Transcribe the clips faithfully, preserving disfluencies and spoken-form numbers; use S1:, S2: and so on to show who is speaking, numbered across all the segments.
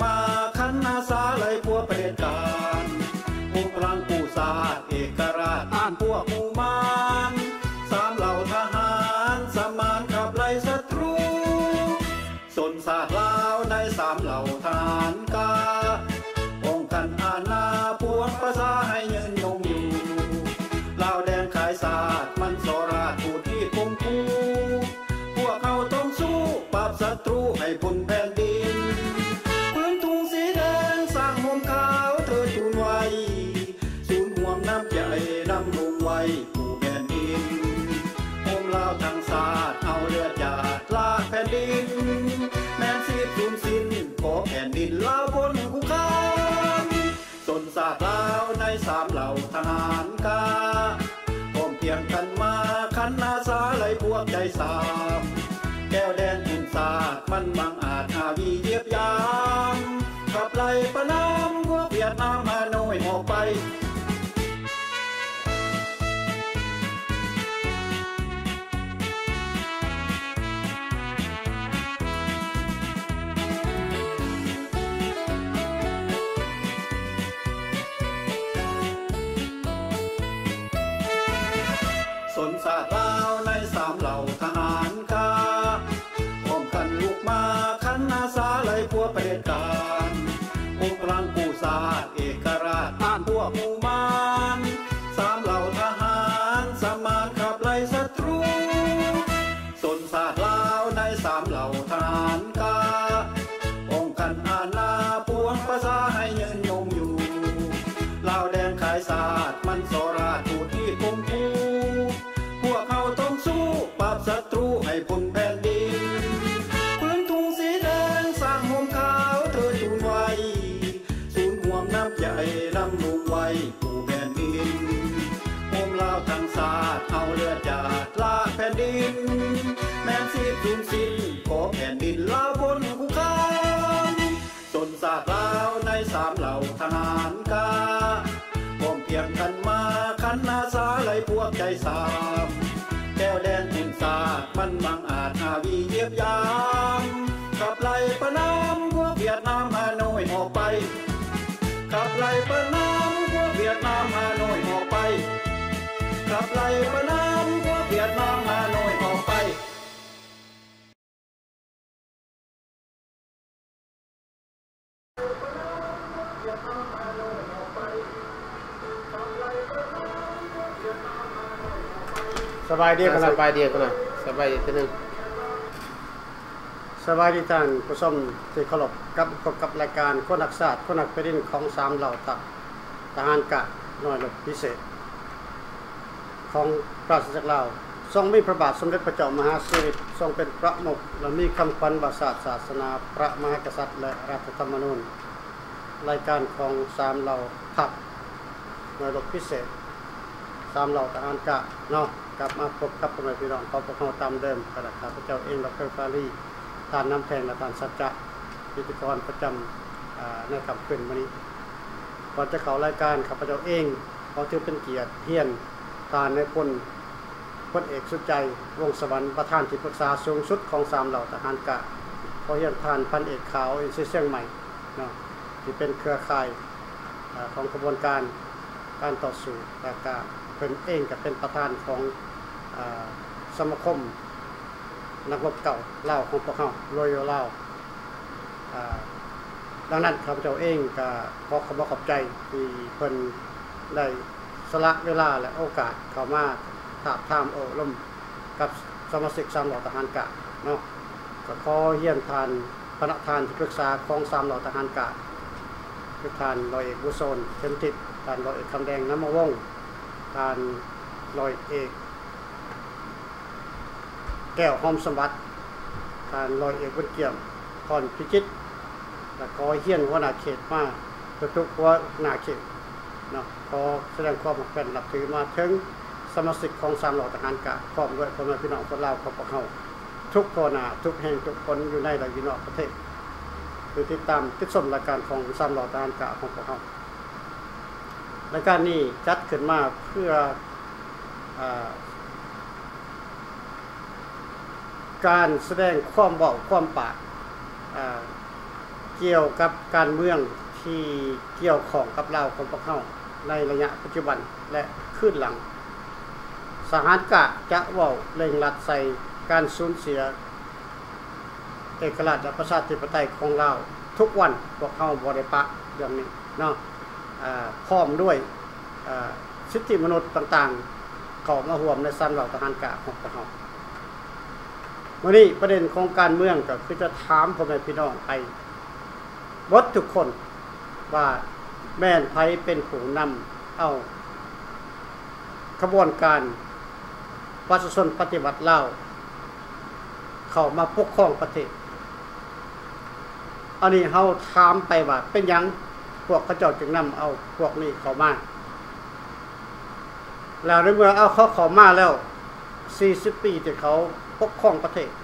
S1: มาขันอาสาไล่พวกประเด็จการองค์พลังกู้ศาสตร์เอกราชอ่านพวกหมู่มารสามเหล่าทหารสมานขับไล่ศัตรูสนศาสตร์ลาวในสามเหล่าทหารกาองค์กันอาณาพวกภาษาให้ยืนยงอยู่ลาวแดงขายศาสตร์มันสราดผู้ที่คงคู่พวกเขาต้องสู้ปราบศัตรูให้พ้นแผ่นดินพื้นทุ่งสีแดงสร้างห่มขาวเธอทูลไว้ศูนย์ห่วงน้ำใจดำรงไว้ผู้แผ่นดินห่มลาวทางศาสตร์เอาเลือดหยาดลากแผ่นดินแม้สิบสูญสิ้นขอแผ่นดินลาวพ้นคุกคามสนศาสตร์ลาวในสามเหล่าทหารกาพร้อมเพียงกันมาขันอาสาไล่พวกใจสามแก้วแดนทุ่งศาสตร์มันบังอาจอาวีเยียบยามขับไล่ประนามพวกเวียดนามมาโนยออกไปสนศาสตร์ลาวในสามเหล่าทหารกาพร้อมกันลุกมาขันอาสาไล่พวกประเด็จการองค์พลังกู้ศาสตร์เอกราชอ่านพวกหมู่มารสามเหล่าทหารสมานขับไล่ศัตรูสนศาสตร์ลาวในสามเหล่าทหารกาองค์กันอาณาพวงภาษาให้ยืนยงอยู่ลาวแดงขายศาสตร์มันสราดผู้ที่คงคู่พวกเขาต้องสู้ปราบศัตรูให้พ้นแผ่นดินพื้นทุ่งสีแดงสร้างห่มขาวเธอทูลไว้ศูนย์ห่วงน้ำใจดำรงไว้ผู้แผ่นดินห่มลาวทางศาสตร์เอาเลือดหยาดลากแผ่นดินแม้สิบสูญสิ้นขอแผ่นดินลาวพ้นคุกคามสนศาสตร์ลาวในสามเหล่าทหารกาพร้อมเพียงกันมาขันอาสาไล่พวกใจสามแก้วแดนทุ่งศาสตร์มันบังอาจอาวีเยียบยามขับไล่ประนามพวกเวียดนามฮานอยออกไปขับไล่ประนามพวกเวียดนามฮานอยออกไปขับไล่ประนามพวกเวียดนามฮานอยออกไป
S2: สบายดีกัน
S3: สบายดีกันนะสบายดีทีนึง
S2: สบายดีท่านผู้ชมที่เคารพกับพบกับรายการคนนักศาสตร์คนนักแผ่นดินของสามเหล่าทัพทหารกะหน่วยรบพิเศษของราชอาณาจักรลาวทรงมีพระบาทสมเด็จพระเจ้ามหาสิริทรงเป็นประมุขและมีคำขวัญว่าศาสตร์ศาสนาพระมหากษัตริย์และรัฐธรรมนูญรายการของสามเหล่าทัพหน่วยรบพิเศษสามเหล่าทหารกะเนาะกลับมาพบกับพ่อแม่พี่น้องของพวกเราตามเดิมกระดับพระเจ้าเองดร.ฟารีทานน้ำแพงและทานสัจจะพิธีกรประจำในค่ำคืนวันนี้ก่อนจะเข้ารายการข้าพเจ้าเองขอถือเป็นเกียรติเฮียนทานในพลพลเอกสุดใจวงศ์สวรรค์ประธานที่ปรึกษาสูงสุดของสามเหล่าทหารกะขอเฮียนทานพันเอกขาวอินทรีย์เชียงใหม่เนาะที่เป็นเครือข่ายของกระบวนการการต่อสู้และการเพิ่นเองก็เป็นประธานของสมาคมนักรบเก่าลาวของพวกเขารอยลาวดังนั้นข้าพเจ้าเองก็ขอขอบขอบใจที่เพิ่นได้สละเวลาและโอกาสเข้ามาถามถามโอ้ลมกับสมาชิกสามเหล่าทหารกะเนาะก็ขอเยี่ยมทานคณะทานที่ปรึกษาของสามเหล่าทหารกะคือทานร้อยเอกบุษนเข็มทิศทานร้อยเอกคำแดงน้ำมะวงทานร้อยเอกแก้วหอมสมบัติทานร้อยเอกบุญเกี่ยมพรพิจิตรและขอเฮียนหัวหน้าเขตมาทุกๆหัวหน้าเขตเนาะขอแสดงความเป็นหลับถือมาถึงสมาชิกของสามเหล่าทหารกะพร้อมด้วยพ่อแม่พี่น้องคนลาวของพวกเขาทุกคนนะทุกแห่งทุกคนอยู่ในและอยู่นอกประเทศคือติดตามติดชมรายการของสามเหล่าทหารกะของพวกเขารายการนี้จัดขึ้นมาเพื่อการแสดงความเบาความปากเกี่ยวกับการเมืองที่เกี่ยวข้องกับลาวของพวกเฮาในระยะปัจจุบันและขึ้นหลังสหานกะจะเว้าเร่งรัดใส่การสูญเสียเอกราชและประชาธิปไตยของเราทุกวันพวกเฮาบ่ได้ปะเรื่องนี้เนาะอ่าพร้อมด้วยอ่าสิทธิมนุษย์ต่างๆเข้ามาร่วมในสันเหล่าทหารกะของพวกเฮาวันนี้ประเด็นของการเมืองก็คือจะถามพ่อแม่พี่น้องไปหมดทุกคนว่าแม่นไผเป็นผู้นำเอาขบวนการประชาชนปฏิวัติลาวเข้ามาปกครองประเทศอันนี้เฮาถามไปว่าเป็นหยังพวกเขาเจ้าจึงนำเอาพวกนี้เข้ามาแล้วในเมื่อเอาเขาเข้ามาแล้วสี่สิบปีที่เขาปกครองประเทศ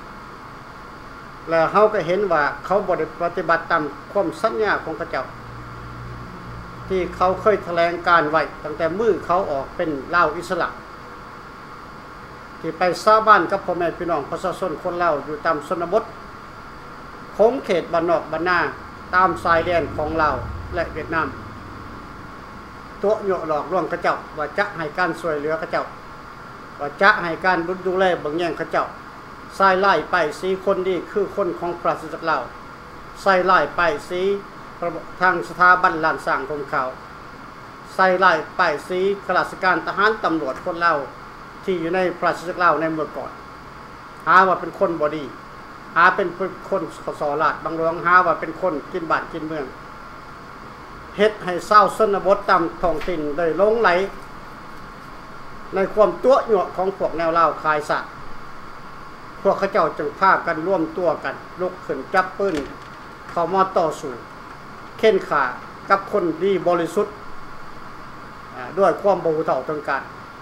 S2: แล้วเฮาก็เห็นว่าเขาบ่ได้ปฏิบัติตามความสัญญาของเขาเจ้าที่เขาเคยแถลงการไว้ตั้งแต่มื้อเขาออกเป็นลาวอิสระที่ไปสาบานกับพ่อแม่พี่น้องประชาชนคนลาวอยู่ตามชนบทของเขตบ้านนอกบ้านนาตามชายแดนของลาวและเวียดนามตัวโยหลอกลวงเขาเจ้าว่าจะให้การช่วยเหลือเขาเจ้าว่าจะให้การดูแลเบิ่งแย่งเขาเจ้าใส่ไล่ไปสีคนดีคือคนของปราศจากลาวใส่ไล่ไปสีทางสถาบันล้านสร้างของเขาใส่ไล่ไปสีข้าราชการทหารตำรวจคนลาวที่อยู่ในปราศจากลาวในเมื่อก่อนหาว่าเป็นคนบ่ดีหาเป็นคนสอลาดบางหลวงหาว่าเป็นคนกินบ้านกินเมืองเฮ็ดให้เศร้าชนบทตามท้องถิ่นได้หลงไหลในความตัวหยวกของพวกแนวลาวคายสัตว์พวกเขาเจ้าจึงพากันร่วมตัวกันลุกขึ้นจับปืนเข้ามาต่อสู้เค้นฆ่ากับคนดีบริสุทธิ์ด้วยความบ่รู้เท่าถึงการ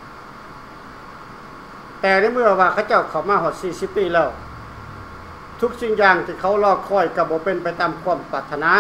S2: แต่ในเมื่อว่าเขาเจ้าเข้ามาฮอดสี่สิบปีแล้วทุกสิ่งอย่างที่เขารอคอยก็บ่เป็นไปตามความปรารถนา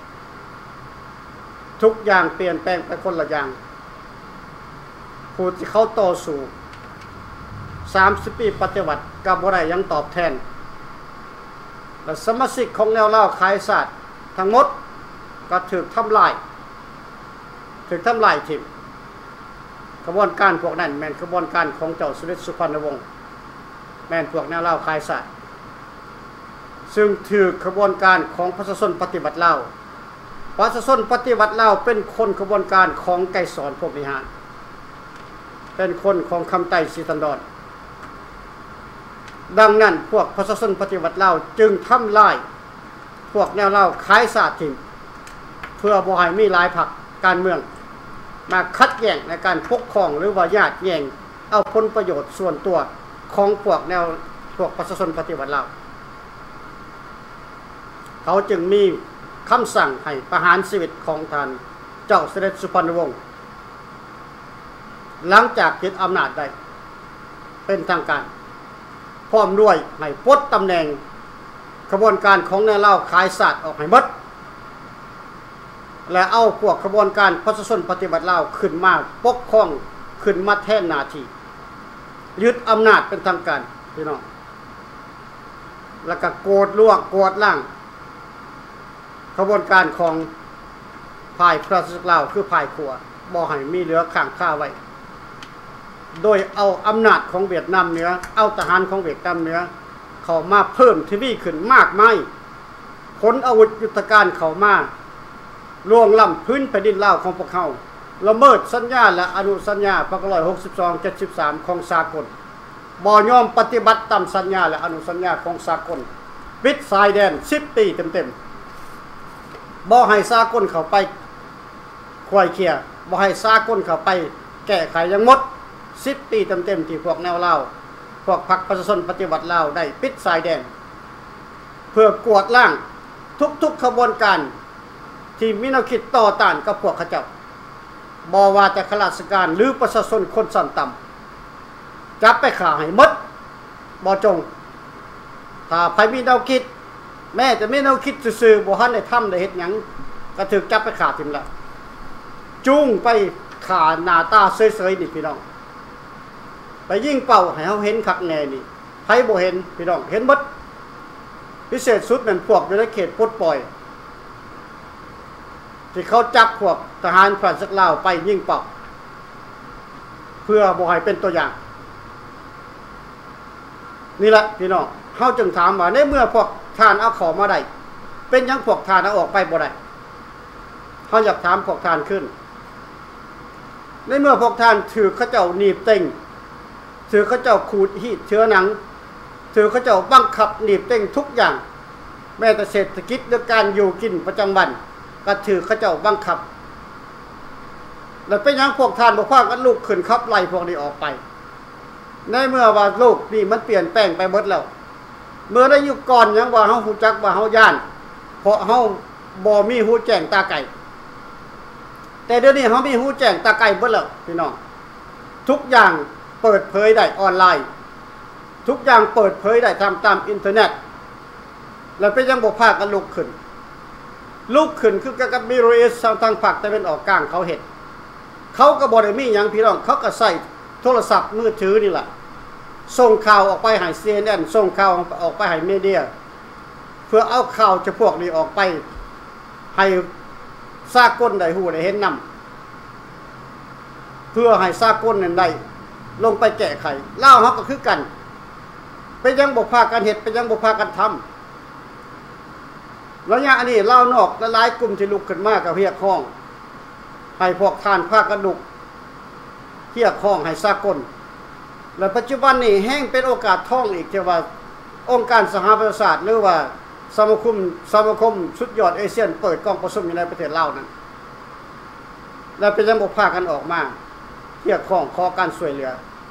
S2: ทุกอย่างเปลี่ยนแปลงไปคนละอย่างผู้ที่เขาต่อสู้สามสิบปีปฏิวัติก็บ่ได้ยังตอบแทนและสมาชิกของแนวลาวคายศาสตร์ทั้งหมดก็ถูกทำลายถูกทำลายทิ้งกระบวนการพวกนั้นแม่นกระบวนการของเจ้าสุริศสุพรรณวงศ์แม่นพวกแนวลาวคายศาสตร์ซึ่งถือกระบวนการของประชาชนปฏิบัติลาวประชาชนปฏิบัติลาวเป็นคนกระบวนการของไกรสอนพรหมวิหารเป็นคนของคำไต่ศรีสันดรดังนั้นพวกประชาชนปฏิบัติลาวจึงทำลายพวกแนวลาวคายศาสตร์ทิ้งเพื่อบ่ให้มีหลายพรรคการเมืองมาคัดแย่งในการปกครองหรือว่าญาติแย่งเอาผลประโยชน์ส่วนตัวของพวกแนวพวกประชาชนปฏิบัติลาวเขาจึงมีคำสั่งให้ประหารชีวิตของท่านเจ้าเสด็จสุพรรณวงศ์หลังจากยึดอำนาจได้เป็นทางการพร้อมด้วยให้ปลดตำแหน่งกระบวนการของแนวลาวคายศาสตร์ออกให้หมดและเอาพวกกระบวนการประชาชนปฏิบัติลาวขึ้นมาปกครองขึ้นมาแทนหน้าที่ยึดอำนาจเป็นทางการพี่น้องแล้วก็โกดล่วงโกดล่างกระบวนการของฝ่ายประชาชนลาวคือฝ่ายขัวบ่ให้มีเหลือข้างค่าไว้โดยเอาอำนาจของเวียดนามเหนือเอาทหารของเวียดนามเหนือเข้ามาเพิ่มทวีขึ้นมากมายขนอาวุธยุทธการเข้ามาล่วงล้ำพื้นแผ่นดินลาวของพวกเขาละเมิดสัญญาและอนุสัญญาพรรคร้อยหกสิบสอง เจ็ดสิบสามของสากลบ่ยอมปฏิบัติตามสัญญาและอนุสัญญาของสากลปิดชายแดนสิบปีเต็มๆบ่ให้สากลเข้าไปควายเคียบ่ให้สากลเข้าไปแก้ไขยังหมดสิบปีเต็มๆที่พวกแนวลาวพวกพรรคประชาชนปฏิวัติลาวได้ปิดชายแดนเพื่อกวดล้างทุกๆขบวนการที่มีแนวคิดต่อต้านกับพวกเขาเจ้าบ่ว่าแต่ข้าราชการหรือประชาชนคนชั้นต่ำจับไปฆ่าให้หมดบ่จงถ้าใครมีแนวคิดแม้จะมีแนวคิดซื่อๆบ่ทันได้ทำได้เฮ็ดหยังก็ถูกจับไปฆ่าทิ่มละจุ้งไปฆ่าหน้าตาเฉยๆนี่พี่น้องไปยิงเป่าให้เฮาเห็นคักแน่นี่ไผบ่เห็นพี่น้องเห็นหมดพิเศษสุดแม่นพวกอยู่ในเขตปลดปล่อยที่เขาจับพวกทหารพรานศึกลาวไปยิงเป่าเพื่อบ่ให้เป็นตัวอย่างนี่แหละพี่น้องเฮาจึงถามว่าในเมื่อพวกทานเอาของมาได้เป็นยังพวกทานเอาออกไปบ่ได้เฮาอยากถามพวกทานขึ้นในเมื่อพวกทานถือเขาเจ้าหนีบเต็งถือเขาเจ้าขูดหีดเชื้อหนังถือเขาเจ้าบังคับหนีบเต็งทุกอย่างแม้แต่เศรษฐกิจและการอยู่กินประจำวันก็ถือเขาเจ้าบังคับแล้วเป็นยังพวกทานบ่พากันลุกขึ้นขับไล่พวกนี้ออกไปในเมื่อว่าโลกนี่มันเปลี่ยนแปลงไปหมดแล้วเมื่อได้อยู่ก่อนยังว่าเฮาฮู้จักว่าเฮาย่านเพราะเฮาบ่มีหูแจ้งตาไก่แต่เดี๋ยวนี้เฮามีหูแจ้งตาไก่หมดแล้วพี่น้องทุกอย่างเปิดเผยได้ออนไลน์ทุกอย่างเปิดเผยได้ทำตามอินเทอร์เน็ตแล้วเป็นยังบ่พากันลุกขึ้นลุกขึ้นคือกับมีโรเอสทางภาคตะวันออกกลางเขาเฮ็ดเขาก็บ่ได้มีหยังพี่น้องเขาก็ใส่โทรศัพท์มือถือนี่แหละส่งข่าวออกไปให้ ซี เอ็น เอ็น ส่งข่าวออกไปให้มีเดียเพื่อเอาข่าวจะพวกนี้ออกไปให้สากลได้ฮู้ได้เห็นนำเพื่อให้สากลนั้นได้ลงไปแก้ไขลาวเฮาก็คือกันเป็นยังบ่พากันเฮ็ดเป็นยังบ่พากันทำระยะนี้ลาวนอกหลายๆกลุ่มที่ลุกขึ้นมาก็เรียกร้องให้พวกทานภาคกระดุกเรียกร้องให้สากลและปัจจุบันนี้แห้งเป็นโอกาสท่องอีกที่ว่าองค์การสหประชาชาติหรือว่าสมาคมสมาคมสุดยอดเอเชียนเปิดกองประชุมอยู่ในประเทศลาวนั้นแล้วเป็นยังบ่พากันออกมาเรียกร้องขอการช่วยเหลือ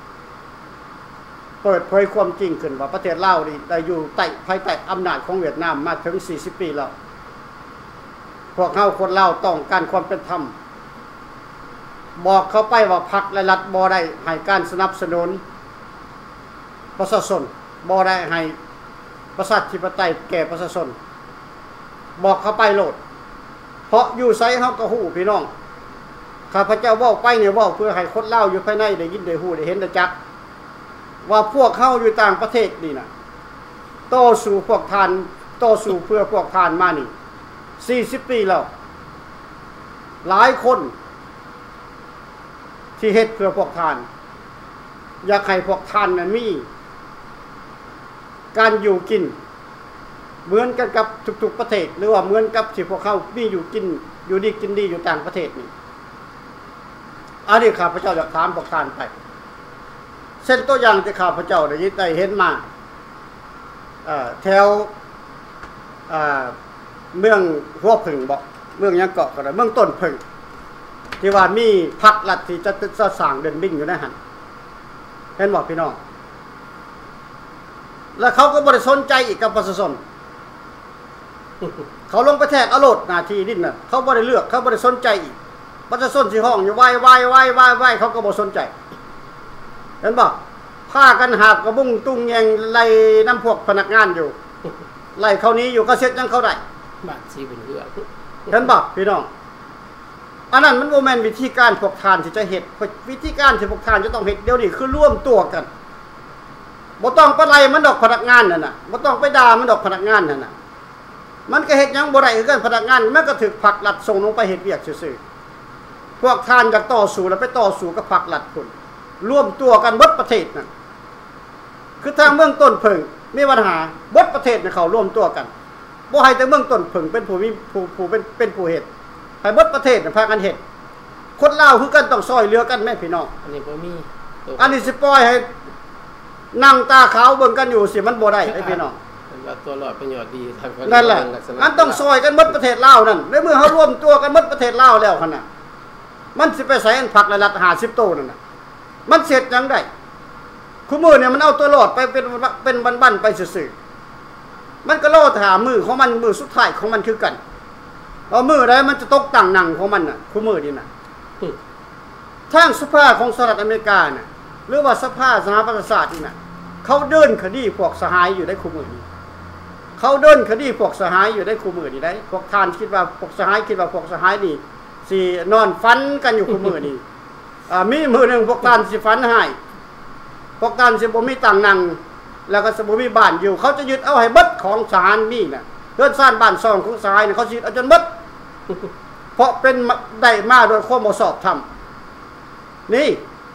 S2: เปิดเผยความจริงขึ้นว่าประเทศลาวนี่ได้อยู่ใต้ภายใต้อำนาจของเวียดนามมาถึงสี่สิบปีแล้วพวกเฮาคนลาวต้องการความเป็นธรรมบอกเขาไปว่าพรรคและรัฐบ่ได้ให้การสนับสนุนประชาชนบ่ได้ให้ประชาธิปไตยแก่ประชาชนบอกเขาไปโลดเพราะอยู่ไสเฮาก็ฮู้พี่น้องข้าพเจ้าเว้าไปเนี่ยเว้าเพื่อให้คนลาวอยู่ภายในได้ยินได้ฮู้ได้เห็นได้จักว่าพวกเขาอยู่ต่างประเทศนี่นะต่อสู้พวกทานต่อสู้เพื่อพวกทานมานี่สี่สิบปีแล้วหลายคนที่เฮ็ดเพื่อพวกทานอยากให้พวกทานนั้นมีการอยู่กินเหมือนกันกับทุกๆประเทศหรือว่าเหมือนกับที่พวกเขามีอยู่กินอยู่ดีกินดีอยู่ต่างประเทศนี่อันนี้ข้าพเจ้าอยากถามพวกทานไปเส้นตัวอย่างที่ข้าพเจ้าได้ยินได้เห็นมาแถวเมืองหัวผึ่งบอกเมืองยังเกาะกันเมืองต้นผึ่งที่ว่ามีพรรครัฐที่จะจะสร้างเดินบิ่งอยู่ในหันเห็นบอกพี่น้องแล้วเขาก็บริสนใจอีกกับประชาชนเขาลงไปแทกอโลดนาทีดิ้นน่ะเขาบริเลือกเขาบริสนใจอีกประชาชนที่ห้องอยู่ไหว้ไหว้ไหว้ไหว้ไหว้เขาก็บริสนใจเห็นบอกผ้ากันหาบกระบุ้งตุ้งแยงไล่น้ำพวกพนักงานอยู่ไล่เขานี้อยู่ก็เซ็ตยังเขาได้
S3: บ้านซีบุญเหือ
S2: เห็นบอกพี่น้องอันนั้นมันโมเมนต์วิธีการพวกทานที่จะเห็ดวิธีการที่พวกทานจะต้องเห็ดเดี๋ยวนี้คือร่วมตัวกันบ่ต้องไปไล่มันดอกพนักงานนั่นน่ะบ่ต้องไปด่ามันดอกพนักงานนั่นน่ะมันก็เห็ดยังบ่ได้คือกันพนักงานมันก็ถูกผลักลัดส่งลงไปเห็ดเวียกซื่อๆพวกทานอยากต่อสู้แล้วไปต่อสู้กับผลักลัดคนร่วมตัวกันบดประเทศนั่นคือทางเมืองต้นเพิงมีปัญหาบดประเทศเนี่ยเขาร่วมตัวกันบ่ให้แต่เมืองต้นเพิงเป็นผู้มีผู้ผู้เป็นเป็นผู้เฮ็ดให้บดประเทศพากันเฮ็ดคนลาวคือกันต้องซอยเหลือกันแม่พี่น้อง
S3: อันนี้บ่มี
S2: อันนี้สิปล่อยให้นั่งตาขาวเบิ่งกันอยู่สิมันบ่ได้ไอ้พี่น้อง
S3: ว่าตัวรอดประโยชน์ดีทางคน
S2: นั่นแหละมันต้องซอยกันหมดประเทศลาวนั่นในเมื่อเฮารวมตัวกันหมดประเทศลาวแล้วคั่นน่ะมันสิไปใส่อันผักละลัดห้าสิบโตนั่นน่ะมันเสร็จยังได้คู่มือเนี่ยมันเอาตัวรอดไปเป็นเป็นบันๆไปซื่อๆมันก็รอถามมือของมันมือสุดท้ายของมันคือกันเอามือได้มันจะตกตั้งหนังของมันน่ะคู่มือนี่น่ะทางสภาของสหรัฐอเมริกาน่ะหรือว่าสภาสหประชาชาตินี่น่ะเขาเดินคดีพวกสหายอยู่ได้คู่มือนี่เขาเดินคดีพวกสหายอยู่ได้คู่มือนี่ได้พวกทานคิดว่าพวกสหายคิดว่าพวกสหายนี่สินอนฟันกันอยู่คู่มือนี่อ่ามีมือนึงพวกทานสิฟันให้พวกทานสิบ่มีตังนั่งแล้วก็สิบ่มีบ้านอยู่เขาจะยึดเอาให้เบิดของสหายมีน่ะเฮือนซ่านบ้านซ่องของสหายนี่เขาสิเอาจนเบิดพราะเป็นได้มาโดยความบ่ชอบธรรมนี่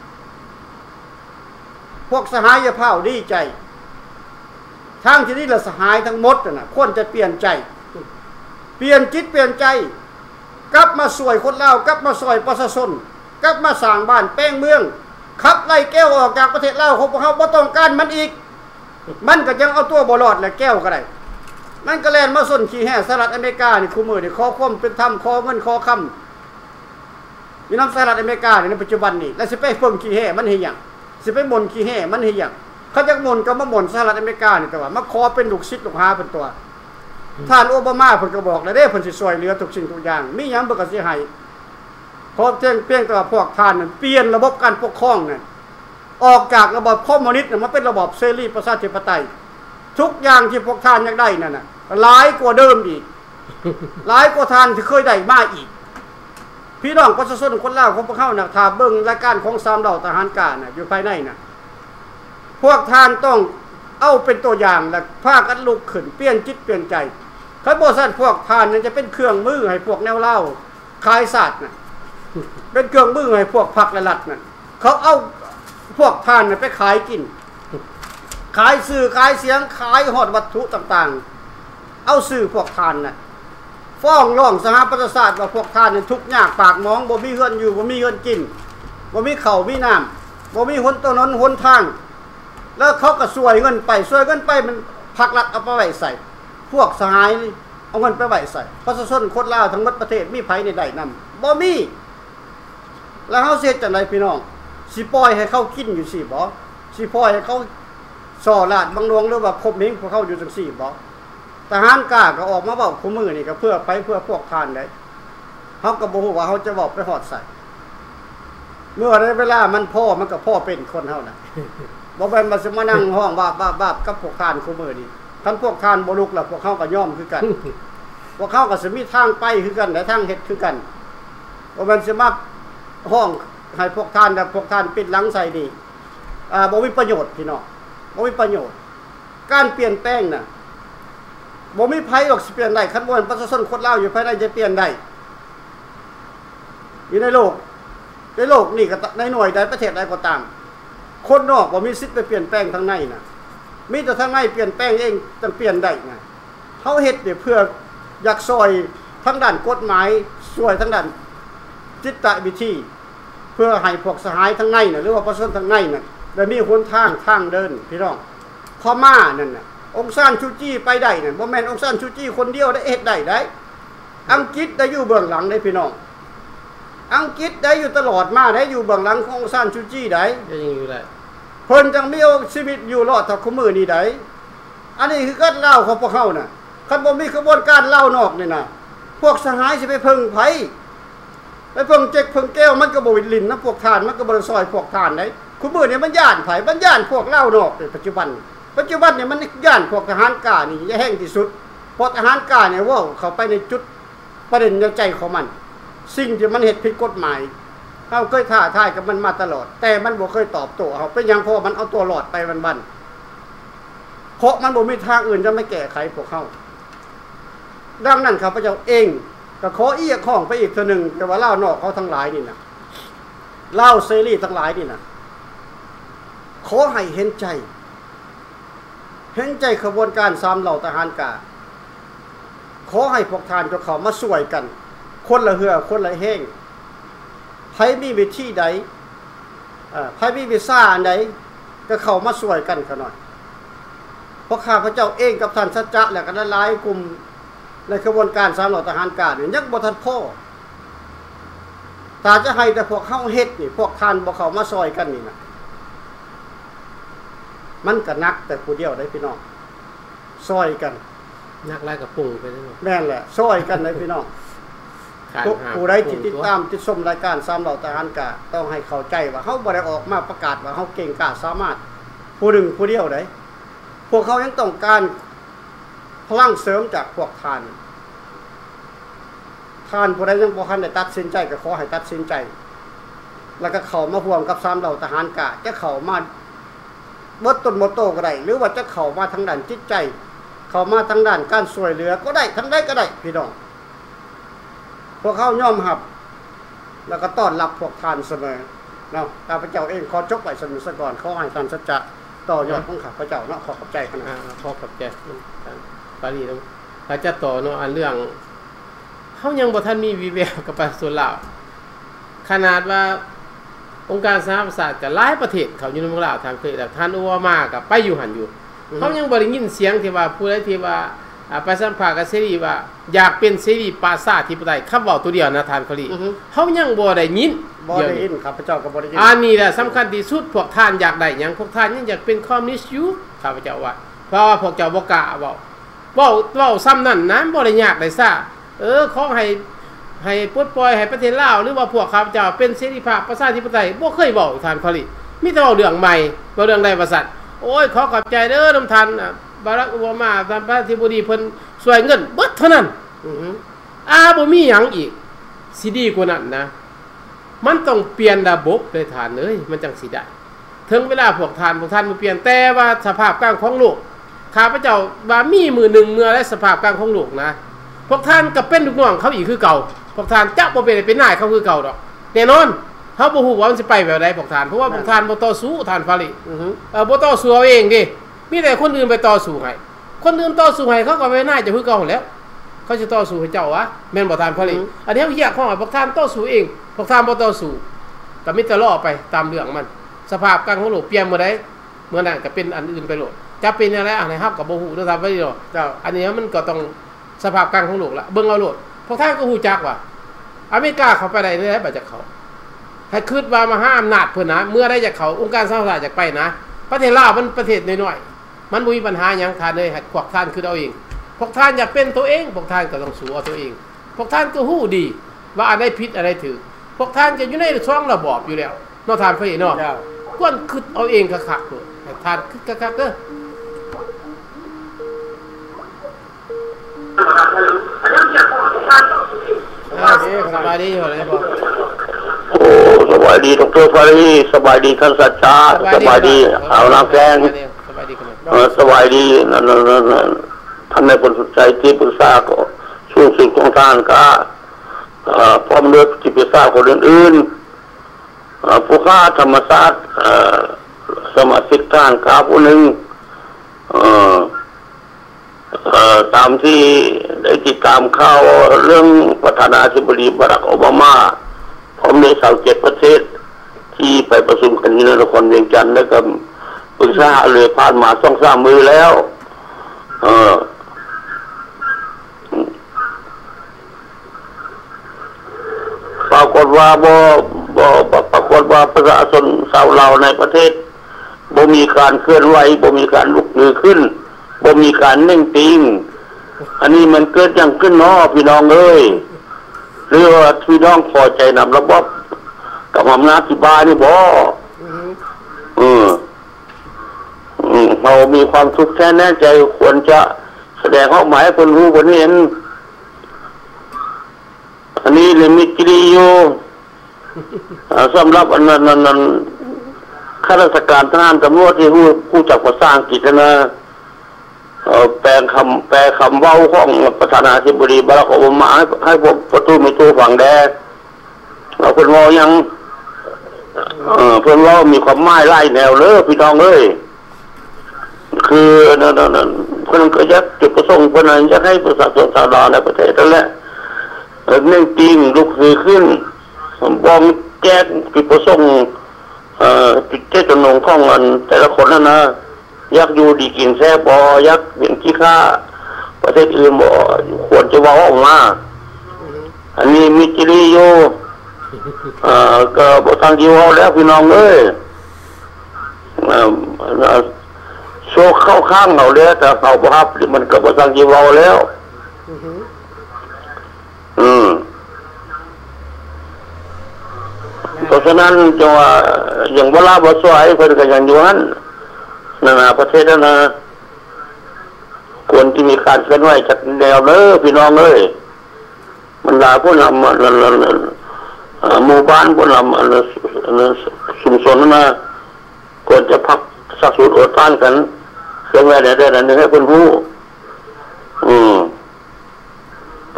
S2: พวกสหายภาพดีใจทางที่นี่ละสหายทั้งหมดน่ะควรจะเปลี่ยนใจเปลี่ยนจิตเปลี่ยนใจกลับมาสวยคนลาวกลับมาสวยประชาชนกลับมาสร้างบ้านแป้งเมืองขับไล่แก้วออกจากประเทศลาวของพวกเขาบ่ต้องการมันอีกมันก็ยังเอาตัวบ่รอดและแก้วก็ได้มันก็แล่นมาส้นขี้แห่สหรัฐอเมริกานี่คู่มือนี่ขอความเป็นธรรมขอเงินขอคำมีน้ำสหรัฐอเมริกาในปัจจุบันนี่แล้วสิไปเพิ่มขี้แห่มันเฮ็ดหยังสิไปหม่นขี้แห่มันเฮ็ดหยังเขาจักหม่นก็มาหม่นสหรัฐอเมริกานี่แต่ว่ามาขอเป็นลูกศิษย์ลูกหาเพิ่นตัวท่านโอบามาเพิ่นก็บอกแล้วเด้เพิ่นสิช่วยเหลือทุกสิ่งทุกอย่างมีหยังเพิ่นก็สิให้เพราะเพียงเพียงแต่ว่าพวกท่านนั้นเปลี่ยนระบบการปกครองนั่นออกจากระบบคอมมิวนิสต์มาเป็นระบบเสรีประชาธิปไตยทุกอย่างที่พวกท่านอยากได้นั่นน่ะหลายกว่าเดิมอีกหลายกว่าท่านที่เคยได้มาอีกพี่น้องประชาชนคนลาวของพวกเฮาน่ะถ้าเบิ่งรายการของสามเหล่าทหารกล้าน่ะอยู่ภายในน่ะพวกท่านต้องเอาเป็นตัวอย่างและพากันลุกขึ้นเปลี่ยนจิตเปลี่ยนใจคันบ่ซั่นพวกท่านนั้นจะเป็นเครื่องมือให้พวกแนวเล่าขายศาสตร์น่ะเป็นเครื่องมือให้พวกพรรคและรัฐน่ะเขาเอาพวกท่านน่ะไปขายกินขายสื่อขายเสียงขายฮอดวัตถุต่างๆเอาสื่อพวกท่านน่ะฟ้องร้องสหประชาชาติว่าพวกท่านนี่ทุกข์ยากปากหมองบ่มีเฮือนอยู่บ่มีเฮือนกินบ่มีข้าวมีน้ำบ่มีหนถนนหนทางแล้วเขาก็ช่วยเงินไปช่วยเงินไปมันพรรครัฐเอาไปไว้ใส่พวกสหายนี่เอาเงินไปไว้ใส่ประชาชนคนลาวทั้งหมดประเทศมีไผในใดนำบ่มีแล้วเฮาเฮ็ดจังได๋พี่น้องสิปล่อยให้เขากินอยู่สิบ่สิปล่อยให้เขาส่อลาดบังหลวงหรือว่าคบเฮงพวกเขาอยู่จังซี่บ่ทหารกล้าก็ออกมาเว้าคู่มือนี่ก็เพื่อไปเพื่อพวกทานได้เฮาก็บ่ฮู้ว่าเฮาจะเว้าไปฮอดใส่เมื่อได้เวลามันพอมันก็พอเป็นคนเฮาน่ะบ่แม่นมาสิมานั่งห้องบาบาบกับพวกทานคู่มือนี่คันพวกทานบ่ลุกแล้วพวกเขาก็ยอมคือกันพวกเขาก็สิมีทางไปคือกันและทางเฮ็ดคือกันบ่แม่นสิมาห้องให้พวกทานแต่พวกทานปิดหลังใส่นี่อ่าบ่มีประโยชน์พี่น้องบ่มีประโยชน์การเปลี่ยนแปลงน่ะบ่มีไผหรอกสิเปลี่ยนได้คันบ่ประชาชนคนลาวอยู่ภายในจะเปลี่ยนได้อยู่ในโลกในโลกนี่ก็ในหน่วยใดประเทศใดก็ตามคนนอกบ่มีสิทธิ์ไปเปลี่ยนแปลงทางในน่ะมีแต่ทางในเปลี่ยนแปลงเองจังเปลี่ยนได้ไงเฮาเฮ็ดเนี่ยเพื่ออยากซอยทางด้านกฎหมายช่วยทางด้านจิตวิธีเพื่อให้พวกสหายทางในน่ะหรือว่าประชาชนทางในน่ะได้มีหนทางทางเดินพี่น้องพม่านั่นน่ะองซานชูจีไปได้นั่นบ่แม่นองซานชูจีคนเดียวได้เฮ็ดได้ได้อังกฤษได้อยู่เบื้องหลังได้พี่น้องอังกฤษได้อยู่ตลอดมาได้อยู่เบื้องหลังขององซานชูจีได้
S3: ยังอยู่ได้
S2: เพิ่นจังมีชีวิตอยู่รอดเท่าคุมื้อนี้ได้อันนี้คือการเล่าของพวกเฮาน่ะคันบ่มีกระบวนการเล่านอกนี่น่ะพวกสหายสิไปพึ่งไผไปพึ่งเจ๊กพึ่งแก้วมันก็บ่วิลินนะพวกทานมันก็บ่ได้ซอยพวกทานได้คุมื้อนี้มันย่านไผมันย่านพวกเล่านอกในปัจจุบันปัจจุบันเนี่ยมันย่านพวกทหารกล้านี่แห้งที่สุดเพราะทหารกล้าเนี่ยเว้าเข้าไปในจุดประเด็นในใจของมันสิ่งที่มันเฮ็ดผิดกฎหมายเฮาเคยท้าทายกับมันมาตลอดแต่มันบ่เคยตอบโต้เฮาเป็นหยังเพราะมันเอาตัวรอดไปวันๆเพราะมันบ่มีทางอื่นจะไม่แก้ไขพวกเฮาดังนั้นข้าพเจ้าเองก็ขอเอียกข้องไปอีกเทื่อนึงแต่ว่าลาวนอกเขาทั้งหลายนี่น่ะลาวเสรีทั้งหลายนี่น่ะขอให้เห็นใจเห็นใจขบวนการสามเหล่าทหารกาขอให้พวกทานเจ้าเขามาช่วยกันคนละเหือคนละแห้งไผมีวิธีใดเอ่อไผมีวีซ่าอันใดก็เข้ามาช่วยกันกันหน่อยเพราะข้าพเจ้าเองกับท่านสัจจะและก็หลายกลุ่มในขบวนการสามเหล่าทหารกาเนี่ยยังบ่ทันพอถ้าจะให้แต่พวกเฮาเฮ็ดนี่พวกท่านบ่เข้ามาช่วยกันนี่นะมันก็นักแต่ผู้เดียวได้พี่น้องซอยกัน
S3: นักไล่กับปุ่งไปได้
S2: แม่นแหละซอยกันได้พี่น้องผู้ใดที่ติดตามติดชมรายการสามเหล่าทหารกาต้องให้เข้าใจว่าเฮาบ่ได้ออกมาประกาศว่าเฮาเก่งกล้าสามารถผู้หนึ่งผู้เดียวได้พวกเขายังต้องการพลังเสริมจากพวกทานทานผู้ใดยังบ่ทันได้ตัดสินใจก็ขอให้ตัดสินใจแล้วก็เข้ามาร่วมกับสามเหล่าทหารกาจะเข้ามาเบิดต้นโมโตก็ได้หรือว่าจะเข้ามาทางด้านจิตใจเข้ามาทางด้านการช่วยเหลือก็ได้ทั้งใดก็ได้พี่น้องพวกเขายอมรับแล้วก็ต้อนรับพวกท่านเสมอเนาะข้าพเจ้าเองขอจบไว้สนุกซะก่อนขอให้ท่านสัจจะต่อยอดของข้าพเจ้าเนาะขอขอบใจขนาด
S3: ขอขอบใจปารีสถ้าจะต่อเนาะอันเรื่องเฮายังบ่ทันมีวิแววกับประชาชนลาวขนาดว่าองค์การสหประชาชาติกับหลายประเทศเขาอยู่ในเมืองลาวทางเคยแต่ท่านโอวามาก็ไปอยู่หั่นอยู่เฮายังบ่ได้ยินเสียงที่ว่าผู้ใดที่ว่าไปสัมภาษณ์กับเสรีว่าอยากเป็นเสรีประชาธิปไตยคำเว้าตัวเดียวนะท่านคลีเฮายังบ่ได้ยิน
S2: บ่ได้ยินข้าพเจ้าก็บ่ได้ยิน
S3: อันนี้แหละสำคัญที่สุดพวกท่านอยากได้หยังพวกท่านยังอยากเป็นคอมมิวนิสต์อยู่ข้าพเจ้าว่าเพราะว่าพวกเจ้าบ่กล้าเว้าเว้าเว้าซ้ำนั่นนะบ่ได้ยากได้ซ่าเออขอให้ให้ปลดปล่อยให้ประเทศลาวหรือว่าพวกข้าพเจ้าเป็นเสรีภาพประชาธิปไตยบ่เคยเว้าท่านคลีมีแต่เว้าเรื่องใหม่บ่เรื่องใดว่าซั่นโอ้ยขอขอบใจเด้อนำท่านบารักโอบามาท่านประธานาธิบดีเพิ่นช่วยเงินเบิดเท่านั้นอือฮึอาบ่มีหยังอีกสิดีกว่านั้นนะมันต้องเปลี่ยนระบบเลยท่านเอ้ยมันจังสิได้ถึงเวลาพวกท่านพวกท่านบ่เปลี่ยนแต่ว่าสภาพกลางของโลกข้าพเจ้าว่ามีมือหนึ่งเมื่อและสภาพกลางของโลกนะพวกท่านก็เป็นลูกน้องเขาอีกคือเก่าพวกท่านจะบ่เป็นเป็นนายเขาคือเก่าดอกแน่นอนเฮาบ่ฮู้ว่ามันสิไปแบบใดพวกท่านเพราะว่าพวกท่านบ่ต่อสู้ท่านฟาริอือฮึเออบ่ต่อสู้เอาเองดิมีแต่คนอื่นไปต่อสู้ให้คนอื่นต่อสู้ให้เขาก็ไม่น่าจะคือเก่าแล้วเขาจะต่อสู้ให้เจ้าวะแม่นบ่ท่านฟาริอันนี้เฮาเรียกของพวกท่านต่อสู้เองพวกท่านบ่ต่อสู้ก็มีแต่รอไปตามเรื่องมันสภาพกลางของโลกเปลี่ยนบ่ได้เมื่อนั้นก็เป็นอันอื่นไปโลดจะเป็นอะไรอันไหนครับก็บ่ฮู้เด้อท่านฟาริเนาะเจ้าอันนี้มันก็ต้องสภาพกลางของโลกละเบิ่งเอาโลดพวกท่านก็ฮู้จักว่าอเมริกาเข้าไปได้ได้บ่จากเขาให้คิดว่ามาห้ามอำนาจเพิ่นนะเมื่อได้จากเขาองค์การสหประชาชาติจากไปนะประเทศลาวมันประเทศน้อยๆมันบ่มีปัญหาหยังท่านเลยให้พวกท่านคิดเอาเองพวกท่านอยากเป็นตัวเองพวกท่านก็ต้องสู้เอาตัวเองพวกท่านก็ฮู้ดีว่าอันใดผิดอันใดถูกพวกท่านจะอยู่ในช่องระบอบอยู่แล้วเนาะท่านเพิ่นเนาะควรคิดเอาเองคักๆโลดให้ท่านคิดคักๆเด้อสบายดีอยู่เลยบ่
S4: โอ้สบายดีดร.ฟารีสบายดีท่านสัจจาสบายดีเอาน้ำแกงสบายดีครับสบายดีนั่นๆๆท่านในผลสุดใจที่ปรึกษาก็สูงสุดของท่านก็เอ่อพร้อมด้วยที่ปรึกษาคนอื่นๆเอ่อผู้ค้าธรรมศาสตร์เอ่อสมาชิกท่านก็ผู้หนึ่งเอ่อเอ่อตามที่ได้ติดตามข่าวเรื่องประธานาธิบดีบารักโอบามาพร้อมด้วยสาวเจ็ดประเทศที่ไปประชุมกันที่นครเวียงจันทร์แล้วก็ปรึกษาเลยผ่านมาสองสามมือแล้วเออปรากฏว่าบ่บ่ปรากฏว่าประชาชนชาวลาวในประเทศบ่มีการเคลื่อนไหวบ่มีการลุกฮือขึ้นบ่มีการเน่งติงอันนี้มันเกิดอย่างขึ้นเนาะพี่น้องเอ้ยหรือว่าพี่น้องพอใจนำระบบกับอำนาจที่บ้านนี่บ่อืมอืมเรามีความทุกข์แท้แน่ใจควรจะแสดงออกหมายให้คนรู้คนเห็นอันนี้ลิมิตกิริอยู่สำหรับอันนั้นข้าราชการทหารตำรวจที่ผู้ผู้จักภาษาอังกฤษนะแปลคำแปลคำเว้าของประธานาธิบดีบารักโอบามาให้ให้พวกประตูไม่ตู้ฝั่งแดงเราเพิ่นว่ายังเออเพิ่นว่ามีความหมายไล่แนวเลยพี่น้องเอ้ยคือนั่นๆเพิ่นก็ยักจุดประสงค์เพิ่นอยากให้ประชาชนชาวลาวในประเทศนั่นแหละเรื่องจริงลุกฮือขึ้นบองแจ้งจุดประสงค์เอ่อจุดเจตจำนงของอันแต่ละคนนั่นนะยักอยู่ดีกินแซ่บบ่ยักเป็นขี้ข้าประเทศอื่นบ่ควรจะเว้าออกมาอันนี้มิจริโยเอ่อก็บ่ทางที่เว้าแล้วพี่น้องเอ้ยเอ่อโชว์เข้าข้างเอาแล้วแต่เขาบ่รับมันก็บ่ทางที่เว้าแล้วอืมเพราะฉะนั้นจังว่าอย่างบ่ลาบ่สวยเพิ่นก็ยังอยู่นั้นนานาประเทศนั้นนะควรที่มีการเคลื่อนไหวจากแนวเด้อพี่น้องเอ้ยมันลาผู้นำหมู่บ้านผู้นำชุมชนนั้นนะควรจะพักสักสูตรอดทานกันเคลื่อนไหวได้ได้นั่นให้เพิ่นรู้อืมผู้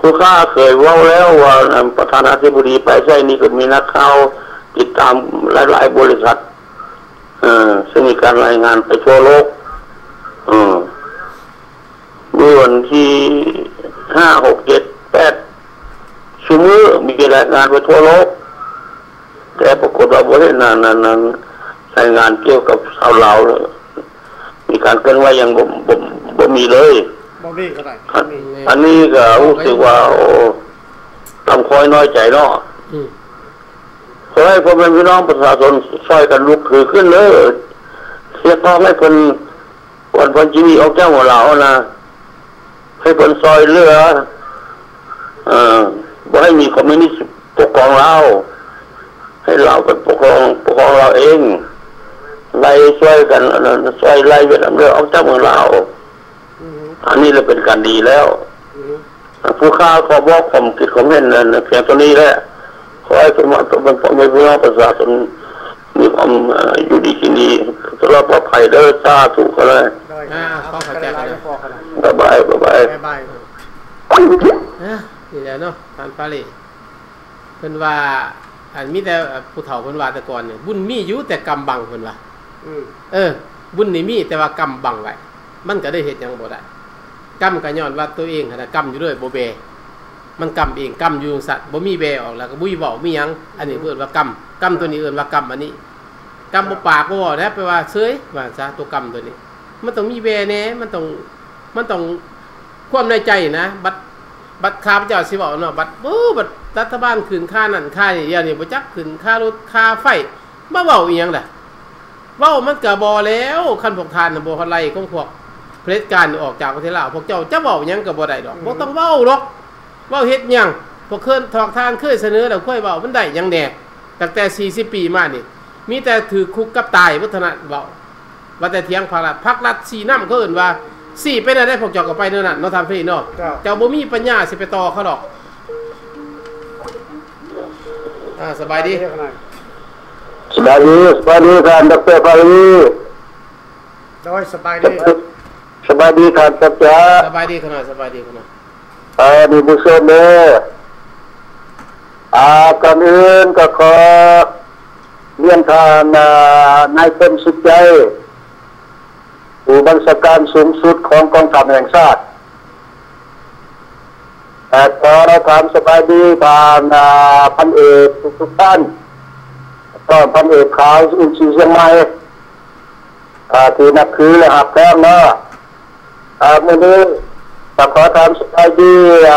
S4: ผู้ค้าเคยเว้าแล้วว่าประธานาธิบดีไปใช่นี่ก็มีนักข่าวติดตามหลายๆบริษัทเออซึ่งมีการรายงานไปทั่วโลกเออเมื่อวันที่ห้าหกเจ็ดแปดชั่วโมงมีรายงานไปทั่วโลกแต่ปรากฏว่าบริษัทนั้นรายงานเกี่ยวกับชาวลาวมีการเคลื่อนไหวยังบ่บ่บ่มีเลย
S2: บ่มีก็ได้
S4: อันนี้ก็รู้สึกว่าโอ้ต้องคอยน้อยใจเนาะขอให้พ่อแม่พี่น้องประชาชนช่วยกันลุกคือขึ้นเลยเสียท้องให้เพิ่นวันพันจีนีออกจากหัวเรานะให้เพิ่นซอยเรือเอ่อบ่ให้มีคอมมิวนิสต์ปกครองเราให้เราเป็นปกครองปกครองเราเองไล่ช่วยกันช่วยไล่เวียดนามเรือออกจากเมืองเราอันนี้เราเป็นการดีแล้วผู้ค้าขอบอกผมคิดผมเห็นเพียงตัวนี้แหละขอให้สมัครเป็นพ่อแม่พี่น้องประชาชนมีความอยู่ดีกินดีตลอดปลอดภัยเด้อสาธุก็เลย
S3: อ่าขอเข้าใจกัน
S4: บ๊ายบายบ๊ายบาย
S2: บ๊ายบาย
S3: อ่ะนี่แหละเนาะท่านปาลีเพิ่นว่าอันมีแต่ผู้เฒ่าเพิ่นว่าแต่ก่อนเนี่ยบุญมีอยู่แต่กรรมบังเพิ่นว่าอือเออบุญนี่มีแต่ว่ากรรมบังไว้มันก็ได้เฮ็ดหยังบ่ได้กรรมก็ย้อนว่าตัวเองหั่นน่ะกรรมอยู่ด้วยบ่แบมันกรรมเองกรรมอยู่สัตว์บ่มีแบออกแล้วก็บ่มีเว้ามีหยังอันนี้เอิ้นว่ากรรมกรรมตัวนี้เอิ้นว่ากรรมอันนี้กรรมบ่ปากบ่เว้าแท้แปลว่าเฉยว่าซะตัวกรรมตัวนี้มันต้องมีแบแน่มันต้องมันต้องความในใจนะบัดบัดข้าพเจ้าสิเว้าเนาะบัดโอ้บัดรัฐบาลขึ้นค่านั่นค่านี่เดี๋ยวนี้บ่จักขึ้นค่ารถค่าไฟมาเว้าอีหยังล่ะเว้ามันก็บ่แล้วคันพวกทานน่ะบ่เฮาไล่ของพวกเผด็จการออกจากประเทศลาวพวกเจ้าจะเว้าหยังก็บ่ได้ดอกบ่ต้องเว้าหรอกเว้าเฮ็ดหยังพวกเคยทอกทานเคยเสนอแล้วค่อยเว้ามันได้หยังแน่ตั้งแต่สี่สิบปีมานี่มีแต่ถือคุกกับตายวัฒนะเว้าว่าแต่เถียงพรรครัฐพรรครัฐสีน้ำเขาเอิ้นว่าสี่ไปได้พวกเจ้าก็ไปนั่นน่ะเนาะทำพี่เนาะเจ้าบ่มีปัญญาสิไปต่อเขาดอกอ่าสบายดี
S4: สบายดีสบายดีครับดร.ปาลี
S2: โดยสบายดี
S4: สบายดีครับครับจ้า
S3: สบายดีขนาดสบายดีขนาด
S4: อ่ามีผู้ชมเด้ออ่าก่อนอื่นก็ขอเรียนทานนายเต็มสุดใจผู้บัญชาการสูงสุดของกองทัพแห่งชาติแต่ขอถามสบายดีผ่านพันเอกทุกท่านก็พันเอกขาวอุนชีเชียงใหม่ที่นับคือและหักแก้มเนาะมื่อนี้ขอถามสบายดี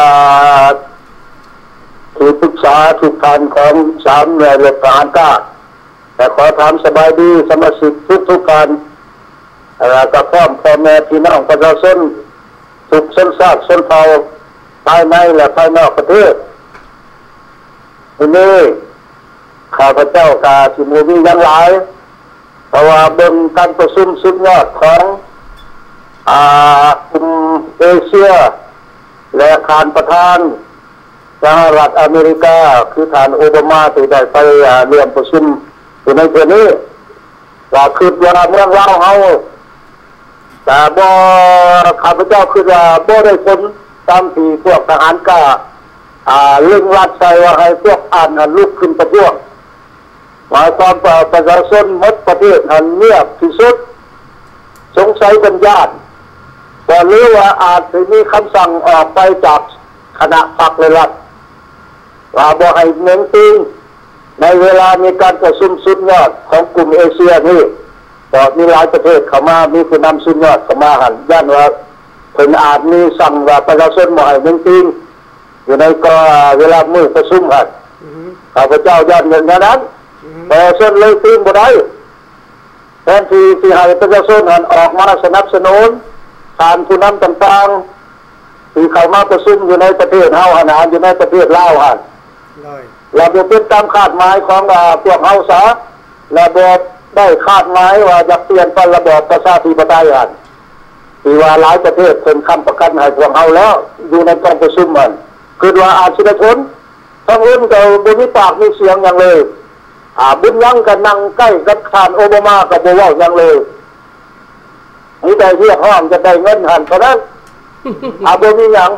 S4: ที่ปรึกษาทุกท่านของสามหน่วยเลือกทหารกล้าแต่ขอถามสบายดีสมาชิกทุกทุกท่านกับพ่อพ่อแม่พี่น้องประชาชนทุกชนชาติชนเผ่าภายในและภายนอกประเทศวันนี้ข้าพเจ้ากาสิมูมียังหลายเพราะว่าเบิ่งการประชุมสุดยอดของอ่ากลุ่มเอเชียและทานประธานสหรัฐอเมริกาคือท่านโอบามาที่ได้ไปร่วมประชุมอยู่ในเดือนนี้ว่าคือว่าเมืองลาวเฮาแต่บ่ข้าพเจ้าคือว่าบ่ได้ผลตามที่พวกทหารกล้าอ่าเร่งรัดใส่ว่าให้พวกอ่านลุกขึ้นประท้วงหมายความว่าประชาชนหมดประเทศหันเงียบที่สุดสงสัยเป็นญาติก็รู้ว่าอาจจะมีคำสั่งออกไปจากคณะพรรคเลยล่ะว่าบ่ให้เน้นตึงในเวลามีการประชุมสุดยอดของกลุ่มเอเชียนี่ก็มีหลายประเทศเข้ามามีผู้นำสุดยอดเข้ามาหันย่านว่าเพิ่นอาจมีสั่งว่าประชาชนบ่ให้เน้นตึงอยู่ในก็เวลามื้อประชุมหันข้าพเจ้าย่านอย่างนั้นประชาชนเลยตึงบ่ได้แทนที่ที่ให้ประชาชนหันออกมาสนับสนุนทานผู้นำต่างๆที่เข้ามาประชุมอยู่ในประเทศเฮาหันอยู่ในประเทศลาวหันเราจะเป็นตามคาดหมายของพวกเฮาซะระบบได้คาดหมายว่าจะเปลี่ยนเป็นระบอบประชาธิปไตยหันที่ว่าหลายประเทศเป็นคำประกันให้พวกเฮาแล้วอยู่ในการประชุมมันคือว่าอาชีพชนทั้งอื่นก็บ่มีปากมีเสียงอย่างเลยอ่าบุญยังก็นั่งใกล้กับท่านโอบามาก็บ่เว้าอย่างเลยมีแต่เรียกร้องจะได้เงินหันเท่านั้นอาบ่มีหยัง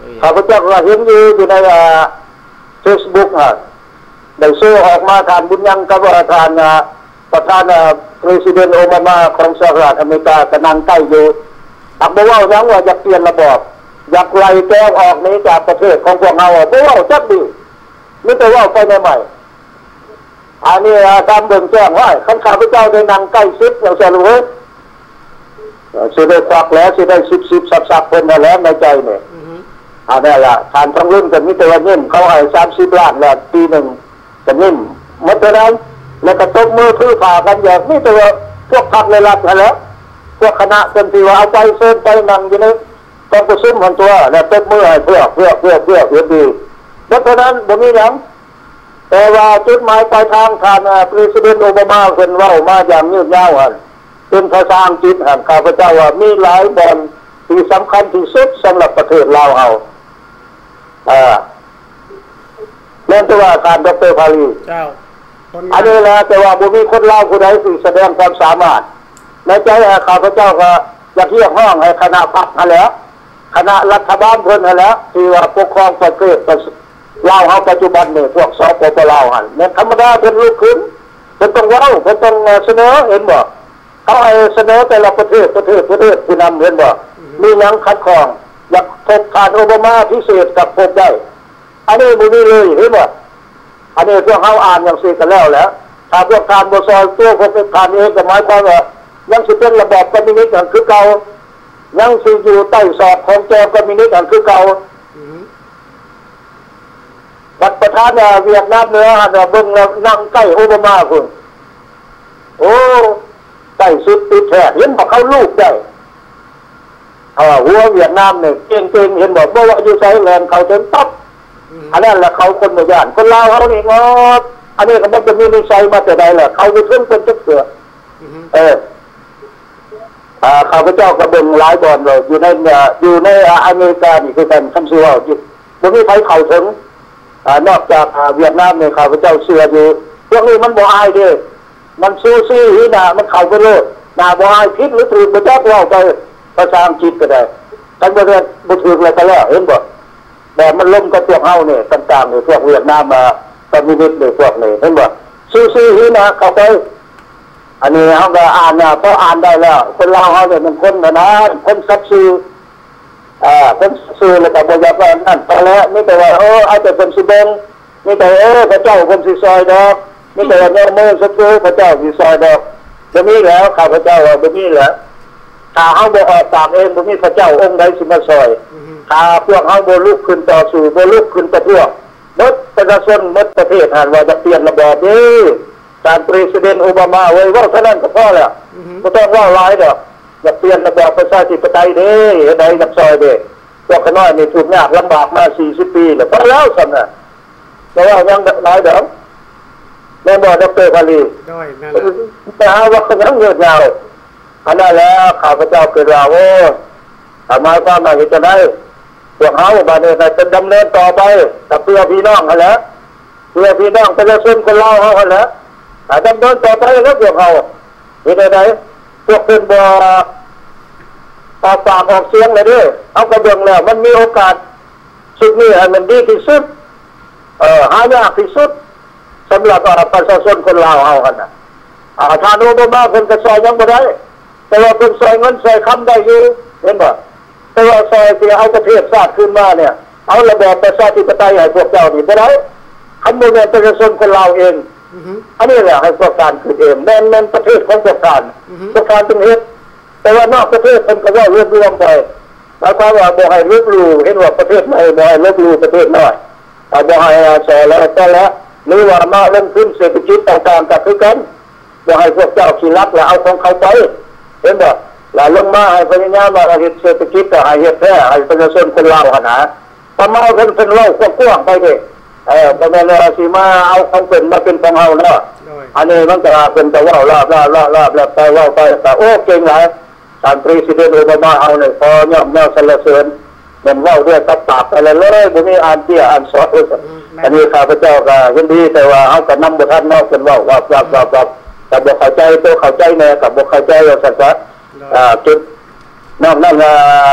S4: ข้าพเจ้าก็เห็นอยู่อยู่ในเฟซบุ๊กฮะได้โซ่ออกมาทานบุญยังกับทานประธานประธานาธิบดีโอบามาของสหรัฐอเมริกากำลังใกล้อยู่อักบอกว่ายังว่าจะเปลี่ยนระบอบอยากไล่แก้ออกนี้จากประเทศของพวกเราเพราะว่าจักดีไม่แต่ว่าไปใหม่ๆอันนี้ตามเบิ่งแจ้งว่าข้าข้าพเจ้าได้นั่งใกล้ชิดอย่างเฉลิมสิได้ควักแล้วสิได้สิบสิบสับสับคนมาแล้วในใจเนี่ยอันนี้แหละทานทั้งรุ่นกันมิตรวันนิ่มเขาให้สามสิบล้านแล้วปีหนึ่งกันนิ่มหมดแล้วแล้วก็ตบมือพื้นผ่ากันอย่างมิตรว่าพวกพักเลยรัฐแล้วพวกคณะเป็นที่ว่าเอาไปเส้นไปนั่งอยู่ในกองประชุมของตัวแล้วตบมือให้เพื่อเพื่อเพื่อเพื่อเพื่อดีเพราะนั้นบ่มีหยังแต่ว่าจุดหมายปลายทางทานประธานาธิบดีโอบามาเพิ่นเว้ามาอย่างยืดยาวหั่นเป็นภาษาอังกฤษหั่นข้าพเจ้าว่ามีหลายบอนที่สำคัญที่สุดสำหรับประเทศลาวเฮาอ่าแม้แต่ว่าการดร.พาลีเจ้าอันนี้แหละแต่ว่าบ่มีคนลาวผู้ใดที่แสดงความสามารถในใจข้าพเจ้าก็อยากเรียกร้องให้คณะพรรคนั่นแหละคณะรัฐบาลเพิ่นนั่นแหละที่ว่าปกครองประเทศลาวเฮาปัจจุบันนี่พวกสปป.ลาวหั่นแม่นธรรมดาเพิ่นลุกขึ้นเพิ่นต้องเว้าเพิ่นต้องเสนอเห็นบ่เขาให้เสนอแต่ละประเทศประเทศประเทศผู้นำเห็นบ่มีหยังขัดข้องอยากทบทานโอบามาพิเศษกับพบได้อันนี้บ่มีเลยเห็นบ่อันนี้พวกเฮาอ่านอย่างสิกันแล้วแหละถ้าพวกทานบ่ซอยตัวพวกทานเองก็หมายความว่ายังสิเป็นระบอบคอมมิวนิสต์อย่างคือเก่ายังสิอยู่ใต้สอบของแกคอมมิวนิสต์อย่างคือเก่าวัดประธานเวียดนามเหนือหันเบิ่งแล้วนั่งใกล้โอบามาพุ่นโอ้ใกล้สุดติดแท้เห็นบ่เขาลูกได้เออหัวเวียดนามเนี่ยเก่งๆเห็นบ่บ่ว่าอยู่ไสแลนด์เขาจนต๊อบอันนั้นแหละเขาคนบ่ย่านคนลาวเขานี่งออันนี้ก็บ่จะมีนิสัยมาแต่ใดล่ะเขาบ่ถึงเป็นจักเทื่อเอออ่าข้าพเจ้าก็เบิ่งหลายบ่อนเลยอยู่ในอยู่ในอเมริกานี่คือกันคำชื่อว่าบ่มีใครเข้าถึงอ่านอกจากเวียดนามนี่ข้าพเจ้าเชื่ออยู่พวกนี้มันบ่อายเด้มันซูซี่หีน่ะมันเข้าไปเลยน่าบ่อายผิดหรือถูกบ่จักเว้าไปภาษาอังกฤษก็ได้ทั้งบ่ได้บ่ถูกเลยก็แล้วเห็นบ่แต่มันล้มกับพวกเฮานี่ต่างๆนี่พวกเวียดนามมาคอมมิวนิสต์นี่พวกนี้เห็นบ่ซูซี่หีน่ะเข้าไปอันนี้เฮาก็อ่านน่ะพออ่านได้แล้วคนลาวเฮาเนี่ยมันคนน่ะนะคนซับซื่ออ่าคนซื่อแล้วก็บ่อยากว่านั่นไปแล้วนี่แต่ว่าเออเอาแต่คนสิเบิ่งนี่แต่เออพระเจ้าคนสิซอยดอกนี่แต่ว่าแนวมือสักคือพระเจ้าสิซอยดอกบ่มีแล้วข้าพเจ้าว่าบ่มีแล้วถ้าเฮาบ่ออกตามเองบ่มีพระเจ้าองค์ใดสิมาซอยถ้าพวกเฮาบ่ลุกขึ้นต่อสู้บ่ลุกขึ้นประท้วงหมดประชาชนหมดประเทศหันว่าจะเปลี่ยนระบอบนี้การประธานาธิบดีโอบามาไว้ว่าเท่านั้นก็พอแล้วบ่ต้องว่าหลายดอกอยากเปลี่ยนระบอบประชาธิปไตยเด้เฮ็ดได้กับซอยเด้พวกขน้อยนี่ทุกข์ยากลำบากมาสี่สิบปีแล้วพอแล้วซั่นน่ะแต่ว่ายังหลายดอกแม่นบ่ดร.พาลีด้อยแม่นแต่หาว่ายังยืดยาวอันนั้นแล้วข้าพเจ้าคิดว่าโอ้ถ้าหมายความว่าเฮ็ดจังได๋พวกเฮาบัดนี้จะดำเนินต่อไปกับเพื่อพี่น้องนั่นแหละเพื่อพี่น้องประชาชนคนลาวเฮานั่นแหละถ้าดำเนินต่อไปแล้วพวกเฮาเฮ็ดได้พวกเพิ่นบ่ปากปากออกเสียงเลยเด้อเอากระเบื้องแล้วมันมีโอกาสสุดนี้ให้มันดีที่สุดเอ่อหายากที่สุดสำหรับประชาชนคนลาวเฮาหั่นน่ะอ่าทานโอบามาเพิ่นก็ซอยยังบ่ได้แต่ว่าเพิ่นซอยเงินซอยคำได้อยู่เห็นบ่แต่ว่าซอยที่เอาประเทศชาติขึ้นมาเนี่ยเอาระบอบประชาธิปไตยให้พวกเจ้านี่บ่ได้คันบ่แม่นประชาชนคนลาวเองอันนี้แหละให้พวกการคือเองแม่นแม่นประเทศของพวกการพวกการเป็นเฮ็ดแต่ว่านอกประเทศเพิ่นก็ว่ารวมๆไปหมายความว่าบ่ให้ลบหลู่เห็นว่าประเทศไหนบ่ให้ลบหลู่ประเทศน้อยถ้าบ่ให้แชร์แล้วก็แล้วหรือว่ามาลงทุนเศรษฐกิจต่างๆก็คือกันบ่ให้พวกเจ้าขี้ลักแล้วเอาของเขาไปเห็นบ่แล้วลงมาให้พยายามมาเฮ็ดเศรษฐกิจก็ให้เฮ็ดแท้ให้ประชาชนคนลาวหั่นน่ะถ้ามาเพิ่นเพิ่นเว้ากว้างๆไปเด้เออบ่แม่นว่าสิมาเอาของเพิ่นมาเป็นของเฮาเนาะอันนี้มันก็เป็นแต่ว่าลาบลาบลาบลาบแล้วไปว่าไปแต่โอ้เก่งหลายท่านประธานาธิบดีโอบามาเอาเนี่ยพอย่อมย่อสรรเสริญมันว่าด้วยกับปากอะไรเลยบ่มีอ่านเตี้ยอ่านสอดอันนี้ข้าพเจ้าก็ยินดีแต่ว่าเฮาก็นำบ่ทันเนาะเพิ่นเว้าว่าว่าว่าว่าแต่บ่เข้าใจตัวเข้าใจแน่ก็บ่เข้าใจว่าซั่นซะอ่าจุดนอกนั้นอ่า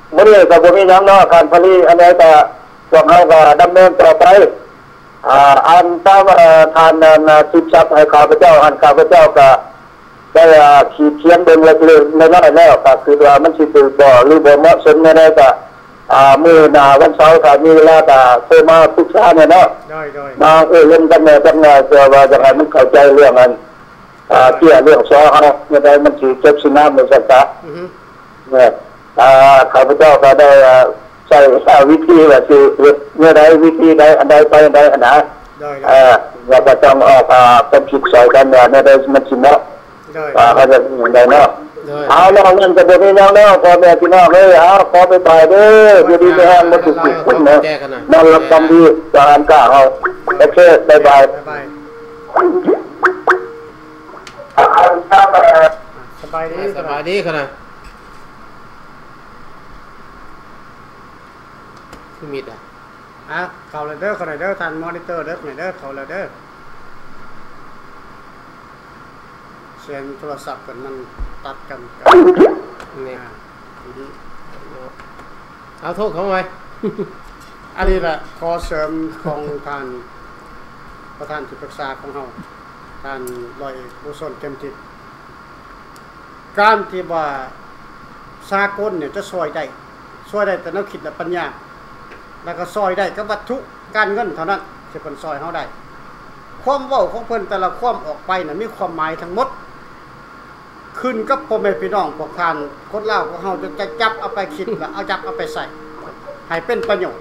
S4: มื้อนี้ก็บ่มีหยังเนาะการผลิตอันใดก็พวกเฮาก็ดำเนินต่อไปอ่าอันตามทานนั้นสิบทรัพย์ให้ข้าพเจ้าอันข้าพเจ้าก็ได้ขีดเขียนเบิ่งเล็กๆน้อยๆแล้วก็คือว่ามันสิถูกบ่หรือบ่เหมาะสมแน่ๆก็อ่ามื้อหน้าวันเสาร์ถ้ามีเวลาก็โทรมาปรึกษาแน่เนาะได้ๆมาเอ้ยเล่นกันแน่จังแน่เพื่อว่าจะให้มันเข้าใจเรื่องนั้นอ่าเกี่ยวเรื่องซอเฮาเมื่อใดมันสิเจ็บสิน้ำในสัตว์อือฮึเนี่ยอ่าข้าพเจ้าก็ได้ใช้วิธีว่าสิเมื่อใดวิธีใดอันใดไปอันใดอันนั้นเอ่อเราก็ต้องออกอ่าเป็นคิดสอยกันว่าในใดมันสิเหมาะอ่าก็จะอย่างใดเนาะเอาแล้วเงินจะบ่มีแล้วแล้วพ่อแม่พี่น้องเอ้ยเอาขอไปไปเด้ออยู่ดีมีแรงบ่ถูกผิดคุณเนาะนอนรับกรรมดีจานกล้าเฮาโอเคบ๊ายบาย
S2: สบายดี
S3: สบายดีคั่นน่ะคือมิดอ่ะ
S2: อ่ะเข้าเลยเด้อเข้าเลยเด้อท่านมอนิเตอร์เด้อเด้อเข้าเลยเด้อเสียงโทรศัพท์กันมันตัดกัน
S3: นี่เอาโทษเขาไว้
S2: อันนี้แหละขอเสริมของท่านประธานที่ปรึกษาของเราท่านร้อยเอกบุษนเต็มจิตการที่ว่าสากลเนี่ยจะซอยได้ซอยได้แต่นักคิดและปัญญาแล้วก็ซอยได้กับวัตถุการเงินเท่านั้นจะเป็นซอยเขาได้ความเว้าของเพิ่นแต่ละความออกไปน่ะมีความหมายทั้งหมดขึ้นกับพ่อแม่พี่น้องพวกท่านคนลาวของเฮาจะจับเอาไปคิดแล้วเอาจับเอาไปใส่ให้เป็นประโยชน์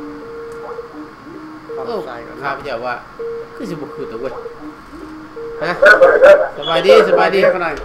S3: ครับอย่าว่าคือสิบ่คือตัวเว้ยฮะสบายดีสบายดี
S4: กันหน่อย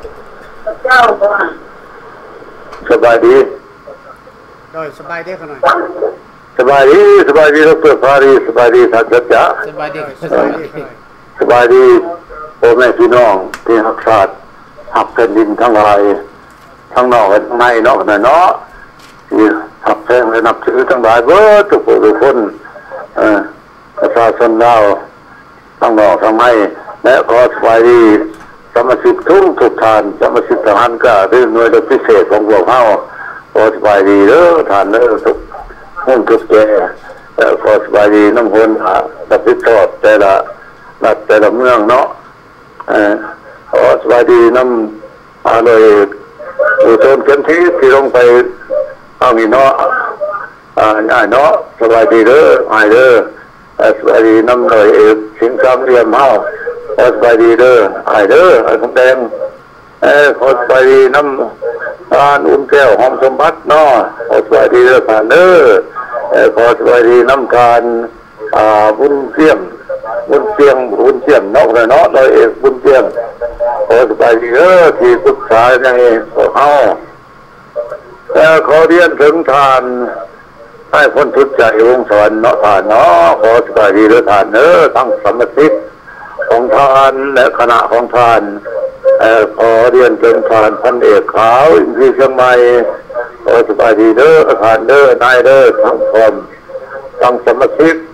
S4: สบายดี
S2: โดยสบายดีกันหน่อย
S4: สบายดีสบายดีดรพารีสบายดีท่านจัดจ้า
S3: สบายดีสบายดี
S4: สบายดีพ่อแม่พี่น้องที่รักชาติหักแผ่นดินทั้งหลายทั้งนอกและทั้งในเนาะเนาะที่หักแพงและนับถือทั้งหลายเบิดทุกผู้ทุกคนเอ่อประชาชนเราทั้งนอกทั้งในและขอสบายดีสมาชิกทุกทุกท่านสมาชิกทหารก็หรือหน่วยรบพิเศษของพวกเฮาขอสบายดีเด้อท่านเด้อทุกมุ่งทุกแก่ขอสบายดีน้ำพลรับผิดชอบแต่ละรัฐแต่ละเมืองเนาะขอสบายดีน้ำอาเลยอุทนเต็มที่ที่ลงไปเอามีเนาะอ่าง่ายเนาะสบายดีเด้อง่ายเด้อสบายดีน้ำเลยสิงคำเรียมเฮาขอสบายดีเด้อง่ายเด้อไอ้คำแดงเออขอสบายดีน้ำทานอุ่นแก้วหอมสมบัติเนาะขอสบายดีเด้อผ่านเด้อขอสบายดีน้ำทานอ่าบุญเสี่ยมบุญเสี่ยงบุญเสี่ยมนอกเลยเนาะโดยเอกบุญเสี่ยงขอสบายดีเด้อที่ปรึกษาในพวกเฮาแต่ขอเรียนถึงทานให้พ้นทุกข์จากวงสวรรค์เนาะทานเนาะขอสบายดีเด้อทานเด้อทั้งสมาชิกของทานและคณะของทานเอ่อขอเรียนถึงทานพันเอกขาวที่เชียงใหม่ขอสบายดีเด้อทานเด้อนายเด้อทั้งคนทั้งสมาชิก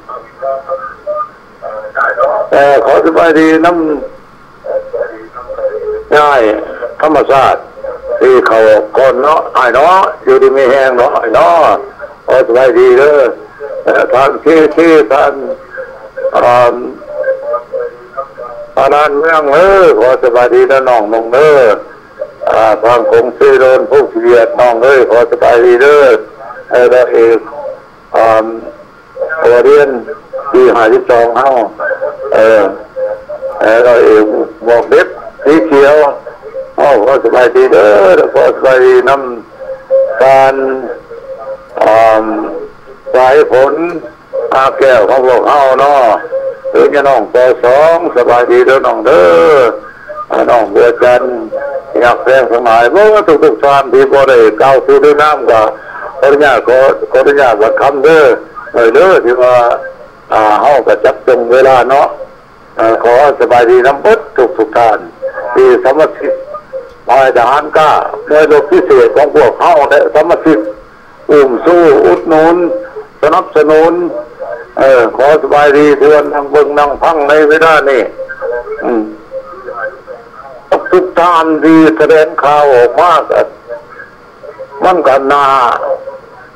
S4: แต่ขอสบายดีน้ำง่ายธรรมชาติที่เขาคนเนาะไอ้เนาะอยู่ดีไม่แห้งเนาะไอ้เนาะขอสบายดีเด้อท่านที่ที่ท่านอ่าท่านเมืองเด้อขอสบายดีนะน้องนงเด้ออ่าทางคงซีโดนผู้เสียดน้องเด้อขอสบายดีเด้อไอ้เราเอกอ่าเรียนที่หาที่สองเฮาเออเออเราเองบอกเด็กสีเขียวโอ้ขอสบายดีเด้อขอสบายดีนำการอ่าสายฝนอาแก้วของพวกเฮาเนาะหรือจะน้องปอสองสบายดีเด้อน้องเด้อน้องบัวจันทร์อยากแรงสมัยเมื่อทุกทุกชาติที่บ่ได้ก้าวสู่ด้วยน้ำก็ขออนุญาตขอขออนุญาตว่าคำเด้อหน่อยเด้อที่ว่าอ่าเฮาก็จับจงเวลาเนาะขอสบายดีน้ำปึ๊ดทุกทุกท่านที่สมาชิกหน่วยทหารกล้าหน่วยรบพิเศษของพวกเฮาและสมาชิกอุ้มสู้อุดหนุนสนับสนุนเออขอสบายดีเพื่อนนั่งเบิ่งนั่งพังในเวลานี้อืมทุกท่านที่แสดงข่าวออกมาก็มันก็น่า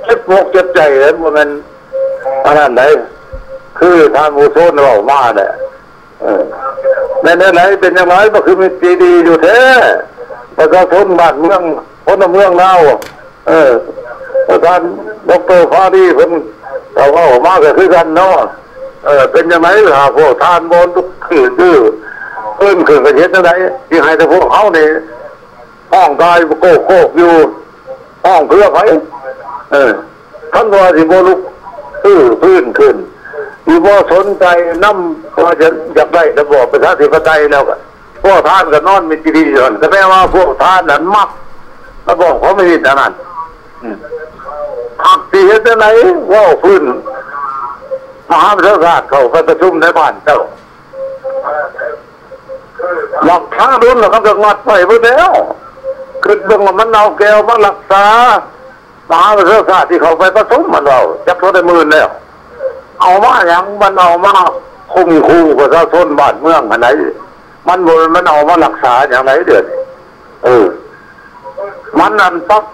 S4: เจ็บปวดเจ็บใจเห็นว่ามันอะไรไหนคือทางมูโซนเรามาเนี่ยในในไหนเป็นยังไงก็คือมีดีดีอยู่แท้ประชาชนบ้านเมืองคนเมืองเราเออประธานดร.ฟาดีเพิ่นเราว่าออกมาก็คือกันเนาะเออเป็นยังไงล่ะพวกทานบนทุกคืนดื้อเพิ่นคืนกันเฮ็ดจังได๋ที่ให้แต่พวกเฮานี่ห้องกายโกโกอยู่ห้องเพื่อไผเออท่านว่าสิบ่ลุกตื้อพื้นขึ้นสิบ่สนใจนำว่าจะอยากได้ระบอบประชาธิปไตยแล้วก็พวกท่านก็นอนมีจิตอยู่แต่แม้ว่าพวกท่านนั้นมักระบอบเขาไม่ได้เท่านั้นหักสิเฮ็ดจังได๋ว่าพื้นมหาวิทยาลัยเขาไปประชุมในบ้านเจ้าหลักทางรุ่นแล้วมันก็งัดไปเบิดแล้วคือเบิ่งว่ามันเอาแก้วมารักษามหาวิทยาลัยที่เขาไปประชุมมันเราจักเขาได้หมื่นแล้วเอามาหยังมันเอามาคุมคู่ประชาชนบ้านเมืองอันไหนมันบ่มันเอามารักษาอย่างไหนเดือดเออมันนั่นปั๊บ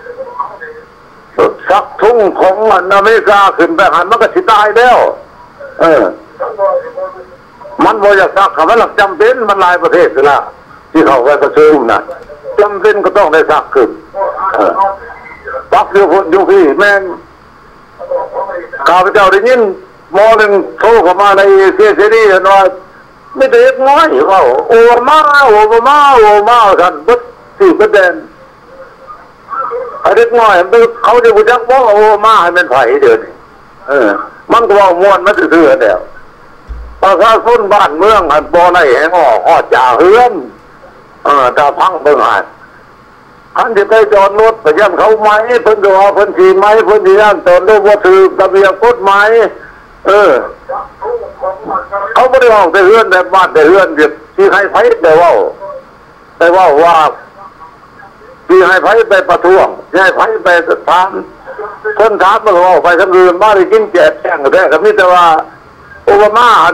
S4: สักทุ่งของอเมริกาขึ้นไปหันมันก็สิตายแล้วเออมันบ่อยากซักมันหลักจำเป็นมันหลายประเทศละที่เขาไปประชุมน่ะจำเป็นก็ต้องได้ซักขึ้นเออปักอยู่คนอยู่พี่แม่งข้าพเจ้าได้ยินมอหนึ่งโทรเข้ามาในเซียซีดีว่าไม่ได้เล็กน้อยว่าโอมาโอมาโอมาท่านบึ้ดสี่ประเด็นไอ้เล็กน้อยเขาจะพูดจักว่าโอมาให้เป็นไผ่เดือนเออมันก็ว่าม้วนมันซื่อๆเดียวประชาชนบ้านเมืองหันบ่อในแห่งออกอจ่าเฮือนเออตาพังเบิ่งหันท่านจะไปจอดรถไปย่ำเขาไหมเพิ่นดูเพิ่นสีไหมเพิ่นสีนั่นตอนด้วยว่าถือระเบียบกฎหมายเออเขาไม่ได้ออกแต่เฮือนแต่บ้านแต่เฮือนเด็กที่ให้ไฟแต่ว่าแต่ว่าว่าที่ให้ไฟไปประท้วงที่ให้ไฟไปถามคนถามมันว่าไปทั้งคืนมาได้กินแจกแจงแต่ก็มีแต่ว่าโอบามาหัน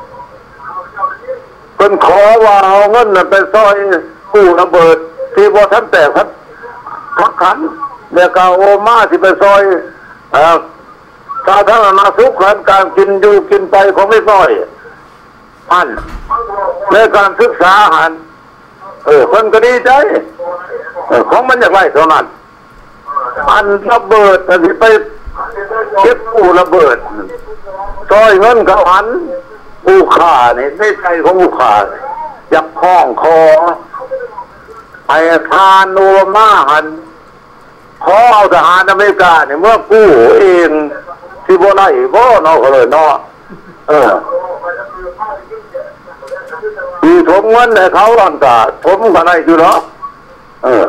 S4: เป็นขอว่าเอาเงินไปซอยกู้ระเบิดที่บ่ทันแตกทันพักขันแล้วก็โอมาที่ไปซอยสาธารณสุขการกินอยู่กินไปของไม่ซอยอันในการศึกษาหันเออคนก็ดีใจของมันอย่างไรเท่านั้นอันระเบิดอันที่ไปเก็บกู้ระเบิดซอยเงินเขาหันผู้ขาเนี่ยในใจของผู้ขาอยากคล้องคอไอ้ทานโนมาหันขอเอาทหารอเมริกาเนี่ยเมื่อกู้เองที่บ่ได้บ่เนาะเลยเนาะเออมีถมเงินให้เขาอันตาถมกันได้อยู่เนาะเออ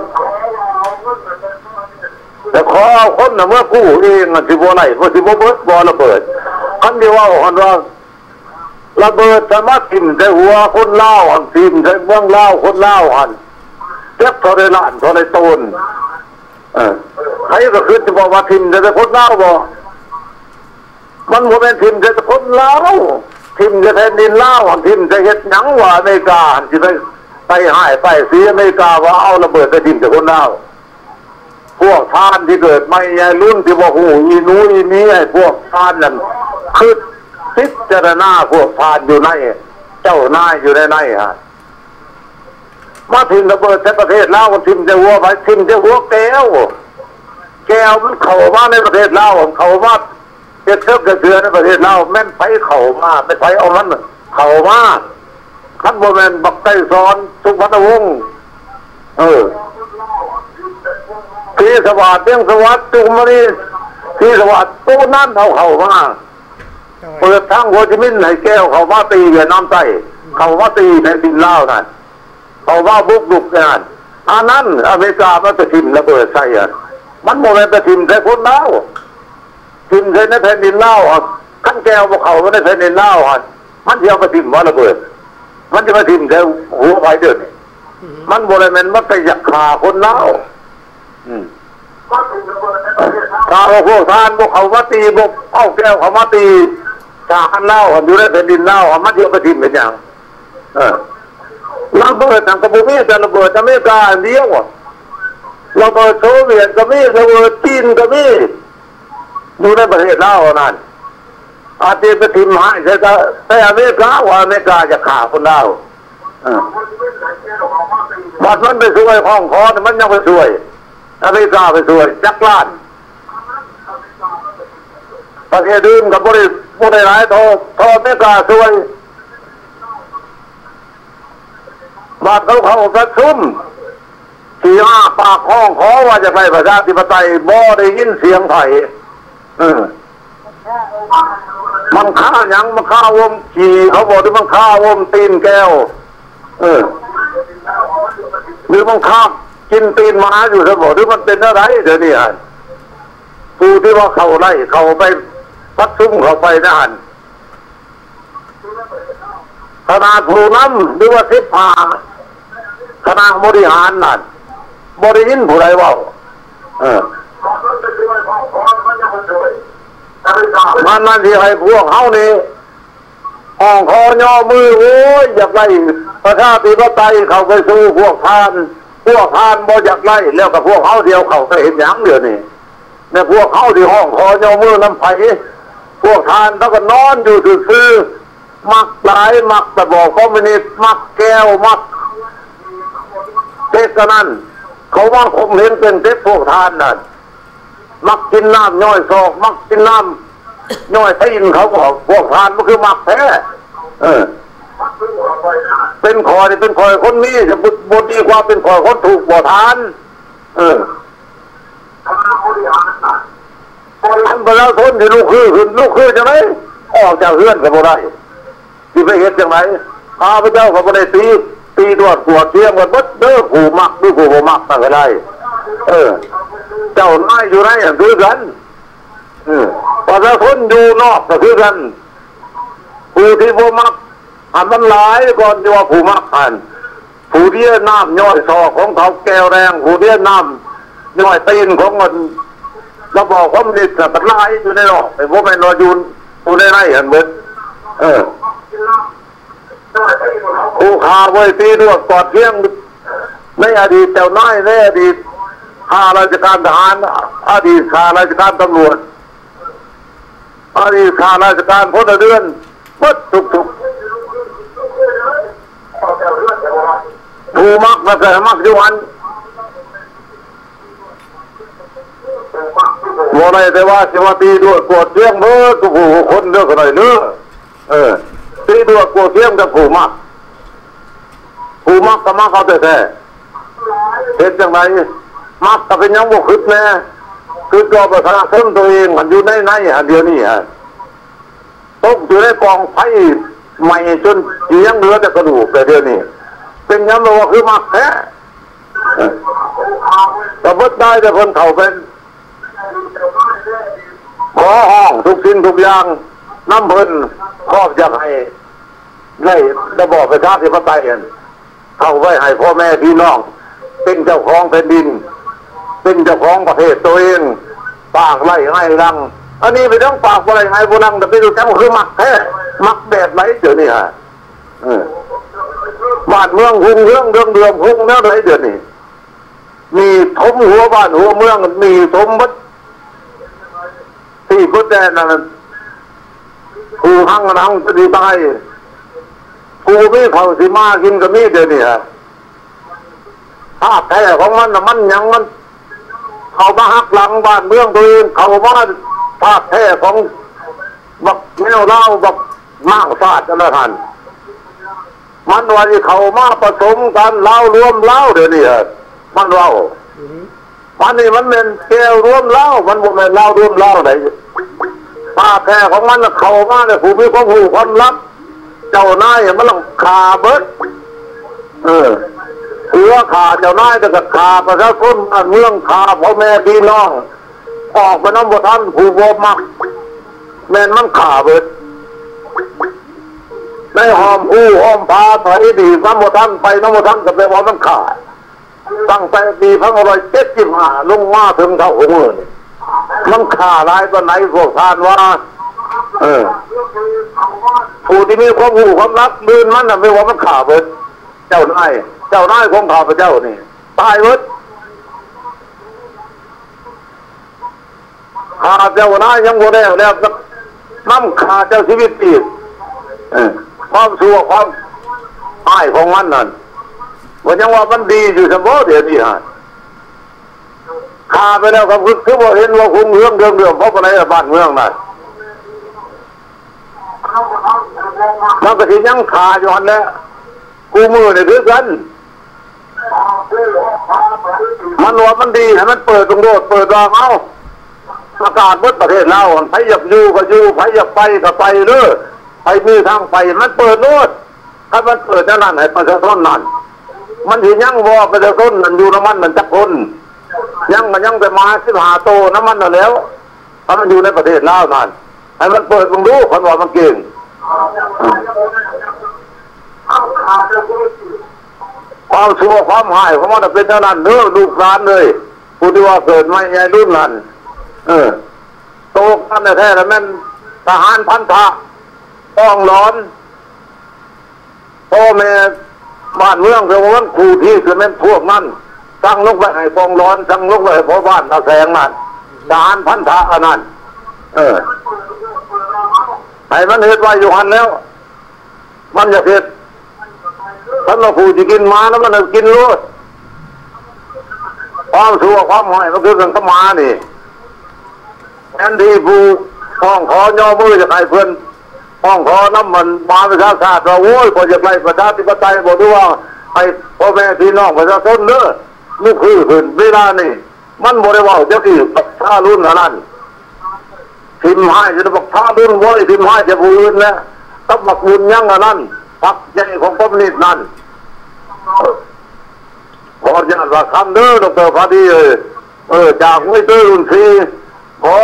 S4: แต่ขอเอาคนน่ะเมื่อกู้เองที่บ่ได้บ่สิบ่เบิดบ่ระเบิดคันเดียวว่าคันว่าระเบิดสามารถทิ่มใส่หัวคนเล่าอันทิ่มใส่เมืองเล่าคนเล่าอันเจ็บทรล้านทรตนเออใครก็คือจะบอกว่าทิ่มใส่คนเล่าบ่มันบ่เป็นทิ่มใส่คนเล่าทิ่มใส่แผ่นดินเล่าอันทิ่มใส่เฮ็ดหยังว่าอเมริกาสิไปไปหายไปเสียอเมริกาว่าเอาระเบิดไปทิ่มใส่คนเล่าพวกท่านที่เกิดไม่ใหญ่รุ่นที่บอกหูอีนู้อีนี้ไอ้พวกท่านนั่นคือพิจารณาพวกท่านอยู่ในเจ้านายอยู่ในในฮะมาถึงระเบิดในประเทศลาวมันทิ่มจะหัวไปทิ่มจะหัวแก้วแก้วมันเข่ามาในประเทศลาวเข่ามาเจ็ดเชือกเชือในประเทศลาวแม่นไฟเข่ามาไปไฟเอามันเข่ามาขั้นโบแมนบักไก่ซ้อนสุพรรณวงศ์เออที่สวัสดิ์เรื่องสวัสดิ์จุมารีที่สวัสดิ์ตู้นั่นเอาเข่ามาเปิดทางโฮจิมินห์ให้แก้วเขามาตีเวียดนามใต้เขามาตีในดินลาวนั่นเขาว่าบุกดุกงานอันนั้นอเมริกามันจะทิ่มระเบิดใส่อ่ะมันโมเป็นจะทิ่มใส่คนลาวทิ่มใส่ในแผ่นดินลาวขั้นแก้วพวกเขาในแผ่นดินลาวอ่ะมันจะเอาไปทิ่มว่าระเบิดมันจะมาทิ่มใส่หัวไฟเดือดมันโมเป็นมันไปอยากฆ่าคนลาวถ้าพวกท่านพวกเขามาตีพวกเอาแก้วเขามาตีชาคันเล่าอยู่ในแผ่นดินเล่ามันเยอะไปทิ่มเป็นอย่างเออระเบิดทางกระบุมีแต่ระเบิดอเมริกาเดียวระเบิดโซเวียตก็มีระเบิดจีนก็มีอยู่ในประเทศลาวนั่นอาทิตย์ไปทิมหายใช่ก็แต่อเมริกาว่าอเมริกาจะฆ่าคนลาวบัดมันไปช่วยห้องคอมันยังไปช่วยอเมริกาไปช่วยจักรล้านประเทศอื่นกับบริบริหลายโทโทอเมริกาช่วยบัดเขาเขาประชุมสี่ห้าปากห้องขอว่าจะไปประชาธิปไตยบ่ได้ยินเสียงไทยมันฆ่ายังมันฆ่าวมขี่เขาบอกที่มันฆ่าวมตีนแก้วเออหรือมันฆ่ากินตีนม้าอยู่เขาบอกที่มันเป็นอะไรเดี๋ยวนี้ผู้ที่ว่าเขาไล่เขาไปพัดซุ่มเขาไปนั่นขนาดผู้นำหรือว่าทิพาคณะบริหารนั่นบริยินผู้ใดว่าเออมันนั่นที่ให้พวกเขานี่ห้องคอย่อมือโอ้ยอยากไล่ประชาธิปไตยเขาไปสู้พวกทานพวกทานบ่อยากไล่แล้วกับพวกเขาเดียวเขาไปเห็นอย่างเดียวนี่เนี่ยพวกเขาที่ห้องคอย่อมือน้ำไผ่พวกทานเขาก็นอนอยู่ซื่อมักหลายมักแต่บอกคอมมิวนิสต์มักแก้วมักเด็กกันนั่นเขาว่าผมเห็นเป็นเด็กพวกทานนั่นมักกินน้ำย่อยซอกมักกินน้ำย่อยตีนเขาบอกพวกทานมันคือมักแท้เออเป็นคอยเป็นคอยคนนี้จะบดดีกว่าเป็นคอยคนถูกบ่ทานเออท่านประชาชนที่ลูกคือขึ้นลูกคือจะไหมออกจากเฮือนกับบ่ได้ที่ไปเห็นจังไหนข้าพเจ้ากับบ่ได้ตีตีดวดกวดเทียมกันบัดเด้อผู้มักด้วยผู้บ่มักตั้งก็ได้เออเจ้านายอยู่ไหนอย่างคือกันเออประชาชนอยู่นอกก็คือกันผู้ที่บ่มักอันมันหลายก่อนที่ว่าผู้มักอันผู้เดียน้ำย่อยซอกของเขาแก้วแรงผู้เดียน้ำย่อยตีนของมันเราบอกว่ามันจะเป็นลายอยู่ในหลอกแต่พวกมันรอยูนผู้ได้ไรเห็นหมดเออผู้ข่าวไว้ตีด้วยกอดเที่ยงในอดีตเจ้านายในอดีตข้าราชการทหารอดีตข้าราชการตำรวจอดีตข้าราชการพลเรือนมัดทุกทุกผู้มักมาแต่มักยุวันโมไรแต่ว่าสิว่าตีด้วยกดเสียงเมื่อทุกผู้คนเลือกหน่อยเนื้อเออตีด้วยกดเสียงกับผู้มักผู้มักก็มักเขาแต่แต่เห็นจังไรมักแต่เป็นยังบุกขึ้นแน่คือตัวประชาชนตัวเองมันอยู่ในในอันเดียวนี่ฮะตกอยู่ในกองไฟใหม่จนยังเหลือแต่กระดูกแต่เดียวนี้เป็นยังบอกว่าคือมักแท้แต่เบิดได้แต่คนเขาเป็นขอห้องทุกสิ่งทุกอย่างน้ำเพลินครอบอยากให้ได้ระบอบประชาธิปไตยเข้าไว้ให้พ่อแม่พี่น้องเป็นเจ้าของแผ่นดินเป็นเจ้าของประเทศตัวเองปากไล่ให้รังอันนี้ไปต้องปากอะไรให้พลังแต่ไปดูแค่คือมักแท้มักแบบไหนเดี๋ยวนี้ฮะบ้านเมืองหุ่งเรื่องเรื่องเดือมหุ่งแล้วไหนเดี๋ยวนี้มีทมหัวบ้านหัวเมืองมีทมบัดที่พุทธแดนนั่นกูหั่งนั่งจะดีตายกูไม่เขาสิมากินกับมีเดี๋ยวนี้ฮะถ้าแท้ของมันมันยังมันเขามาหักหลังบ้านเมืองตัวเองเขามาภาคแท้ของบักแมวเล่าบักมากฟาดกันละทันมันว่าที่เขามาผสมกันเล่ารวมเล่าเดี๋ยวนี้มันเล่ามันนี่มันเป็นแก้วรวมเล่ามันบ่เป็นเล่ารวมเล่าไหนภาคแท้ของมันเขามาเนี่ยผู้มีความรู้ความลับเจ้านายมันต้องขาเบิดเออหัวขาเจ้านายแต่กับขาประชาชนเมืองขาพ่อแม่พี่น้องออกไปน้ำบ่ทันผู้บ่มักแม่นมันขาเบิดในหอมอู้หอมพาไถดีน้ำบ่ทันไปน้ำบ่ทันกับไปว่ามันขาดตั้งแต่ปีพันร้อยเจ็ดสิบห้าลงมาถึงเท่าหัวมือนี่มันขาลายปานไหนพวกท่านว่าเออผู้ที่มีความหูความรักมืนมันน่ะไม่ว่ามันขาเบิดเจ้านายเจ้านายของข้าพเจ้านี่ตายเบิดขาเจ้าหน้ายังโมได้แล้วน้ำขาเจ้าชีวิตอีกความชั่วความอ้ายของมันนั่นวันยังว่ามันดีอยู่เสมอเดี๋ยวนี้ฮะขาไปแล้วก็คือคือว่าเห็นว่าคุ้มเรื่องเรื่องเรื่องเพราะอะไรบ้านเมืองนั่นมันก็ที่ยังขาอยู่หันแล้วกูมือเนี่ยด้วยกันมันว่ามันดีให้มันเปิดตรงโดดเปิดรางเอาประกาศบนประเทศเราใครอยากอยู่ก็อยู่ใครอยากไปก็ไปเลยใครมีทางไปมันเปิดโน้ตถ้ามันเปิดนั่นให้ประชาชนนั่นมันที่ยังวอประชาชนมันอยู่น้ำมันมันจักคนยังมันยังไปมาสิบหาโตน้ำมันนั่นแล้วถ้ามันอยู่ในประเทศเรานั่นให้มันเปิดตรงรู้คนว่ามันเก่งความชั่วความหายของมันเป็นเท่านั้นเนื้อลูกหลานเลยผู้ที่ว่าเกิดไม่ใหญ่รุ่นนั้นเออโตกันแท้แล้วแม่นทหารพันธะต้องร้อนพ่อแม่บ้านเมืองเพราะว่าผู้ที่คือแม่นพวกนั้นสั่งลงไปให้ฟองร้อนสั่งลงไปให้พ่อบ้านตาแสงนั่นทหารพันธะอันนั้นเออให้มันเหตุไว้อยู่หันแล้วมันจะเหตุท่านเราผู้ที่กินมาแล้วมันจะกินรสความชั่วความหายมันคือกันขมานี่แทนที่ผู้ห้องขอย่อมือจะใครเพื่อนห้องขอน้ำมันมาประชาชาติเราโว้ยพอจะไล่ประชาธิปไตยบอกด้วยว่าให้พ่อแม่พี่น้องประชาชนเน้อลูกคือขึ้นเวลานี่มันบริวารเจ้าที่ท่ารุ่นนั้นทิมให้จะบอกท่ารุ่นโว้ยทิมให้จะผู้อื่นนะต้องบักบุญยังอันนั้นพักใหญ่ของคอมมิวนิสต์นั่นขอญาติว่าคำเด้อดรพอดีเออเออจากไม่เจอรุ่นสี่ขอ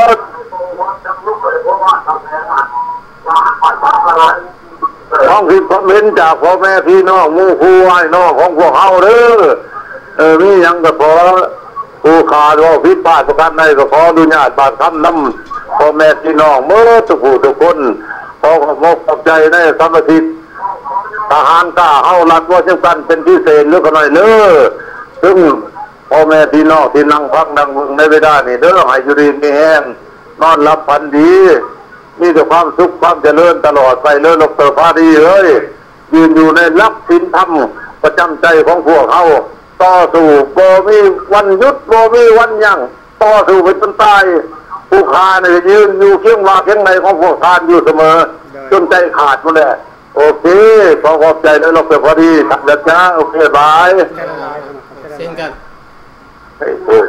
S4: ท้องถิ่นคอมเมนต์จากพ่อแม่พี่น้องมู่คู่ไอ้น้องของพวกเขาเด้อเออมียังก็ขอผู้ขาดว่าพิษพลาดประการใดก็ขออนุญาตบาดคำน้ำพ่อแม่พี่น้องเมื่อทุกผู้ทุกคนขอขอบขอบใจในสมทิศทหารกล้าเฮารัดว่าเช่นกันเป็นพิเศษหรือก็หน่อยเน้อซึ่งพ่อแม่พี่น้องที่นั่งพักนั่งมึงในเวลานี่เด้อให้อยู่ดีมีแห้งนอนรับพันดีมีแต่ความสุขความเจริญตลอดไปเลยดรพาดีเลยยืนอยู่ในหลักศีลธรรมประจำใจของพวกเขาต่อสู้บ่มีวันหยุดบ่มีวันยั่งต่อสู้ไปจนตายผู้ขาเนี่ยยืนอยู่เคียงว่าเคียงในของพวกทานอยู่เสมอจนใจขาดหมดเลยโอเคขอขอบใจเลยดรพาดีสักเด็ดจ้าโอเคบาย
S3: เช่นกัน
S2: ข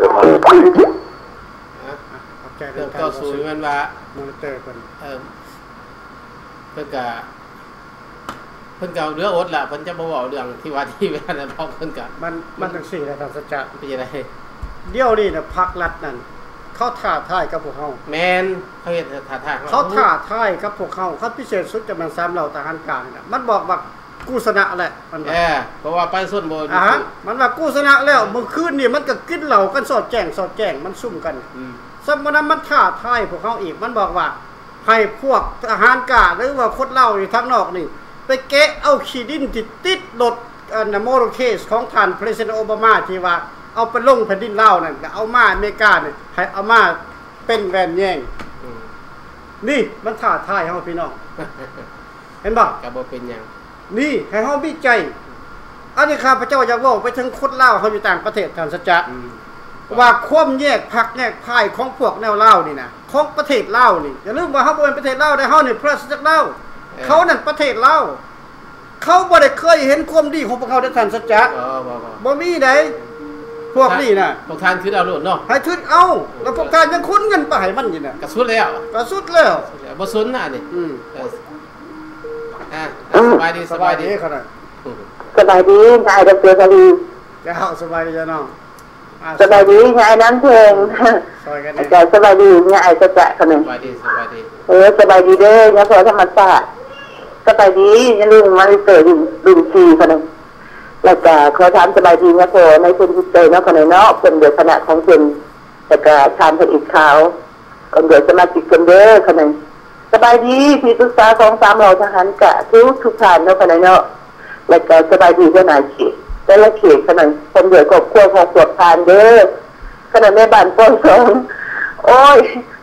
S2: อบใจ
S3: เรื่องต่อสู้มันว่าม
S2: อนิเตอร์เพิ่น
S3: เออเพิ่นก็เพิ่นก็เรืออดล่ะเพิ่นจะบ่เว้าเรื่องที่ว่าที่เวลานั้นเพราะเพิ่นก็
S2: มันมันจังซี่แหละท่านสัจจะ
S3: เป็นจังได๋
S2: เดี๋ยวนี้น่ะพรรครัฐนั่นเขาท้าทายกับพวกเฮา
S3: แม่นเขาเฮ็ดท้าทาย
S2: เขาท้าทายกับพวกเฮาคันพิเศษสุดจะมันสามเหล่าทหารกลางน่ะมันบอกว่ากูชนะแหละมัน
S3: เออเพราะว่าไปส้นบ่
S2: อ่ามันว่ากูชนะแล้วเมื่อคืนนี่มันก็กินเหล้ากันสอดแจ้งสอดแจ้งมันซุ่มกันอืมสมมุตินั้นมันท้าทายพวกเฮาอีกมันบอกว่าให้พวกทหารกล้าหรือว่าคนเล่าอยู่ทางนอกนี่ไปแกะเอาขี้ดินที่ติดรถอันน่ะโมโรเคสของท่านประธานาธิบดีโอบามาที่ว่าเอาไปลงแผ่นดินลาวนั่นก็เอามาอเมริกานี่ให้เอามาเป็นแวนแย่งนี่มันท้าทายเฮาพี่น้องเห็นบ่
S3: ก็บ่เป็นหยัง
S2: นี่ให้เฮาวิจัยอันนี้ข้าพเจ้าอยากเว้าไปถึงคนลาวเฮาอยู่ต่างประเทศท่านสัจจะว่าความแยกพรรคแยกพายของพวกแนวลาวนี่นะของประเทศลาวนี่อย่าลืมว่าเฮาบ่เป็นประเทศลาวได้เฮานี่พระสัจจะลาวเขานั่นประเทศลาวเขาบ่ได้เคยเห็นความดีของพวกเขาได้ท่านสัจจะ
S3: อ๋อ
S2: บ่บ่มีไดพวกนี้น่ะ
S3: พวกท่านคือเอาโลดเนาะ
S2: ให้ทึดเอาแล้วพวกท่านยังคุ้นเงินไปให้มันอยู่น่ะ
S3: ก็สุดแล้ว
S2: ก็สุดแล้ว
S3: บ่สนน่ะนี่
S2: อืม
S3: อ่าสบายดีสบายดี
S2: ขนาด
S5: สบายดีนายดรสลี
S2: จ้าสบายดีจ้าน้อง
S5: สบายดีนายน้ำเพลงอาจารย์สบายดีนายจะแจกขนม
S3: สบายดีสบายดี
S5: เออสบายดีเด้อยาพอธรรมศาสตร์สบายดีอย่าลืมมาเปิดดุมซีขนมแล้วก็ขอถามสบายดีนะพอในคนจิตใจเนาะขนมเนาะคนเดียวขณะของคนแล้วก็ทานผลิตขาวคนเดียวสมาชิกคนเด้อขนมสบายดีที่ปรึกษาของสามเราทหารกะทุกทุกท่านเนาะขนมเนาะแล้วก็สบายดีเจ้านายเขตแต่ละเขตขนาดคนเดือดครอบครัวของตรวจทานเด้อขนาดแม่บ้านป้อนสองโอ้ย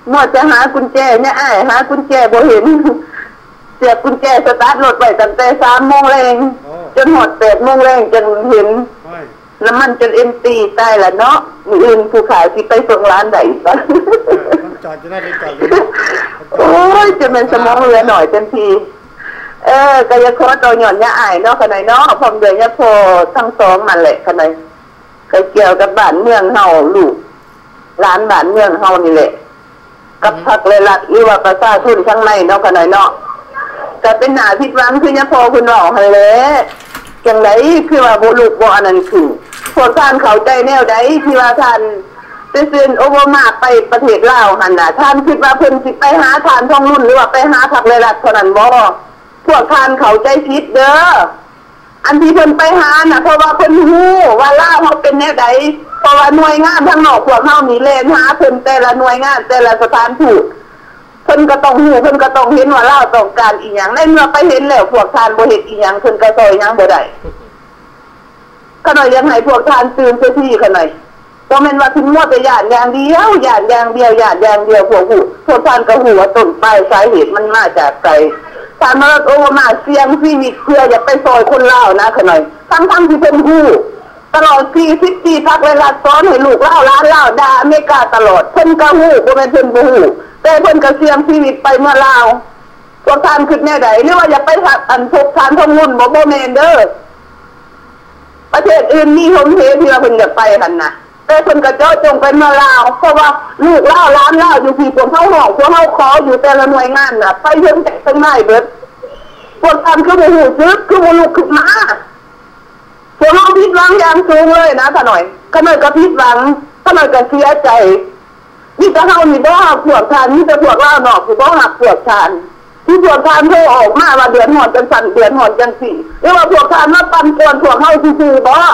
S5: หมดจะหากุญแจเนี่ยอ้ายหากุญแจบ่เห็นเสียบกุญแจสตาร์ทรถไปตั้งแต่สามโมงแรงจนหอดแปดโมงแรงจนเห็นน้ำมันจนเอ็มตีตายละเนาะมืออื่นผู้ขายที่ไปส่งร้านไหนบ้าง
S2: จอดจะได้จอด
S5: โอ้ยจะเป็นสมองเรือหน่อยเต็มทีเออกายโคตรหย่อนยาอายเนาะขนาดเนาะพร้อมเดือนยาโพทั้งสองมันแหละขนาดก็เกี่ยวกับบ้านเมืองเฮาลูกร้านบ้านเมืองเฮานี่แหละกับพักเลยรัฐหรือว่าประชาชนทั้งในเนาะขนาดเนาะแต่เป็นหน้าผิดหวังคือยาโพคุณบอกให้เลยจังไดคือว่าบ่ลูกบ่อันนั้นคือพวกท่านเข้าใจแนวใดที่ว่าท่านไปซื้อโอเวอร์มาไปประเทศลาวหั่นน่ะท่านคิดว่าเพิ่นสิไปหาทานท่องรุ่นหรือว่าไปหาพักเลยรัฐเท่านั้นบ่พวกท่านเข้าใจผิดเด้ออันที่เพิ่นไปหาน่ะเพราะว่าเพิ่นฮู้ว่าลาวเฮาเป็นแนวใดเพราะว่าหน่วยงานทางนอกพวกเฮานี่แล่นหาเพิ่นแต่ละหน่วยงานแต่ละสถานทูตเพิ่นก็ต้องฮู้เพิ่นก็ต้องเห็นว่าลาวต้องการอีหยังในเมื่อไปเห็นแล้วพวกท่านบ่เฮ็ดอีหยังเพิ่นก็ซอยหยังบ่ได้ขน่อยยังให้พวกท่านตื่นเสียทีขน่อยบ่แม่นว่าถึงหมดแต่ญาติอย่างเดียวญาติอย่างเดียวญาติอย่างเดียวพวกฮู้พวกท่านก็ฮู้ว่าต้นปลายสาเหตุมันมาจากไสท่านมาโอ้มาเสี่ยงชีวิตเพื่อจะไปซอยคนลาวนะขน่อยทั้งๆที่เพิ่นฮู้ตลอดสี่สิบปีพักเวลาซ้อนให้ลูกลาวล้านลาวด่าอเมริกาตลอดเพิ่นก็ฮู้บ่แม่นเพิ่นบ่ฮู้แต่เพิ่นก็เสี่ยงชีวิตไปเมื่อลาวพวกท่านคิดแนวใดหรือว่าอย่าไปทักอันพกทานท่องรุ่นบ่บ่แม่นเด้อประเทศอื่นมีโฮมเทที่ว่าเพิ่นจะไปหั่นน่ะแต่เพิ่นก็เจาะจงไปเมื่อลาวเพราะว่าลูกลาวล้านลาวอยู่ที่พวกเฮาห้องพวกเฮาขออยู่แต่ละหน่วยงานน่ะไปเพิ่นแต่ข้างในเบิดพวกท่านคือบ่ฮู้สึกคือบ่ลุกขึ้นมาพวกเฮาผิดหวังอย่างสูงเลยนะท่านหน่อยขน่อยก็ผิดหวังขน่อยก็เสียใจนี่จะเฮานี่บ่ฮักพวกท่านนี่จะพวกลาวนอกสิบ่ฮักพวกท่านที่พวกท่านโทรออกมาว่าเดือนหอนจังสั่นเดือนหอนจังสี่หรือว่าพวกท่านมาปั่นป่วนพวกเฮาซื่อๆบ่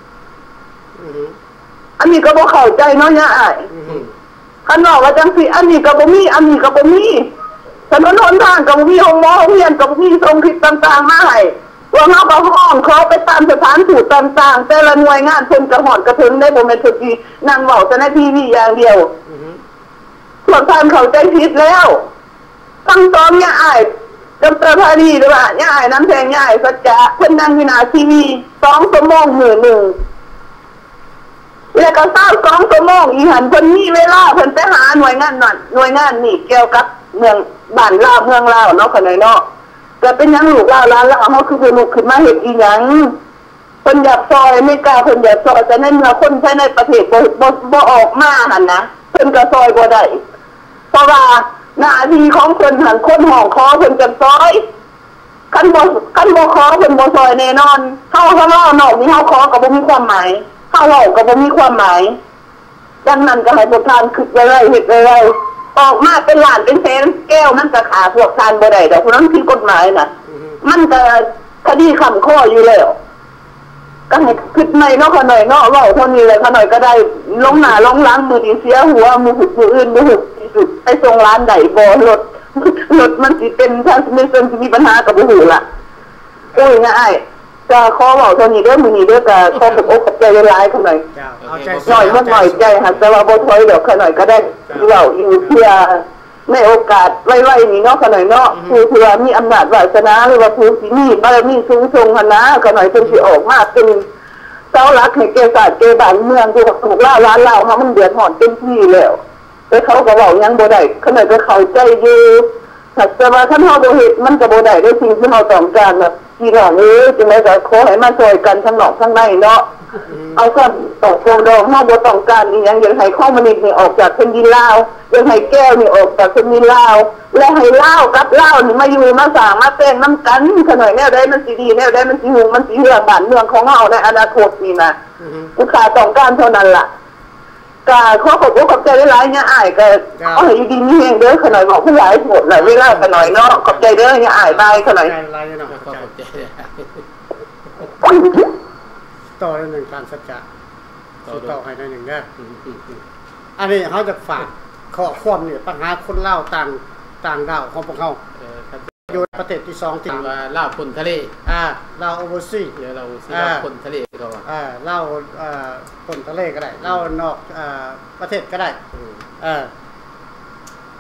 S5: อันนี้ก็บ่เข้าใจเนาะย่าอ้ายคันบอกว่าจังสี่อันนี้ก็บ่มีอันนี้ก็บ่มีถนนหนทางก็บ่มีโรงหมอโรงเรียนก็บ่มีส่งคลิปต่างๆมาให้พวกเฮาก็ห้องขอไปตามสถานทูตต่างๆแต่ละหน่วยงานเพิ่นก็ฮอดกระถึงได้บ่แม่นทุกทีนั่งเว้าแต่ในทีวีอย่างเดียวพวกท่านเข้าใจผิดแล้วตั้งตอนย่าอ้ายดร.พาดีหรือว่าย่าอ้ายน้ำแทงย่าอ้ายสัจจะเพิ่นนั่งอยู่หน้าทีวีสองชั่วโมงมื้อนึงแล้วก็เศร้าสองชั่วโมงอีหันเพิ่นมีเวลาเพิ่นไปหาหน่วยงานนั่นหน่วยงานนี่เกี่ยวกับเมืองบ้านลาวเมืองลาวเนาะขนาดเนาะก็เป็นหยังลูกลาวล้านลาวเฮาคือเพิ่นลุกขึ้นมาเฮ็ดอีหยังเพิ่นอยากซอยไม่กล้าเพิ่นอยากซอยแต่ในเมื่อคนภายในประเทศบ่บ่บ่ออกมาหั่นนะเพิ่นก็ซอยบ่ได้เพราะว่าหน้าที่ของเพิ่นหันคนห้องขอเพิ่นจังซอยคันบ่คันบ่ขอเพิ่นบ่ซอยแน่นอนเฮาเฮาเนาะนอกนี่เฮาขอก็บ่มีความหมายเฮาเว้าก็บ่มีความหมายดังนั้นก็ให้พวกท่านคิดไว้ๆเฮ็ดไว้ๆออกมาเป็นล้านเป็นแสนแก้วมันก็ขาพวกท่านบ่ได้ดอกเพราะนั้นผิดกฎหมายน่ะมันก็คดีค้ำข้ออยู่แล้วก็ให้คิดใหม่เนาะขน่อยเนาะเว้าเท่านี้เลยขน่อยก็ได้ลงหน้าลงหลังมือนี่เสียหัวมือหุบมืออื่นบ่หุบที่สุดไปส่งร้านใดบ่รถรถมันสิเป็นถ้ามีเพิ่นสิมีปัญหาก็บ่ฮู้ล่ะโอ้ยง่ายจะขอเว้าเท่านี้เด้อมื้อนี้เด้อก็ขอบอกอกกับใจหลายๆขน่อย
S2: เอาใจ
S5: หน่อยมันหน่อยใจค่ะแต่ว่าบ่ถอยดอกขน่อยก็ได้เว้าอยู่เพื่อในโอกาสไว้ๆนี่เนาะขน่อยเนาะผู้ที่ว่ามีอำนาจวาสนาหรือว่าผู้ที่มีบารมีสูงส่งหั่นนะขน่อยเพิ่นสิออกมาเป็นเสาหลักให้แก่ชาติแก่บ้านเมืองที่ว่าถูกล่าล้านลาวเฮามันเดือดร้อนเต็มที่แล้วแต่เขาก็เว้ายังบ่ได้ขน่อยก็เข้าใจอยู่แต่ว่าคันเฮาบ่เฮ็ดมันก็บ่ได้ได้สิ่งที่เฮาต้องการน่ะพี่น้องเอ้ยจังได๋ก็ขอให้มาช่วยกันทั้งนอกทั้งในเนาะเอาก็ตกลงดองเฮาบ่ต้องการอีหยังอยากให้คอมมิวนิสต์นี่ออกจากแผ่นดินลาวอยากให้แก้วนี่ออกจากแผ่นดินลาวและให้ลาวกับลาวนี่มาอยู่มาสร้างมาแต่งนำกันขน่อยแนวใดมันสิดีแนวใดมันสิหุงมันสิเฮือบ้านเมืองของเฮาในอนาคตนี่นะผู้ค้าต้องการเท่านั้นล่ะก็ขอขอบคุณขอบใจหลายๆเนี่ยอ้ายก็ขอให้อยู่ดีมีแรงเด้อขน่อยบอกผู้หลายโหดหลายเวลาขน่อยเนาะขอบใจเด้อเนี่ยอ้ายบายขน่อย
S2: ต่อได้หนึ่งการสัจจะต่อให้ได้หนึ่งได้อันนี้เขาจะฝากข้อความเนี่ยปัญหาคนเล่าต่างต่างดาวของพวกเขาอยู่ประเทศที่สองที่
S3: ว่าเล่าคนทะเล
S2: อ่าเล่าโอเวอร์ซี
S3: เดี๋ยวเราซีเล่าคนทะเลก็ว่า
S2: อ่าเล่าอ่าคนทะเลก็ได้เล่านอกอ่าประเทศก็ได้เออ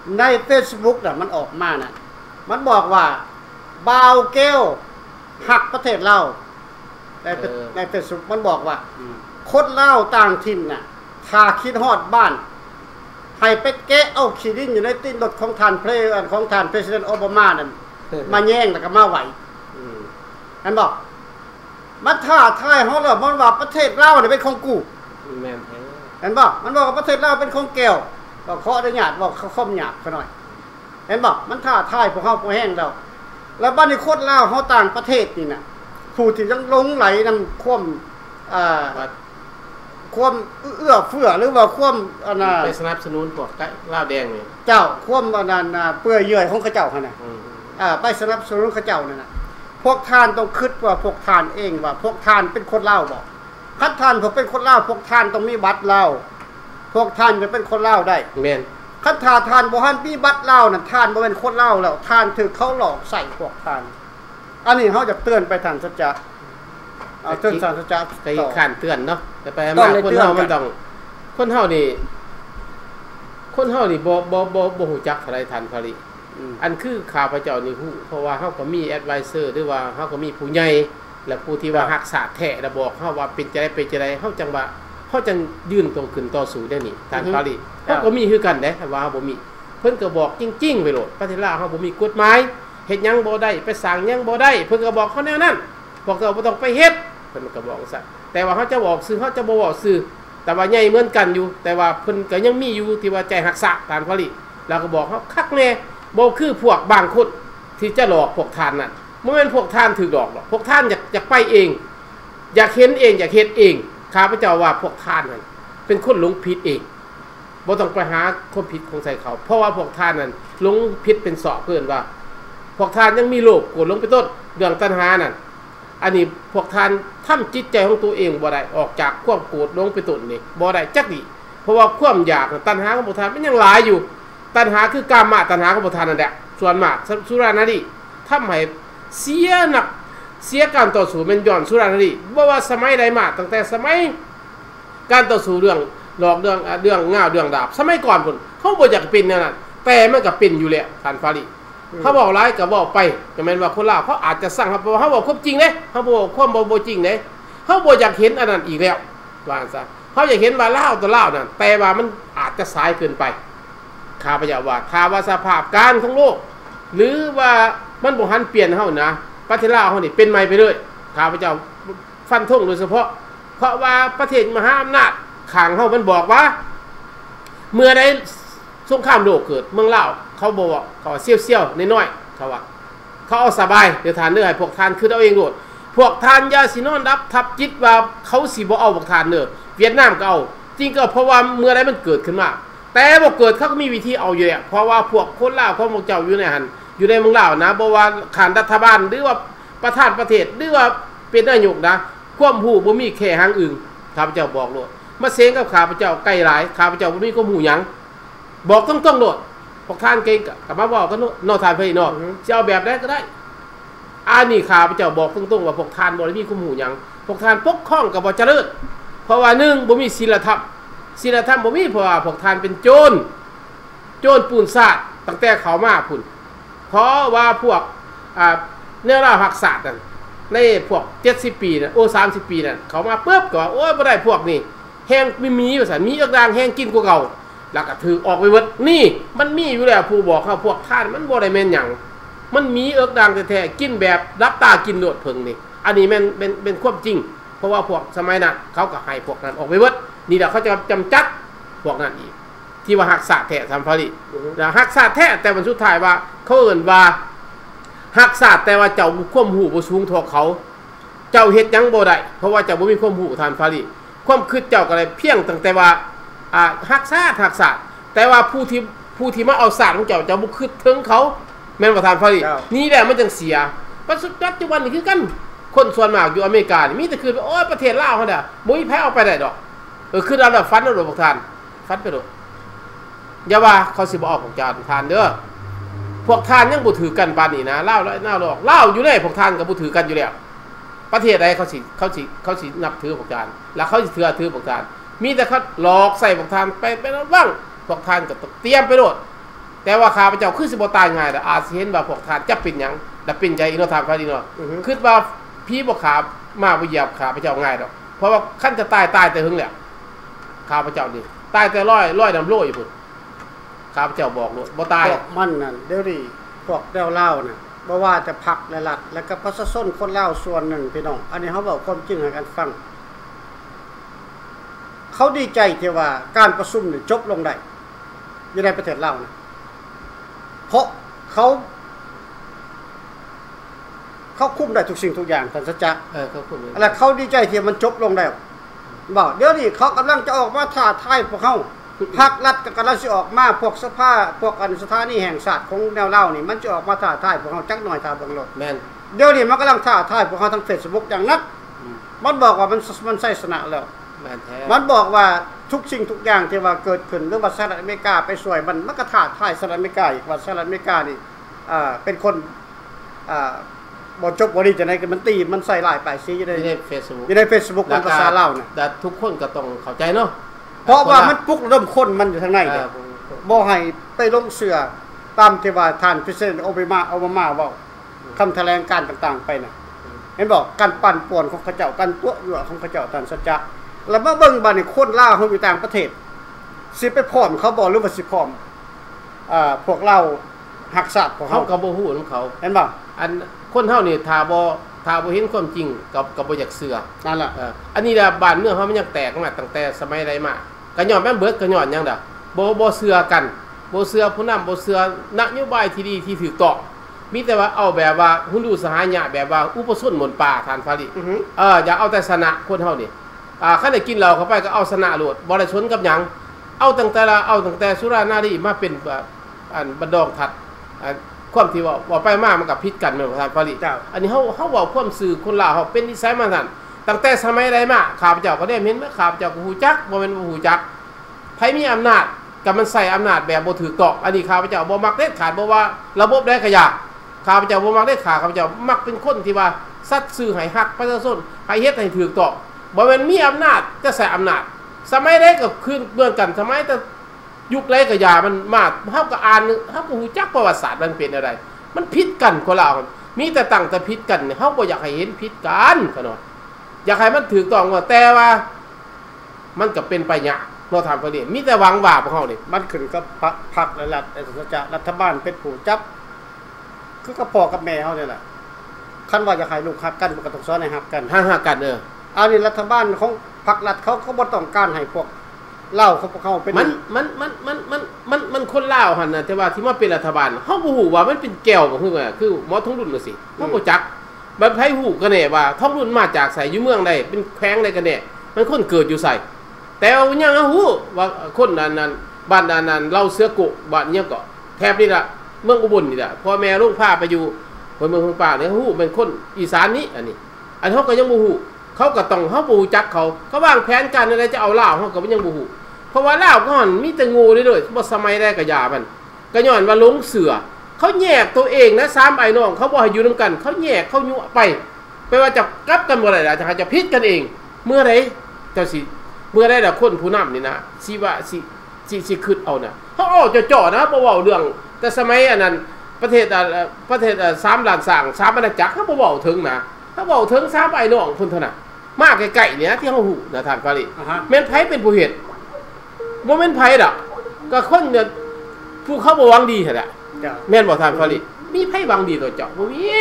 S2: ใน Facebook น่ะมันออกมาน่ะมันบอกว่าบ่าวแก้วหักประเทศลาวในใน Facebook มันบอกว่าคนลาวต่างถิ่นน่ะถ้าคิดฮอดบ้านให้ไปแกะเอาขี้ดินอยู่ในตีนรถของท่านเพลของท่านประธานาธิบดีโอบามานั่นมาแย่งแล้วก็มาไหวอืมอันบอกมันท้าทายเฮาแล้วมันว่าประเทศลาวนี่เป็นของกูแม่นแท้เห็นบ่มันบอกว่าประเทศลาวเป็นของแก้วก็ขออนุญาตบอกเขาค่อมหยาบซะหน่อยเห็นบ่มันท้าทายพวกเฮาบ่แห้งแล้วแล้วบัดนี้คนลาวเฮาต่างประเทศนี่น่ะผู้ที่ยังหลงไหลนำความอ่าความเอื้อเฟื้อหรือว่าความอันน่ะ
S3: ไปสนับสนุนพวกลาวแดงนี่
S2: เจ้าความอันนั้นน่ะเปื่อยเยื่อยของเขาเจ้าหั่นน่ะอ่าไปสนับสนุนเขาเจ้านั่นน่ะพวกท่านต้องคิดว่าพวกท่านเองว่าพวกท่านเป็นคนลาวบ่คันท่านพวกเป็นคนลาวพวกท่านต้องมีบัตรลาวพวกท่านจะเป็นคนลาวได้
S3: แม่น
S2: คันท่าท่านบ่ทันมีบัตรลาวนั่นท่านบ่เป็นคนลาวแล้วท่านถูกเขาหลอกใส่พวกท่านอันนี้เฮาจะเตือนไปท่านสัจจะเอาเตือนท่านสัจจะ
S3: ไปข้านเตือนเนาะแต่ไปมาคนเฮามันต้องคนเฮานี่คนเฮานี่บ่บ่บ่บ่ฮู้จักอะไรทันพลิอันคือข้าพเจ้านี่ฮู้เพราะว่าเฮาก็มีแอดไวเซอร์หรือว่าเฮาก็มีผู้ใหญ่และผู้ที่ว่ารักษาแท้แล้วบอกเฮาว่าเป็นจังได๋เป็นจังได๋เฮาจังว่าเฮาจังยืนตรงขึ้นต่อสู้ได้นี่ทันพลิเฮาก็มีคือกันเด้ว่าบ่มีเพิ่นก็บอกจริงๆไปโลดประเทศลาวเฮาบ่มีกฎหมายเฮ็ดหยังบ่ได้ไปสร้างหยังบ่ได้เพิ่นก็บอกเขาแนวนั้นพวกเราบ่ต้องไปเฮ็ดเพิ่นก็บอกซั่นแต่ว่าเฮาจะบอกซื่อเฮาจะบ่บอกซื่อแต่ว่าใหญ่เหมือนกันอยู่แต่ว่าเพิ่นก็ยังมีอยู่ที่ว่าใจรักษาทันพลิแล้วก็บอกเฮาคักแน่บ่คือพวกบางคนที่จะหลอกพวกท่านนั่นบ่แม่นพวกท่านถูกหลอกหรอกพวกท่านอยากอยากไปเองอยากเห็นเองอยากเฮ็ดเองข้าพเจ้าว่าพวกท่านนั่นเป็นคนหลงผิดเองบ่ต้องไปหาคนผิดของใส่เขาเพราะว่าพวกท่านนั้นหลงผิดเป็นเสาะเพิ่นว่าพวกท่านยังมีโลภโกรธหลงเป็นต้นเรื่องตัณหานั่นอันนี้พวกท่านทำจิตใจของตัวเองบ่ได้ออกจากความโกรธหลงเป็นต้นนี่บ่ได้จักดิเพราะว่าความอยากตัณหาของพวกท่านมันยังหลายอยู่ตัณหาคือกามตัณหาของพวกท่านนั่นแหละส่วนมากสุรานารีทำให้เสียหนักเสียการต่อสู้มันย้อนสุรานารีบ่ว่าสมัยใดมาตั้งแต่สมัยการต่อสู้เรื่องหลอกเรื่องเรื่องง่าวเรื่องดาบสมัยก่อนพุ่นเขาบ่อยากเป็นนั่นน่ะแต่มันก็เป็นอยู่แล้วท่านฟาริเขาบอกร้ายก็บอกไปก็แม่นว่าคนลาวเขาอาจจะสั่งครับว่าเขาบอกความจริงเด้เขาบอกความบ่บ่จริงเด้เขาบ่อยากเห็นอันนั้นอีกแล้วว่าซะเขาอยากเห็นว่าลาวต่อลาวนั่นแต่ว่ามันอาจจะสายเกินไปข้าพเจ้าว่าถ้าว่าสภาพการของโลกหรือว่ามันบ่ทันเปลี่ยนเฮานะประเทศลาวเฮานี่เป็นใหม่ไปเลยข้าพเจ้าฟันธงโดยเฉพาะเพราะว่าประเทศมหาอำนาจข้างเฮามันบอกว่าเมื่อใดสงครามโลกเกิดเมืองลาวเขาบอกว่าเขาเซี่ยวๆน้อยๆเขาว่าเขาเอาสบายเดี๋ยวทานเด้อให้พวกทานคือเอาเองโลดพวกทานอย่าสินอนรับทับจิตว่าเขาสิบ่เอาพวกทานเด้อเวียดนามก็เอาจริงก็เพราะว่าเมื่อใดมันเกิดขึ้นมาแต่บ่เกิดเขาก็มีวิธีเอาอยู่แล้วเพราะว่าพวกคนลาวของพวกเจ้าอยู่ในหันอยู่ในเมืองลาวนะบ่ว่าขานรัฐบาลหรือว่าประธานประเทศหรือว่าเป็นนายกนะความรู้บ่มีแค่หางอึ่งข้าพเจ้าบอกโลดมาเสงกับข้าพเจ้าใกล้หลายข้าพเจ้าบ่มีความรู้หยังบอกต้องๆโลดพวกท่านเก่งก็มาบอกกันเนาะทานพี่น้องสิเอาแบบใดก็ได้อันนี้ข้าพเจ้าบอกตรงๆว่าพวกท่านบ่ได้มีความรู้หยังพวกท่านปกครองก็บ่เจริญเพราะว่าหนึ่งบ่มีศีลธรรมศีลธรรมบ่มีเพราะว่าพวกท่านเป็นโจรโจรปูนซาดตั้งแต่เขามาพุ่นเพราะว่าพวกอ่าเนื้อราหักศาสตร์นั่นในพวกเจ็ดสิบปีน่ะโอ้สามสิบปีนั่นเขามาปึ๊บก็โอ้ยบ่ได้พวกนี้แห้งมีมีว่าซั่นมีอักดางแห้งกินกว่าเก่าแล้วก็ถือออกไปเบิดนี่มันมีอยู่แล้วผู้บอกเขาพวกท่านมันบ่ได้แม่นหยังมันมีเอิกดังแท้ๆกินแบบรับตากินโลดเพิ่งนี่อันนี้แม่นเป็นเป็นความจริงเพราะว่าพวกสมัยนั้นเขาก็ให้พวกนั้นออกไปเบิดนี่แหละเขาจะจำจัดพวกนั้นอีกที่ว่าหักษาแท้ทำพลินะหักษาแท้แต่วันสุดท้ายว่าเขาเอิ้นว่าหักษาแต่ว่าเจ้าความหูบ่สูงเท่าเขาเจ้าเฮ็ดหยังบ่ได้เพราะว่าเจ้าบ่มีความหูทานพลิความคิดเจ้าก็เลยเพียงตั้งแต่ว่าอ่าหักษาหักษาแต่ว่าผู้ที่ผู้ที่มาเอาศาสตร์ของเจ้าเจ้าบ่คิดถึงเขาแม่นบ่ทานพลินี่แหละมันจังเสียปัจจุบันนี่คือกันคนส่วนมากอยู่อเมริกานี่มีแต่คือโอ้ยประเทศลาวเฮาน่ะบ่มีแพ้เอาไปได้ดอกเออคือเราน่ะฟันเอาโดดพวกท่านฟันไปโดดอย่าว่าเขาสิบ่ออกของจานทานเด้อพวกท่านยังบ่ถือกันปานนี้นะลาวแล้วลาวหลอกลาวอยู่ได้พวกท่านก็บ่ถือกันอยู่แล้วประเทศใดเขาสิเขาสิเขาสินับถือพวกท่านแล้วเขาสิถือถือพวกท่านมีแต่เขาหลอกใส่พวกท่านไปไประวังพวกท่านก็ต้องเตรียมไปโดดแต่ว่าข้าพเจ้าคือสิบ่ตายง่ายแต่อาจสิเห็นว่าพวกท่านจะเป็นหยังแต่เป็นใจอีกเนาะท่านพระดีเนาะคิดว่าพี่บ่ขามาบ่เหยียบข้าพเจ้าง่ายดอกเพราะว่าคันจะตายตายแต่หึงแหละข้าพเจ้านี่ตายแต่ร้อยร้อยน้ำโลอยู่พุ่นข้าพเจ้าบอกโลดบ่ตาย
S2: มันนั่นเดี๋ยวนี้พวกแนวเล่าน่ะบ่ว่าจะพรรคและรัฐแล้วก็ประชาชนคนลาวส่วนหนึ่งพี่น้องอันนี้เฮาเว้าความจริงให้กันฟังเขาดีใจที่ว่าการประชุมนี่จบลงได้อยู่ในประเทศลาวนะเพราะเขาเขาคุมได้ทุกสิ่งทุกอย่างท่านสัจจะ
S3: เออเขาคุม
S2: แล้วเขาดีใจที่มันจบลงแล้วบอกเดี๋ยวนี้เขากำลังจะออกมาท้าทายพวกเขาภาครัฐก็กำลังสิออกมาพวกสภาพวกอันสถานีแห่งชาติของแนวเล่านี่มันจะออกมาท้าทายพวกเขาจักหน่อยท้าเบิ่งโลด
S3: แม่น
S2: เดี๋ยวนี้มันกำลังท้าทายพวกเขาทาง Facebook อย่างนักมันบอกว่ามันมันใช้ชนะแล้ว
S3: แม่นแท้
S2: มันบอกว่าทุกสิ่งทุกอย่างที่ว่าเกิดขึ้นหรือว่าสหรัฐอเมริกาไปช่วยมันมันก็ท้าทายสหรัฐอเมริกาอีกว่าสหรัฐอเมริกานี่อ่าเป็นคนอ่าบ่จบบ่ดีจังได๋ก็มันตีมันใส่หลายป้ายสีอยู่ใน
S3: Facebook
S2: อยู่ใน Facebook ภาษาลาวน่ะ
S3: แต่ทุกคนก็ต้องเข้าใจเนาะ
S2: เพราะว่ามันปลุกระดมคนมันอยู่ทางในเด้บ่ให้ไปลงเสือตามที่ว่าท่านประธานาธิบดีโอบามาโอบามาเว้าคำแถลงการต่างๆไปน่ะเห็นบอกการปั่นป่วนของเขาเจ้าการตัวยั่วของเขาเจ้าท่านสัจจะแล้วมาเบิ่งบัดนี้คนลาวเฮาอยู่ต่างประเทศสิไปพร้อมเขาบ่หรือว่าสิพร้อมอ่าพวกเราหักษาของ
S3: เขาก็บ่ฮู้ของเขา
S2: เห็นบ่
S3: อันคนเฮานี่ถ้าบ่ถ้าบ่เห็นความจริงกับก็บ่อยากเชื่อ
S2: นั่นล่ะ
S3: เอออันนี้ล่ะบ้านเมืองเฮามันยังแตกมาตั้งแต่สมัยใดมาก็ย้อนแม่นเบิดก็ย้อนหยังดอกบ่บ่เชื่อกันบ่เชื่อผู้นำบ่เชื่อนโยบายที่ดีที่ถูกต้องมีแต่ว่าเอาแบบว่าหุ่นดูสหายะแบบว่าอุปสมบทป่าทานฟาริเอออย่าเอาแต่สนะคนเฮานี่อ่าคันได้กินเหล้าเข้าไปก็เอาสนะโลดบ่ได้ชนกับหยังเอาตั้งแต่ละเอาตั้งแต่สุรานารีมาเป็นอันบัดดองทัดอันความที่ว่าว่าไปมามันก็ผิดกันแม่นบ่ทานฟาริอันนี้เฮาเฮาเว้าความซื่อคนลาวเฮาเป็นนิสัยมาซั่นตั้งแต่สมัยใดมาข้าพเจ้าก็ได้เห็นว่าข้าพเจ้าก็ฮู้จักบ่แม่นบ่ฮู้จักไผมีอำนาจก็มันใส่อำนาจแบบบ่ถูกต้องอันนี้ข้าพเจ้าบ่มักเด็ดขาดบ่ว่าระบบใดก็อยากข้าพเจ้าบ่มักได้ขาข้าพเจ้ามักเป็นคนที่ว่าสัตย์ซื่อให้ฮักประชาชนให้เฮ็ดให้ถูกต้องบ่แม่นมีอำนาจจะใส่อำนาจสมัยใดก็คือเมือนกันสมัยแต่ยุคใดก็อย่ามันมาเฮาก็อ่านเฮาก็ฮู้จักประวัติศาสตร์มันเป็นอะไรมันผิดกันคนละมีแต่ตั้งแต่ผิดกันเฮาบ่อยากให้เห็นผิดกันขนาดอยากให้มันถูกต้องว่าแต่ว่ามันก็เป็นไปยากเราถามประเด็นมีแต่หวังว่าพวกเฮานี่
S2: มันขึ้นกับพรรคและรัฐสัจจะรัฐบาลเป็นผู้จับคือกับพ่อกับแม่เฮานี่แหละคันว่าจะให้ลูกฮักกันก็ต้องสอนให้ฮักกัน
S3: ฮักกันเออ
S2: อันนี้รัฐบาลของพรรครัฐเขาเขาบ่ต้องการให้พวกลาวเขาเขาเป็น
S3: มันมันมันมันมันมันมันคนลาวหั่นน่ะแต่ว่าที่มาเป็นรัฐบาลเฮาบ่ฮู้ว่ามันเป็นแก้วบ่คือว่าคือหมอทองรุ่นน่ะสิเฮาบ่จักบัดไผฮู้ก็แน่ว่าทองรุ่นมาจากไสอยู่เมืองใดเป็นแขวงใดก็แน่มันคนเกิดอยู่ไสแต่ว่ายังฮู้ว่าคนนั้นนั้นบ้านนั้นเราเสือกุบ้านเนี่ยก็แถบนี่ล่ะเมืองอุบลนี่แหละพ่อแม่ลูกพาไปอยู่เมืองของป่าเนี่ยฮู้เป็นคนอีสานนี้อันนี้อันเฮาก็ยังบ่ฮู้เขาก็ต้องเฮาบ่ฮู้จักเขาเขาวางแผนการอะไรจะเอาลาวเฮาก็ยังบ่ฮู้เพราะว่าลาวก่อนมีแต่งูเด้อบ่สมัยใดก็ยามันก็ย้อนว่าลงเสือเขาแยกตัวเองนะสามไอ้น้องเขาบ่ให้อยู่นำกันเขาแยกเขายั่วไปไปว่าจะกลับกันบ่ได้ล่ะจะจะผิดกันเองเมื่อใดเจ้าสิเมื่อใดล่ะคนผู้นำนี่นะสิว่าสิสิสิคิดเอาน่ะเฮาเอาจ่อๆนะบ่เว้าเรื่องแต่สมัยอันนั้นประเทศประเทศสามล้านสร้างสามอาณาจักรเฮาบ่เว้าถึงนะเฮาเว้าถึงสามไอ้น้องพุ่นเท่านั้นมาใกล้ๆเนี่ยที่เฮาฮู้นะท่านฟาริแม่นไผเป็นผู้เฮ็ดบ่แม่นไผดอกก็คนเนี่ยผู้เขาบ่หวังดีแท้ล่ะแม่นบ่ท่านฟาริมีไผหวังดีต่อเจ้าบ่มี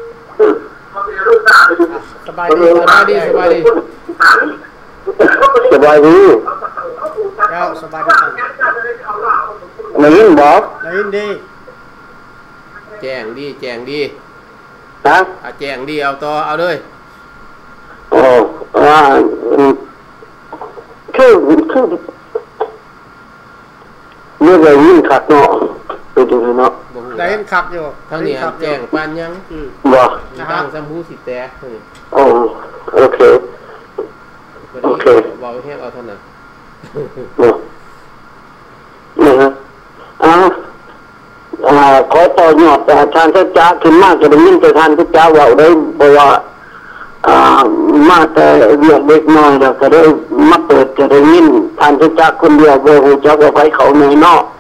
S3: สบายดีสบายดีสบายดี
S4: สบายดี
S2: แล้วสบายดี
S4: ได้ยินบ่
S2: ได้ยินดี
S3: แจ้งดีแจ้งดี
S4: ฮะ
S3: อ่ะแจ้งดีเอาต่อเอาเลย
S4: โอ้อ่าคือคือเมื่อได้ยินคักเนาะเป็นจังได๋เนาะ
S2: ได้ยินคักอยู่
S3: ทางนี้แจ้งปานยัง
S4: บ่
S3: ตั้งสำหูสิแตกนี่
S4: โอ้โอเคโอเค
S3: เว้าให้เอาเท่านั้น
S4: นะฮะอ่าอ่าขอต่อยอดแต่ทานสัจจะขึ้นมากจะได้ยินแต่ทานสัจจะเว้าได้บ่ว่าอ่ามาแต่เรียกเด็กน้อยแล้วก็ได้มาเปิดจะได้ยินทานสัจจะคนเดียวบ่ฮู้จักว่าไผเขาแน่เนาะ
S3: อืมเดี๋ยวไป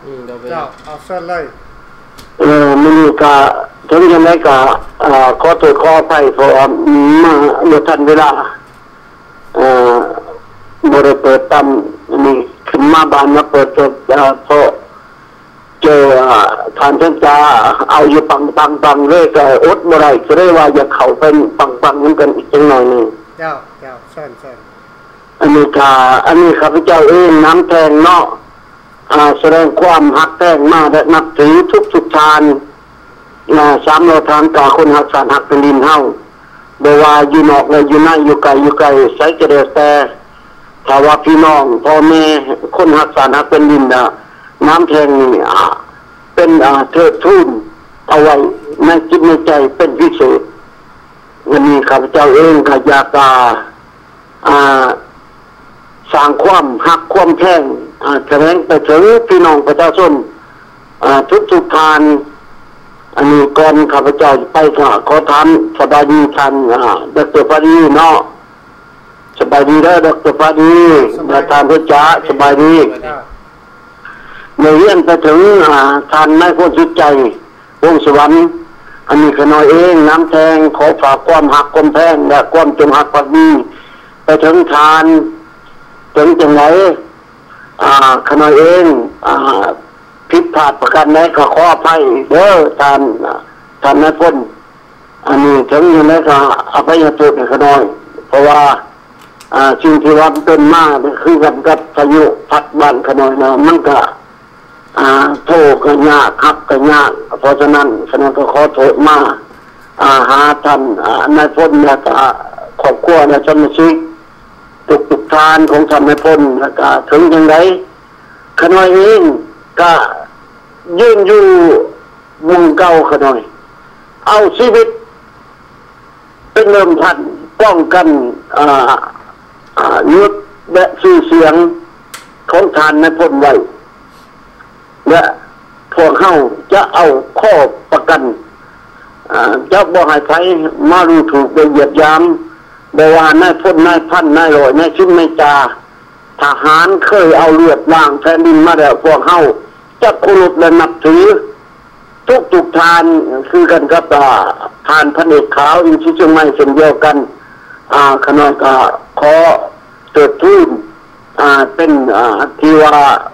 S2: เจ้าเอาเชิญเลย
S4: เออมันก็ถึงยังไงก็อ่าขอโทษขออภัยเพราะว่ามาเมื่อทันเวลาเอ่อบ่ได้เปิดตามนี่ขึ้นมาบ้านมาเปิดจบเพราะเจอทานเช่นจ้าเอาอยู่ปังปังปังเลยก็อดบ่ได้ก็ได้ว่าอย่าเข้าเป็นปังปังเหมือนกันอีกจังหน่อยนึง
S2: เจ้าเจ้าเชิญเชิญ
S4: อันนี้ค่ะอันนี้ข้าพเจ้าเองน้ำแทงเนาะอ่าแสดงความฮักแท้งมาและนับถือทุกทุกทานนะสามโลทานกาคนฮักสารฮักเป็นดินเฮาบ่ว่าอยู่นอกและอยู่ในอยู่ไกลอยู่ไกลไสจะได้แต่ถ้าว่าพี่น้องพ่อแม่คนฮักสารฮักเป็นดินน่ะน้ำแทงนี่เป็นอ่าเทิดทูนเอาไว้ในจิตในใจเป็นพิเศษวันนี้ข้าพเจ้าเองก็อยากจะอ่าสร้างความฮักความแท้งอ่าแสดงไปถึงพี่น้องประชาชนอ่าทุกๆทานอันนี้ก่อนข้าพเจ้าไปก็ขอถามสบายดีท่านอ่าดร.ฟาดีเนาะสบายดีเด้อดร.ฟาดีและท่านผู้จ๋าสบายดีในเรื่องไปถึงอ่าท่านนายคนสุดใจวงสวรรค์อันนี้ขน้อยเองน้ำแทงขอฝากความหักความแพงและความจงหักภักดีไปถึงทานถึงจังไหนอ่าขน้อยเองอ่าผิดพลาดประการใดก็ขออภัยเด้อท่านท่านนายพลอันนี้ถึงอย่างไรก็อภัยโทษให้ขน้อยเพราะว่าอ่าสิ่งที่ว่าเป็นมาคือกันกับพายุพัดบ้านขน้อยนะมันก็อ่าโทษก็ยากครับก็ยากเพราะฉะนั้นขน้อยก็ขอโทษมาอ่าหาท่านอ่านายพลและก็ครอบครัวและสมาชิกทุกทุกทานของท่านนายพลแล้วก็ถึงอย่างไรขน้อยเองก็ยืนอยู่วงเก่าขน้อยเอาชีวิตเป็นเริ่มพันป้องกันอ่าอ่ายุดและชื่อเสียงของท่านนายพลไว้และพวกเขาจะเอาข้อประกันจะบ่ให้ใครมาดูถูกโดยเหยียดหยามบ่ว่านายพลนายพันนายร้อยนายชิ้นนายจาทหารเคยเอาเลือดล้างแผ่นดินมาแล้วพวกเขาจะเคารพและนับถือทุกทุกทานคือกันกับทานพระเนตรขาวอินทรีย์เชียงใหม่เช่นเดียวกันอ่าขน้อยก็ขอเกิดทูนอ่าเป็นอ่าที่ว่า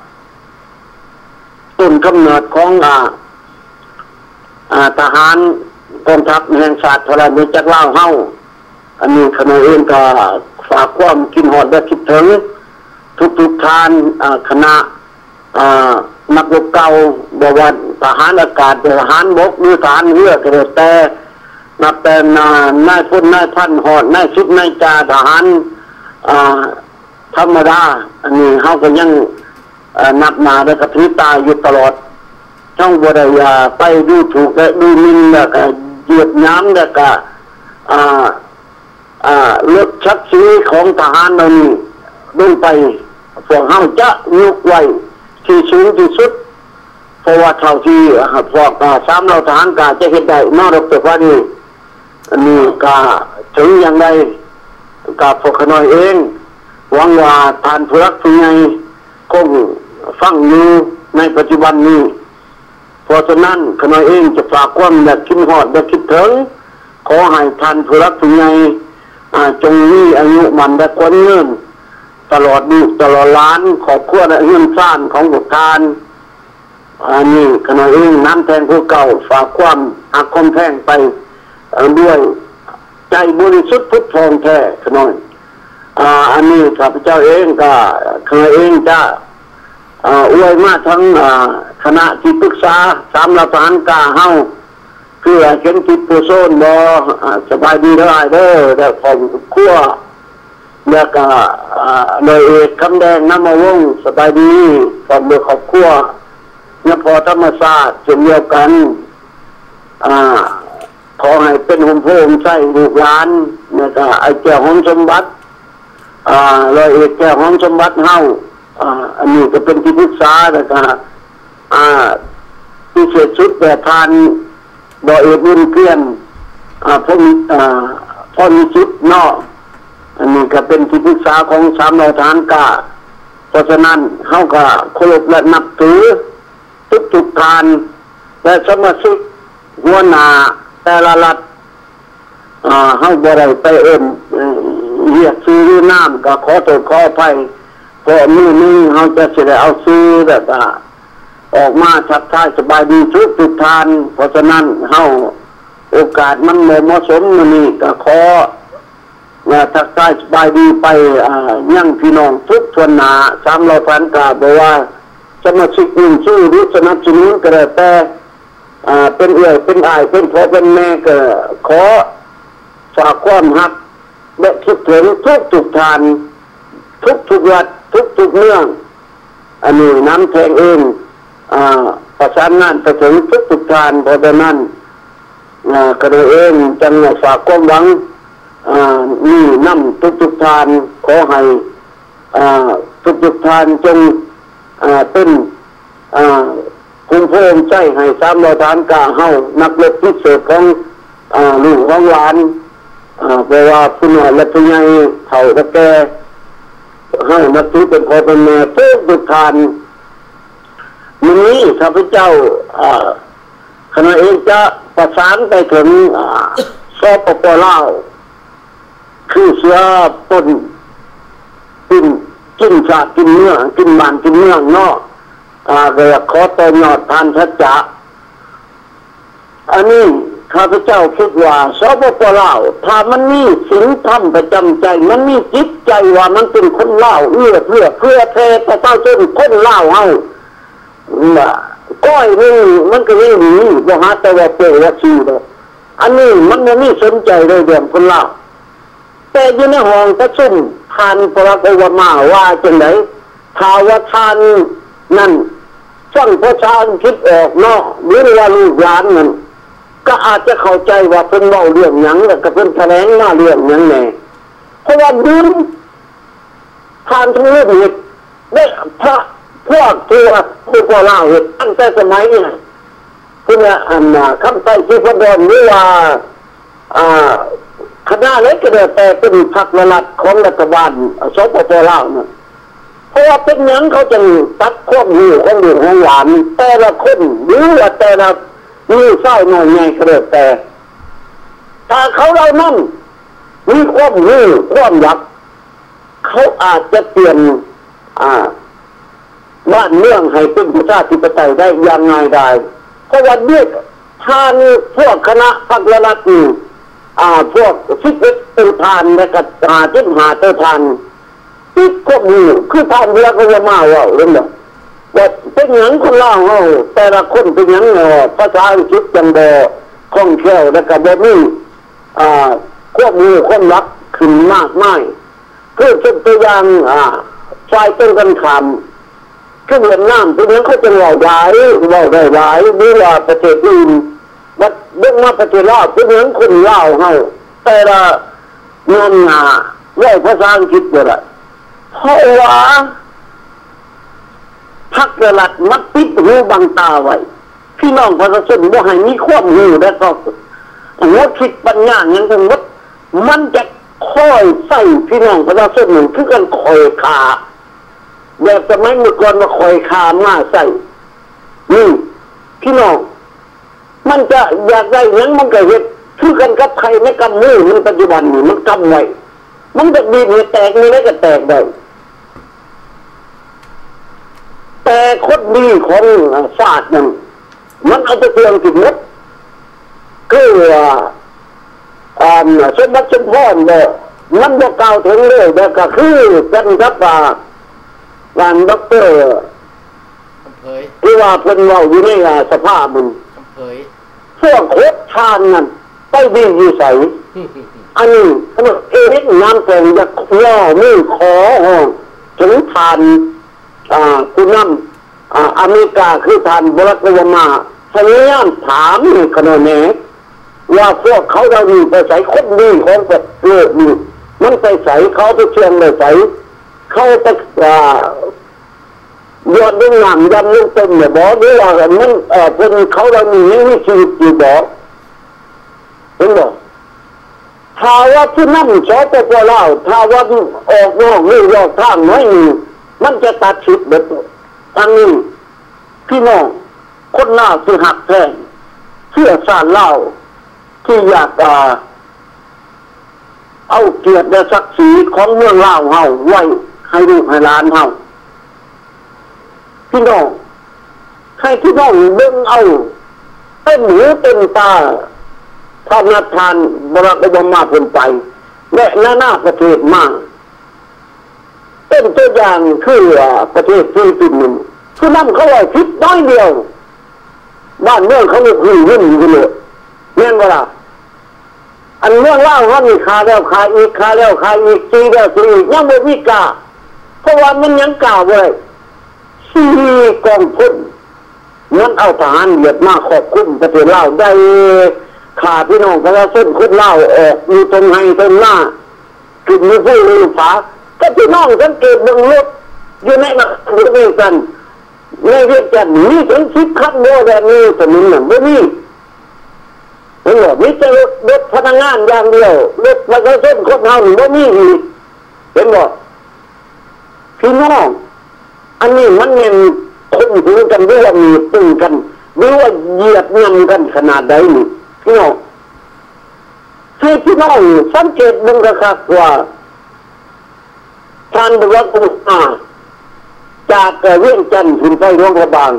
S4: ต้นกำเนิดของอ่าอ่าทหารกองทัพแห่งชาติพลเมืองจักรลาวเฮาอันนี้ขณะเองก็ฝากความกินหอดและคิดถึงทุกๆทานอ่าคณะอ่านักรบเก่าบ่ว่าทหารอากาศทหารบกหรือทหารเรือก็แล้วแต่นับเป็นนายพลนายพันหอดนายชุดนายจ่าทหารอ่าธรรมดาอันนี้เฮาก็ยังนับหนาและกระพริบตาอยู่ตลอดช่องบริยาไปดูถูกและดูหมิ่นแล้วก็เหยียดหยามแล้วก็อ่าอ่าลดชักสีของทหารเรานี่ลงไปพวกเฮาจะยกไว้ที่สูงที่สุดเพราะว่าเท่าที่พวกสามเราทหารกาจะเห็นได้นอกจากว่านี่อันนี้ก็ถึงอย่างไรกับพวกขน้อยเองหวังว่าทานผู้รักผู้ใหญ่คงฟังอยู่ในปัจจุบันนี้เพราะฉะนั้นขน้อยเองจะฝากความและคิดหอดและคิดถึงขอให้ทานผู้รักผู้ใหญ่จงมีอายุมันและควรเงินตลอดดูตลอดล้านขอบคุณและเงินซ่านของบุตรทานอันนี้ขน้อยเองน้ำแทงผู้เก่าฝากความหักความแพงไปด้วยใจบริสุทธิ์พุทธทองแท้ขน้อยอ่าอันนี้ข้าพเจ้าเองก็ขน้อยเองจะอ่าอวยมาทั้งอ่าคณะที่ปรึกษาสามรัฐานกาเฮาคือเข็นจิตผู้โซนบ่สบายดีเท่าไรเด้อแต่ผมคั่วแล้วก็โดยเอกคำแดงน้ำมาวงสบายดีผมโดยขอบคั่วเนี่ยพอธรรมศาสตร์เช่นเดียวกันอ่าขอให้เป็นหุ่นโพงใส่ลูกหลานเนี่ยก็ไอ้แก้วหอมสมบัติอ่าโดยเอกแก้วหอมสมบัติเฮาอ่าอันนี้ก็เป็นที่ปรึกษาแล้วก็อ่าพิเศษชุดแต่ทานดอกเอกบุญเกลี้ยนอ่าพ่อมีอ่าพ่อมีชุดนอกอันนี้ก็เป็นที่ปรึกษาของสามเราทหารกาเพราะฉะนั้นเฮาก็เคารพและนับถือทุกทุกๆทานและสมาชิกหัวหน้าแต่ละรัฐอ่าเฮาบ่ได้ไปเอิ้นเรียกชื่อน้ำก็ขอโทษขออภัยเพราะมื้อนี้เฮาจะสิได้เอาชื่อแบบว่าออกมาทักทายสบายดีทุกทุกทานเพราะฉะนั้นเฮาโอกาสมันบ่เหมาะสมมื้อนี้ก็ขอว่าทักทายสบายดีไปอ่ายังพี่น้องทุกทวนหน้าสามร้อยพันกาบ่ว่าสมาชิกหนึ่งชื่อหรือสนับสนุนก็แล้วแต่อ่าเป็นเอื้อยเป็นอ้ายเป็นพ่อเป็นแม่ก็ขอฝากความรักและคิดถึงทุกทุกทานทุกทุกวัดทุกทุกเรื่องอันนี้น้ำแทงเองอ่าประสานงานไปถึงทุกทุกทานเพราะฉะนั้นอ่ากระโดดเองจังฝากความหวังอ่านี่นำทุกทุกทานขอให้อ่าทุกทุกทานจงอ่าเป็นอ่าคุ้มโพงใจให้สามร้อยทานกาเฮานักรบพิเศษของอ่าลูกของหลานอ่าเพราะว่าผู้น้อยและผู้ใหญ่เฒ่าและแก่ให้นับถือเป็นพ่อเป็นแม่ทุกทุกทานมื้อนี้ข้าพเจ้าอ่าคณะเองจะประสานไปถึงอ่าสปป.ลาวคือเสือต้นกินกินชาติกินเนื้อกินบ้านกินเมืองเนาะอ่าก็ขอต่อยอดทานทัจจะอันนี้ข้าพเจ้าคิดว่าสปป.ลาวถ้ามันมีศีลธรรมประจำใจมันมีจิตใจว่ามันเป็นคนลาวเอื้อเพื่อเพื่อแท้ประชาชนคนลาวเฮาน่ะก้อยนี่มันก็ยังหนีบ่หาแต่ว่าเปว่าชื่อดอกอันนี้มันบ่มีสนใจเลยเรื่องคนลาวแต่อยู่ในห้องประชุมทานปรักโอวามาว่าจังได๋ถ้าว่าทานนั่นฟังประชาชนคิดออกเนาะหรือว่าลูกหลานนั่นก็อาจจะเข้าใจว่าเพิ่นเว้าเรื่องหยังแล้วก็เพิ่นแถลงมาเรื่องหยังแน่เพราะว่าดื่มทานทั้งเรื่องนี้ได้พระพวกตัวผู้ก่อเล่าเหตุตั้งแต่สมัยนี้คือเนี่ยอันน่ะคำใต้ที่พระดอนหรือว่าอ่าคณะเล็กก็ได้แต่เป็นพรรคระดับของรัฐบาลสปป.ลาวนั่นเพราะว่าเป็นหยังเขาจะตัดข้อมูลของลูกของหลานแต่ละคนหรือว่าแต่ละมีเศร้าหน่อยไงก็ได้แต่ถ้าเขาเรานั่นมีความรู้ความยักเขาอาจจะเปลี่ยนอ่าบ้านเมืองให้เป็นประชาธิปไตยได้อย่างง่ายได้เพราะว่าด้วยทานพวกคณะพรรคระดับนี้อ่าพวกสิบเอ็ดเป็นทานและก็หาจิ้มหาเตทานติดข้อมูลคือทานเรือก็จะมาว่าเรื่องแบบว่าเป็นหยังคนล่าเฮาแต่ละคนเป็นหยังเนาะภาษาอังกฤษจังบ่คล่องแคล่วแล้วก็บ่มีอ่าข้อมูลความลับขึ้นมากมายคือเป็นตัวอย่างอ่าฝ่ายตรงกันข้ามคือเวียดนามเป็นหยังเขาจะเว้าหลายเว้าได้หลายหรือว่าประเทศอื่นบัดเบิ่งมาประเทศลาวเป็นหยังคนลาวเฮาแต่ละงานหน้าเว้าภาษาอังกฤษบ่ได้เพราะว่าพรรครัฐมัดปิดหูบังตาไว้พี่น้องประชาชนบ่ให้มีความรู้และก็หัวคิดปัญญาอย่างทั้งหมดมันจะค่อยใส่พี่น้องประชาชนเหมือนคือกันคอยขาแบบสมัยเมื่อก่อนมาคอยขามาใส่นี่พี่น้องมันจะอยากได้หยังมันก็เฮ็ดคือกันกับใครในกำมือมันปัจจุบันนี่มันกำไว้มันจะบีบให้แตกมีอะไรก็แตกได้แต่คนดีของศาสตร์นั้นมันเอาไปเตือนถึงมดคืออ่าสมบัติสมพรเนี่ยมันบอกกล่าวถึงเลยแต่ก็คือกันครับว่าการด็อกเตอร์ที่ว่าเพิ่นเว้าอยู่ในสภาพมันพวกโคตรทานนั่นไปดีอยู่ใสอันนี้เขาบอกเอ๊ะน้ำแข็งจะย่อมือขอถึงทานอ่าผู้นำอ่าอเมริกาคือทานบรักโอบามาพยายามถามขนาดนี้ว่าพวกเขาเราอยู่ไปใส่คนดีของประเทศนี้มันไปใส่เขาไปเชียงเลยใส่เขาไปอ่ายอดดึงหนังยันลูกเต็มเนี่ยบอกด้วยว่ามันเออเป็นเขาเรามีวิชีวิตอยู่บอกเห็นบอกถ้าว่าที่นั่นชอบไปพวกเราถ้าว่าออกนอกนี่ออกทางไม่มีมันจะตัดสิทธิ์แบบอันนี้พี่น้องคนลาวที่หักแท้เชื่อชาติลาวที่อยากอ่าเอาเกียรติและศักดิ์ศรีของเมืองลาวเฮาไว้ให้ลูกให้หลานเฮาพี่น้องให้พี่น้องเบิ่งเอาเป็นหูเป็นตาพระนาทานบรักอบามาเพิ่นไปและนานาประเทศมากเป็นตัวอย่างคือประเทศฟิลิปปินส์คือนั่นเขาว่าคิดน้อยเดียวบ้านเมืองเขาเลยหุ่นหุ่นอยู่เลยแม่นบ่ล่ะอันเมืองเล่าว่ามีคาแล้วคาอีกคาแล้วคาอีกซีแล้วซีอีกยังบ่มีกาเพราะว่ามันยังกล่าวไว้สี่กองพลมันเอาทหารเหยียดมาขอบคุณประเทศลาวได้ขาพี่น้องประชาชนคนลาวออกอยู่ตรงไหนตรงหน้าขึ้นมือผู้มือฝาก็พี่น้องสังเกตเบิ่งรถอยู่ในนักเรียนกันในเวียดจันทร์มีถึงสิบคันโบแบบนี้สมิงน่ะบ่มีเห็นบ่มีแต่รถรถพนักงานอย่างเดียวรถประชาชนคนเฮานี่บ่มีอีกเห็นบ่พี่น้องอันนี้มันแม่นคนถึงกันหรือว่ามีตึงกันหรือว่าเหยียดย่ำกันขนาดใดนี่พี่น้องให้พี่น้องสังเกตเบิ่งนะครับว่าท่านบรักอุตาจากเวียงจันทร์ขึ้นไปหลวงพระบาง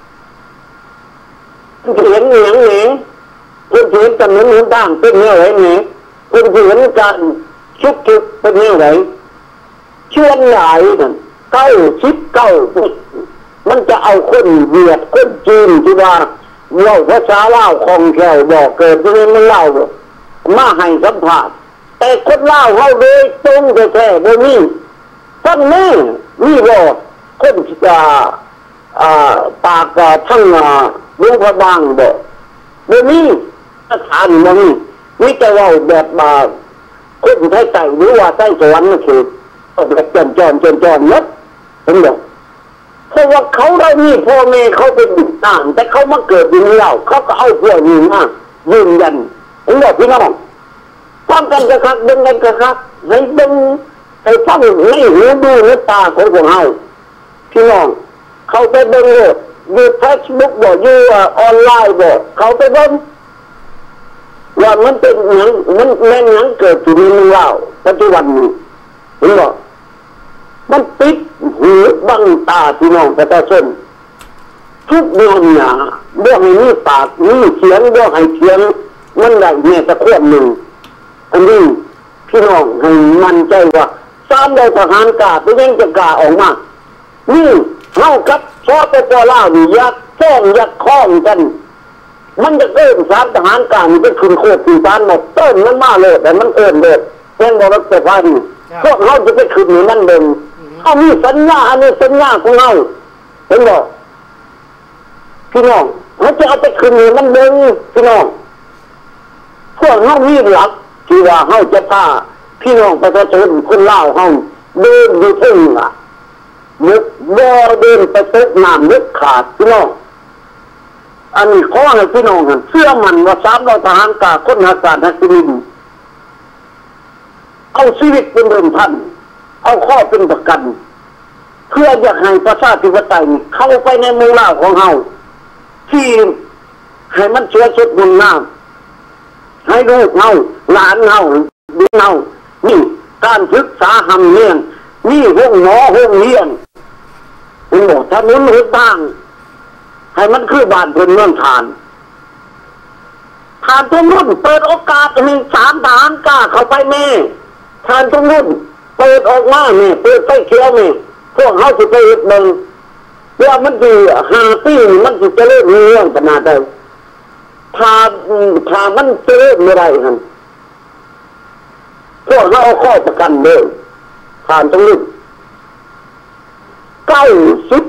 S4: เห็นเหนียงเหนียงเพื่อนเห็นกันเหมือนหุ่นต่างเป็นแนวไหนเหนียงเพื่อนเห็นการชุกชุกเป็นแนวไหนเชื่อนหลายนั่นเก้าชิดเก้ามันจะเอาคนเวียดคนจีนที่ว่าเล่าภาษาลาวคล่องแคล่วบอกเกิดที่นี่มันเล่ามาให้สัมผัสแต่คนลาวเขาเลยตรงแท้ๆบ่มีท่านนี่มีบ่คนจะอ่าปากทั้งหลวงพระบางบ่บ่มีสถานบ่มีมีแต่ว่าแบบมาคนไทยใต้หรือว่าใต้สวรรค์นี่คือแบบจอนจอนจอนจอนนัดเห็นบ่เพราะว่าเขาได้มีพ่อแม่เขาเป็นต่างแต่เขามาเกิดอยู่ในเราเขาก็เอาพวกนี้มายืนยันเห็นบ่พี่น้องฟังกันกระคักเบิ่งกันกระคักให้เบิ่งให้ฟังให้หูดูในตาของพวกเฮาพี่น้องเขาไปเบิ่งโลดอยู่ Facebook บ่อยู่ออนไลน์บ่เขาไปเบิ่งว่ามันเป็นหยังมันแม่นหยังเกิดอยู่ในเมืองลาวปัจจุบันนี้เห็นบ่มันปิดหูบังตาพี่น้องประชาชนทุกเรื่องหนาบ่ให้มีปากมีเสียงบ่ให้เสียงมันได้แม้แต่ควบหนึ่งอันนี้พี่น้องให้มั่นใจว่าสามดาวทหารกาไปยังจะกาออกมานี่เท่ากับชอบไปปลาวนี่ยักฟ้องยักคล้องกันมันจะเอิ้นสามทหารกานี่เป็นคุณโคตรสี่สารหมดเติ้นมันมาเลยแต่มันเอิ้นเลยแจ้งบอกรักแต่พันพวกเขาจะไปคืนนี่นั่นเดิมเขามีสัญญาอันนี้สัญญาของเขาเห็นบ่พี่น้องเขาจะเอาไปคืนนี่นั่นเดิมพี่น้องพวกเขามีหลักที่ว่าเขาจะพาพี่น้องประชาชนคนลาวเขาเดินอยู่ทึ่งอ่ะนึกบ่เดินไปตกน้ำนึกขาดพี่น้องอันนี้ขอให้พี่น้องเชื่อมันว่าสามดาวทหารกาคนอากาศนักบินเอาชีวิตเป็นเดิมพันเอาข้อเป็นประกันเพื่ออยากให้ประชาธิปไตยเข้าไปในเมืองลาวของเราที่ให้มันเชื่อสุดบนน้ำให้ลูกเฮาหลานเฮาดูเฮานี่การศึกษาหำเนียนนี่ห้องหมอห้องเรียนคุณบอกถนนหนทางให้มันคือบ้านเพิ่นเมืองฐานทานทุกรุ่นเปิดโอกาสให้สามทหารกล้าเข้าไปแม่ทานทุกรุ่นเปิดออกมาแม่เปิดไฟเขียวแม่พวกเฮาสิไปเฮ็ดเบิ่งว่ามันสิห้าปีมันสิเจริญรุ่งเรืองขนาดใดถ้าถ้ามันเจริญไม่ได้หั่นพวกเราเอาข้อประกันเลยผ่านตรงนี้เก้าสิบ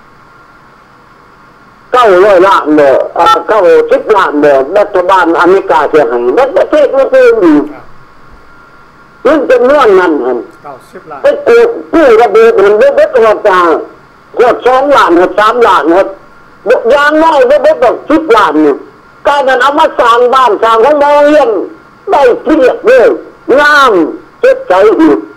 S4: เก้าร้อยล้านเด้อเก้าสิบล้านเด้อรัฐบาลอเมริกาเสียให้และประเทศอื่นๆอีกนั่นเป็นเรื่องนั้นหั่นเก้าสิบล้านไปกู้กู้ระเบิดมันเบิดเบิดหมดจ้าหมดสองล้านหมดสามล้านหมดอย่างน้อยเบิดเบิดสิบล้านนี่การนั้นเอามาสร้างบ้านสร้างห้องนอนเรียนได้เพียบเลยงามเจ็บใจอีก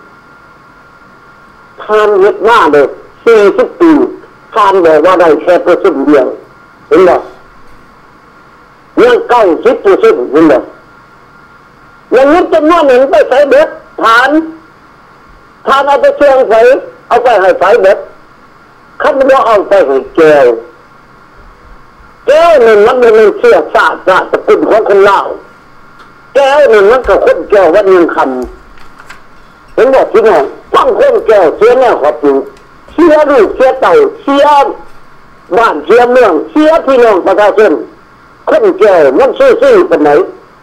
S4: ทานเฮ็ดหน้าเลยสี่สิบปีทานบอกว่าได้แค่เปอร์เซ็นต์เดียวเห็นบ่ยังเก้าสิบเปอร์เซ็นต์เห็นบ่ยังนึกจำนวนหนึ่งไปใส่เบ็ดฐานฐานเอาไปเชียงไฟเอาไปให้ไฟเบ็ดขั้นว่าเอาไปให้แก้วแก้วนั่นมันเป็นเชื่อศาสตร์ศาสตร์ตระกูลของคนลาวแก้วนั่นมันก็คนแก้ววันยังคำเห็นบ่พี่น้องตั้งคนแก้วเสียแน่ขอบอยู่เสียลูกเสียเต่าเสียบ้านเสียเมืองเสียพี่น้องประชาชนคนแก้วมันซื่อๆเป็นไหน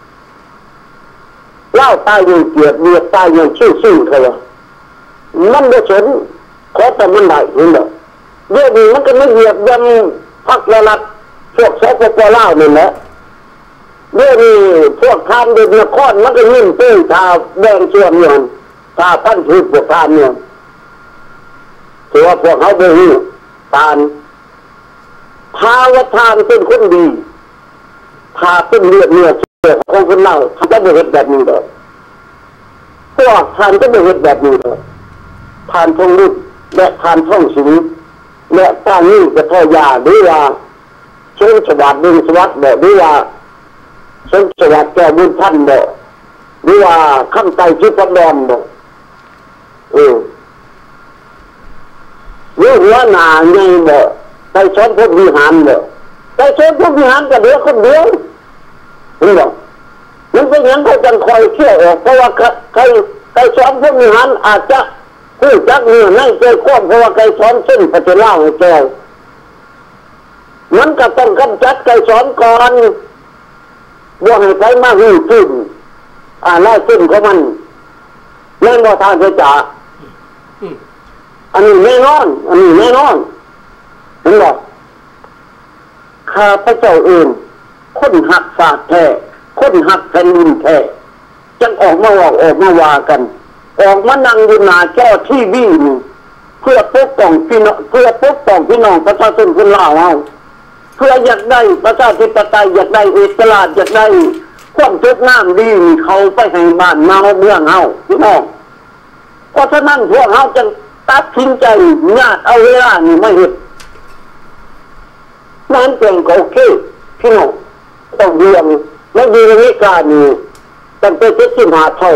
S4: เล่าตายอยู่เกียรติเวียดตายอยู่ซื่อๆเขาว่ามันไม่สนขอแต่มันได้เห็นบ่เดี๋ยวนี้มันก็ไม่เหยียบยันพักละลัดพวกสปปลาวนี่แหละเดี๋ยวนี้พวกทานเดือนนครมันก็ยิ่งเต้ยทาแดงส่วนอย่างทาพันธุ์พวกทานเนี่ยถือว่าพวกเขาเป็นทานภาวะทานเป็นคนดีพาเป็นเลือดเนื้อเชื่อของคนเราทำได้เป็นแบบนี้เลยพวกทานก็เป็นแบบนี้เลยทานทองรุ่นและทานท่องสิงและการนี้จะทอยาหรือว่าเชิงสวัสดิ์ดึงสวัสดิ์แบบหรือว่าเชิงสวัสดิ์แก่บุญท่านแบบหรือว่าข้ามใจชิดพดอนแบบเออหรือหัวหน้าไงแบบไปสอนพวกวิหารแบบไปสอนพวกวิหารกับเดียวคนเดียวเห็นบ่มันเป็นอย่างเขาจังคอยเชื่อออกเพราะว่าใครใครสอนพวกวิหารอาจจะผู้จักเนื้อในใจคว่ำเพราะว่าใครสอนเส้นปัจจุบันให้แก้วมันก็ต้องกำจัดใครสอนก่อนว่าให้ใครมาหื้อขึ้นอ่าไล่ขึ้นของมันแน่นบ่ทางเสียจ่าอันนี้แน่นอนอันนี้แน่นอนเห็นบ่ข้าพระเจ้าเองคนหักศาสตร์แท้คนหักแผ่นดินแท้จังออกมาว่าออกมาว่ากันออกมานั่งอยู่หน้าจอทีวีนี่เพื่อปกป้องพี่น้องเพื่อปกป้องพี่น้องประชาชนคนลาวเฮาเพื่ออยากได้ประชาธิปไตยอยากได้เอกราชอยากได้ความทุกข์น้ำดีเขาไปให้บ้านเมืองเมืองเฮาพี่น้องเพราะฉะนั้นพวกเฮาจึงตัดสินใจญาติเอาเวลานี่มาเฮ็ดนั้นเป็นก็โอเคพี่น้องต้องเรียนและดีในวิการนี้ตั้งแต่เจ็ดสิบห้าเท่า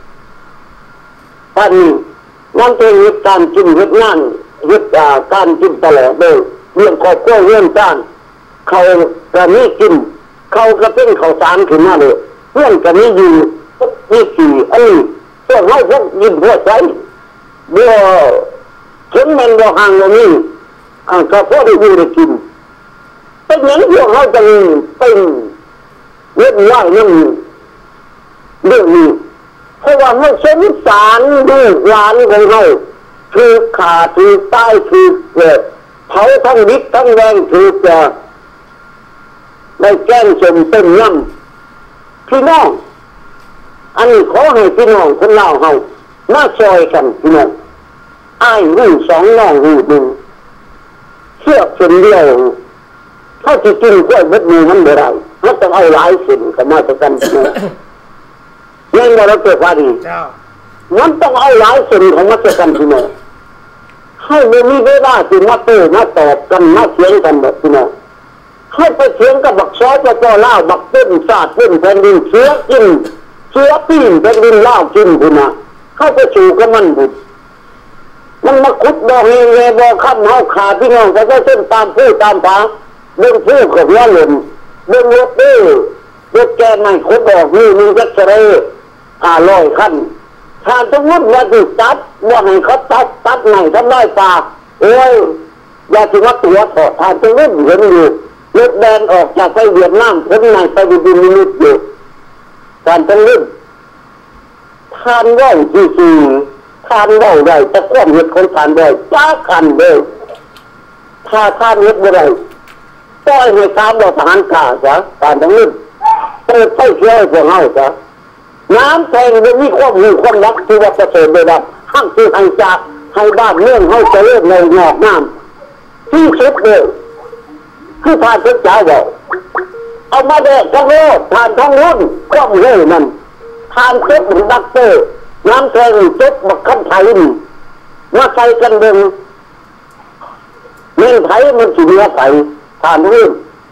S4: ท่านนั่นเป็นเหตุการณ์กินเหตุงานเหตุการณ์กินตลอดเลยเรื่องครอบครัวเรื่องจ้างเขาก็มีกินเขาก็เป็นข้าวสารขึ้นมาเลยเพื่อนก็มีอยู่มีสี่อันนี้พวกเขาพวกยินพวกใจบัวถึงมันบัวห่างอย่างนี้อ่าก็พวกได้อยู่ได้กินเป็นอย่างพวกเขาจะเป็นเล่นว่ายนั่นเรื่องนี้เพราะว่าเขาสงสารลูกหลานของเขาคือขาคือใต้คือเกิดเผาทั้งดิบทั้งแรงคือจะได้แก้งสมเต็มย่ำพี่น้องอันนี้ขอให้พี่น้องคนลาวเฮามาซอยกันพี่น้องอ้ายหูสองน้องหูหนึ่งเชือกเส้นเดียวเขาจะกินกล้วยบัดมือมันไม่ได้เขาต้องเอาหลายเส้นเข้ามาด้วยกันเรื่องเราเกิดว่าดีมันต้องเอาหลายเส้นเข้ามาด้วยกันพี่น้องให้ไม่มีเวลาที่มาโต้มาตอบกันมาเถียงกันแบบพี่น้องให้ไปเถียงกับบักซอจะก็เล่าบักเต้นศาสตร์เต้นแผ่นดินเชื้อกินเชื้อปีนแผ่นดินเล่ากินคุณนะเข้าไปสู่กับมันบุตรมันมาขุดดอกเฮงเงบอขั้นเฮาขาพี่น้องแต่ก็เส้นตามผู้ตามผาเดินผู้กับหัวหล่นเดินรถเด้อรถแกนไม่ขุดดอกนี่มึงจะเสรอ่าลอยขั้นทานทั้งหมดว่าติดตัดว่าให้เขาตัดตัดไหนทำได้ปากโอ้ยอย่าถึงว่าตัวถอดทานทั้งหมดเห็นอยู่รถแดนออกจากไปเวียดนามคนไหนไปดูดูมินิตอยู่การทั้งหมดทานว่าวจีซีทานว่าวได้แต่ความเหตุของทานได้จ้ากันเลยถ้าทานเหตุไม่ได้ปล่อยให้ทานเราทหารกาซะการทั้งหมดเปิดไฟเชื่อพวกเขาซะน้ำแทงมันมีความหูความรักที่ว่าประเสริฐเลยนะห้ามคือให้จากให้บ้านเมืองให้เจริญในงอกน้ำที่สุดเลยคือทานพระเจ้าบอกเอามาแดกทั้งโลกทานทั้งรุ่นความเรื่อนั่นทานเจ็บเหมือนดักเตอร์น้ำแทงเจ็บบักขั้นไทยนี่มาใส่กันเดินเมืองไทยมันสีเนื้อไทยทานรุ่น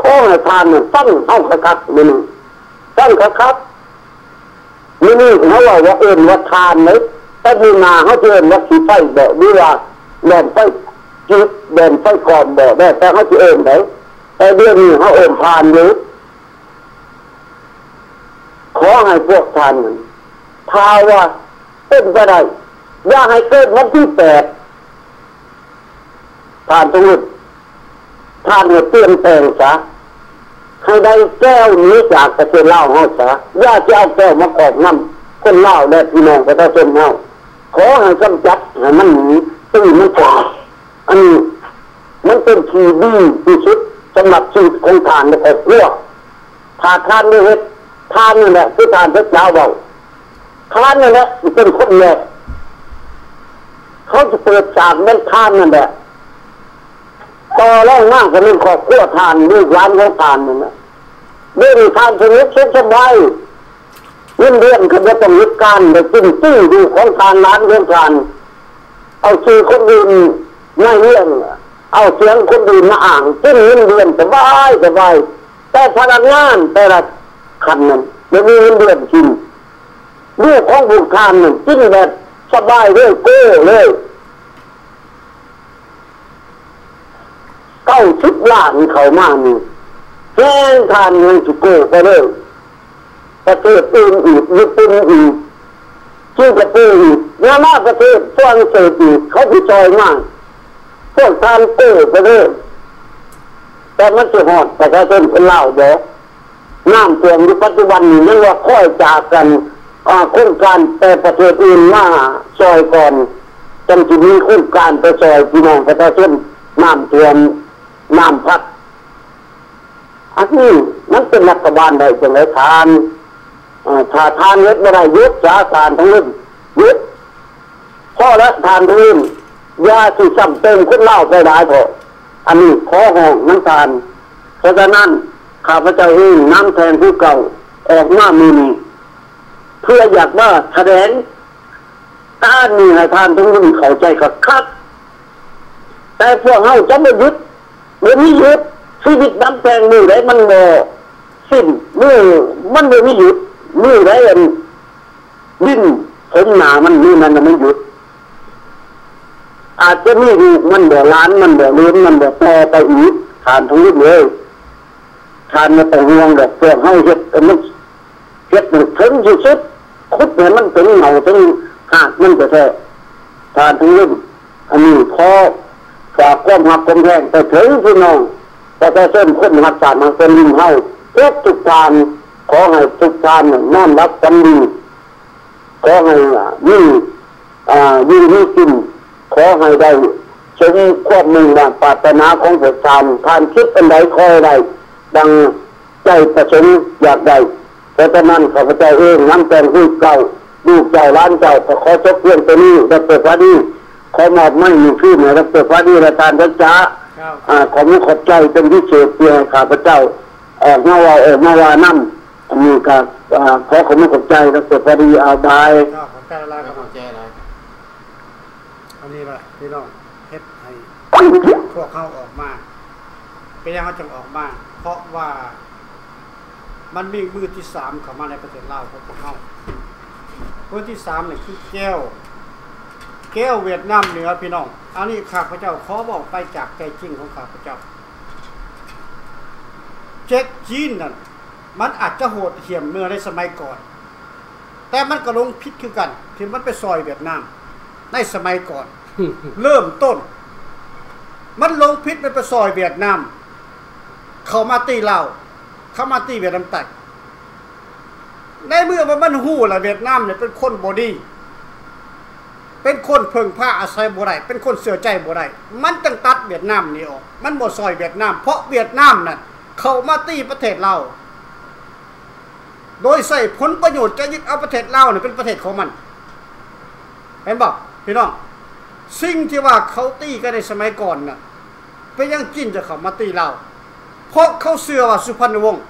S6: อให้ทานเนี่ยตั้งเอาคักๆนี่ตั้งคักๆนี่นี่เขาว่าว่าเอิ้นว่าทานเลยแต่มีนาเขาเอิ้นว่าสิไฟบ่หรือว่าแล่นไฟจุดแล่นไฟก่อนบ่ได้แต่เขาสิเอิ้นได้แต่เดี๋ยวนี้เขาเอิ้นทานอยู่ขอให้พวกทานมันภาวะเป็นก็ได้อย่าให้เกินวันที่แปดทานตรงนี้ทานเนี่ยเปลี่ยนแปลงซะให้ได้แก้วนี้จากประเทศลาวเฮาซะอย่าจะเอาแก้วมากอกน้ำคนลาวและพี่น้องประชาชนเฮาขอให้กำจัดให้มันหนีตื้อมันปลอดอันนี้มันเป็นทีดีที่สุดสำหรับชีวิตของทานในครอบครัวถ้าทานไม่เฮ็ดทานนี่แหละคือทานพระเจ้าเบาทานนี่แหละเป็นคนแรกเขาจะเปิดฉากเป็นทานนั่นแหละต่อแรงมากก็เป็นครอบครัวทานลูกหลานของทานนั่นแหละเรื่องทานสนุกสุขสบายเรื่องเรื่องก็จะต้องยึดการไปกินตื้อดูของทานร้านเรื่องทานเอาชื่อคนอื่นไม่เรื่องเอาเสียงคนอื่นมาอ่างกินเงินเดือนสบายสบายแต่พนักงานแต่ละคันนั้นไม่มีเงินเดือนกินเรื่องของบุคคลนั่นกินแบบสบายเลยโก้เลยเก้าสิบล้านเขามานี่แห้งทานเงินสุโก้ไปเลยประเทศอื่นอีกญี่ปุ่นอีกสิงคโปร์อีกนานาประเทศฝรั่งเศสอีกเขาพิจารณาพวกทานโก้ไปเลยแต่มันจะหอดแต่ก็เป็นคนเล่าเด้อน้ำท่วมในปัจจุบันนี้นั่นว่าค่อยจากกันโครงการแต่ประเทศอื่นมาซอยก่อนจนจะมีโครงการไปซอยพี่น้องประชาชนน้ำท่วมน้ำพัดอันนี้มันเป็นรัฐบาลได้จังไรทานถ้าทานเล็ดไม่ได้ยุดสาทานทั้งนั้นยุดข้อละทานทั้งนั้นยาสีซ้ำเติมขึ้นเล่าไปได้พออันนี้ข้อห้องน้ำตาลเพราะฉะนั้นข้าพเจ้าเองน้ำแทนผู้เก่าออกมามีนี้เพื่ออยากว่าแสดงต้านมีให้ทานทั้งนั้นเข้าใจกับคัดแต่พวกเขาจะไม่ยึดไม่มียึดชีวิตน้ำแทงมือไหนมันโมสิ้นมือมันไม่มียึดมือไหนอันดิ้นผมหนามันนี่มันไม่หยุดอาจจะมีดูมันเดือดร้านมันเดือดเลี้ยงมันเดือดต่อไปอีกทานทั้งนี้เลยทานมาแต่ห่วงแบบเพื่อให้เห็ดมันเห็ดมันถึงที่สุดคุดเนี่ยมันถึงเหงาถึงหากมันจะแท้ทานทั้งนี้อันนี้พอฝากความหักความแรงแต่ถึงพี่น้องแต่แต่เส้นคนหักษามันเป็นลิ้นเฮาทุกทุกทานขอให้ทุกทานนอนรับกันดีขอให้ยิ่งยิ่งยิ่งกินขอให้ได้สมความมุ่งมั่นปรารถนาของพวกทานทานคิดเป็นใดคอยใดดังใจประสงค์อยากได้เพราะฉะนั้นข้าพเจ้าเองน้ำแกงผู้เก่าลูกเจ้าร้านเจ้าขอจบเรื่องตัวนี้ดรฟ้าดีขอมอบไม่มีชื่อเหนือดรฟ้าดีและทานพระจ้าขอมุขขอบใจเป็นพิเศษเพื่อข้าพเจ้าออกมาว่าออกมาว่านั่นมีการขอขอมุขขอบใจดรฟ้าดีอาบาย
S2: ขอบใจอะไรขอบใจอะไรอันนี้แหละพี่น้องเฮ็ดให้พวกเขาออกมาเป็นยังเขาจึงออกมาเพราะว่ามันมีมือที่สามเข้ามาในประเทศลาวของพวกเขามือที่สามเนี่ยคือแก้วแก้วเวียดนามเหนือพี่น้องอันนี้ข้าพเจ้าขอบอกไปจากใจจริงของข้าพเจ้าเจ็กจีนนั่นมันอาจจะโหดเหี้ยมเมื่อในสมัยก่อนแต่มันก็ลงพิษคือกันที่มันไปซอยเวียดนามในสมัยก่อน เริ่มต้นมันลงพิษมันไปซอยเวียดนามเขามาตีเราเขามาตีเวียดนามใต้ในเมื่อมันหู้ละเวียดนามเนี่ยเป็นคนบอดี้เป็นคนเพิ่งผ้าอาศัยบ่ได้เป็นคนเสื่อใจบ่ได้มันจึงตัดเวียดนามนี่ออกมันบ่ซอยเวียดนามเพราะเวียดนามนั่นเขามาตีประเทศเราโดยใส่ผลประโยชน์จะยึดเอาประเทศเราเนี่ยเป็นประเทศของมันเห็นบอกพี่น้องสิ่งที่ว่าเขาตีกันในสมัยก่อนน่ะไปยังกินจะเขามาตีเราเพราะเขาเชื่อว่าสุพรรณวงศ์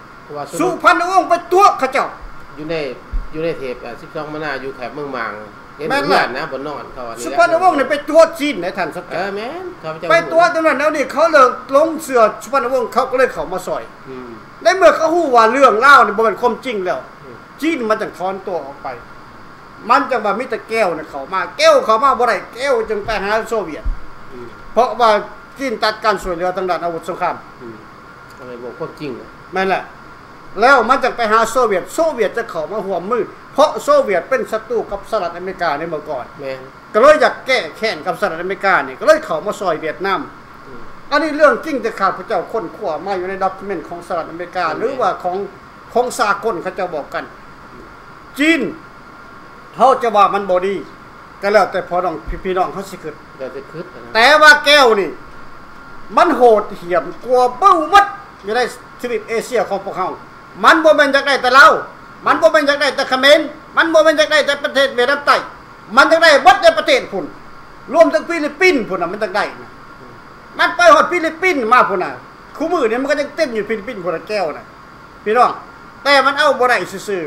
S2: สุพรรณวงศ์ไปตัวเขาเจ้า
S3: อยู่ในอยู่ในเทปสิบสองมนาอยู่แถบเมืองมาง
S2: แม่นล่ะนะบ่นอนเขาสุพรรณวงศ์นี่ไปตัวจีนในท่านสักเออแม่นไปตัวตรงนั้นแล้วนี่เขาเลิกลงเสือสุพรรณวงศ์เขาก็เลยเข้ามาซอยอืมในเมื่อเขาฮู้ว่าเรื่องเล่านี่บ่เป็นความจริงแล้วจีนมันจังถอนตัวออกไปมันจังว่ามีแต่แก้วน่ะเข้ามาแก้วเข้ามาบ่ได้แก้วจึงไปหาโซเวียตอืมเพราะว่าจีนตัดการช่วยเหลือทางด้านอาวุธสงครามอืมอะไรบ่ความจริงแม่นแหละแล้วมันจังไปหาโซเวียตโซเวียตจะเข้ามาร่วมมือเพราะโซเวียตเป็นศัตรูกับสหรัฐอเมริกาในเมื่อก่อนแม่นก็เลยอยากแก้แค้นกับสหรัฐอเมริกานี่ก็เลยเข้ามาซอยเวียดนามอันนี้เรื่องจริงแต่ข้าพเจ้าค้นคว้ามาอยู่ในด็อกิเมนต์ของสหรัฐอเมริกาหรือว่าของของสากลเขาจะบอกกันจีนเฮาจะว่ามันบ่ดีก็แล้วแต่พอน้องพี่น้องเฮาสิคิดแล้วแต่คิดแต่ว่าแก้วนี่มันโหดเหี้ยมกว่าเบ้ามัดอยู่ในทวีปเอเชียของพวกเฮามันบ่แม่นจักได้แต่เรามันบ่แม่นจักได้แต่เขมรมันบ่แม่นจักได้แต่ประเทศเวียดนามใต้มันจักได้หมดในประเทศพุ่นรวมทั้งฟิลิปปินส์พุ่นน่ะมันจักได้นะมันไปฮอดฟิลิปปินส์มาพุ่นน่ะคู่มือนี่มันก็ยังเต็มอยู่ฟิลิปปินส์พุ่นน่ะแก้วน่ะพี่น้องแต่มันเอาบ่ได้ซื่อ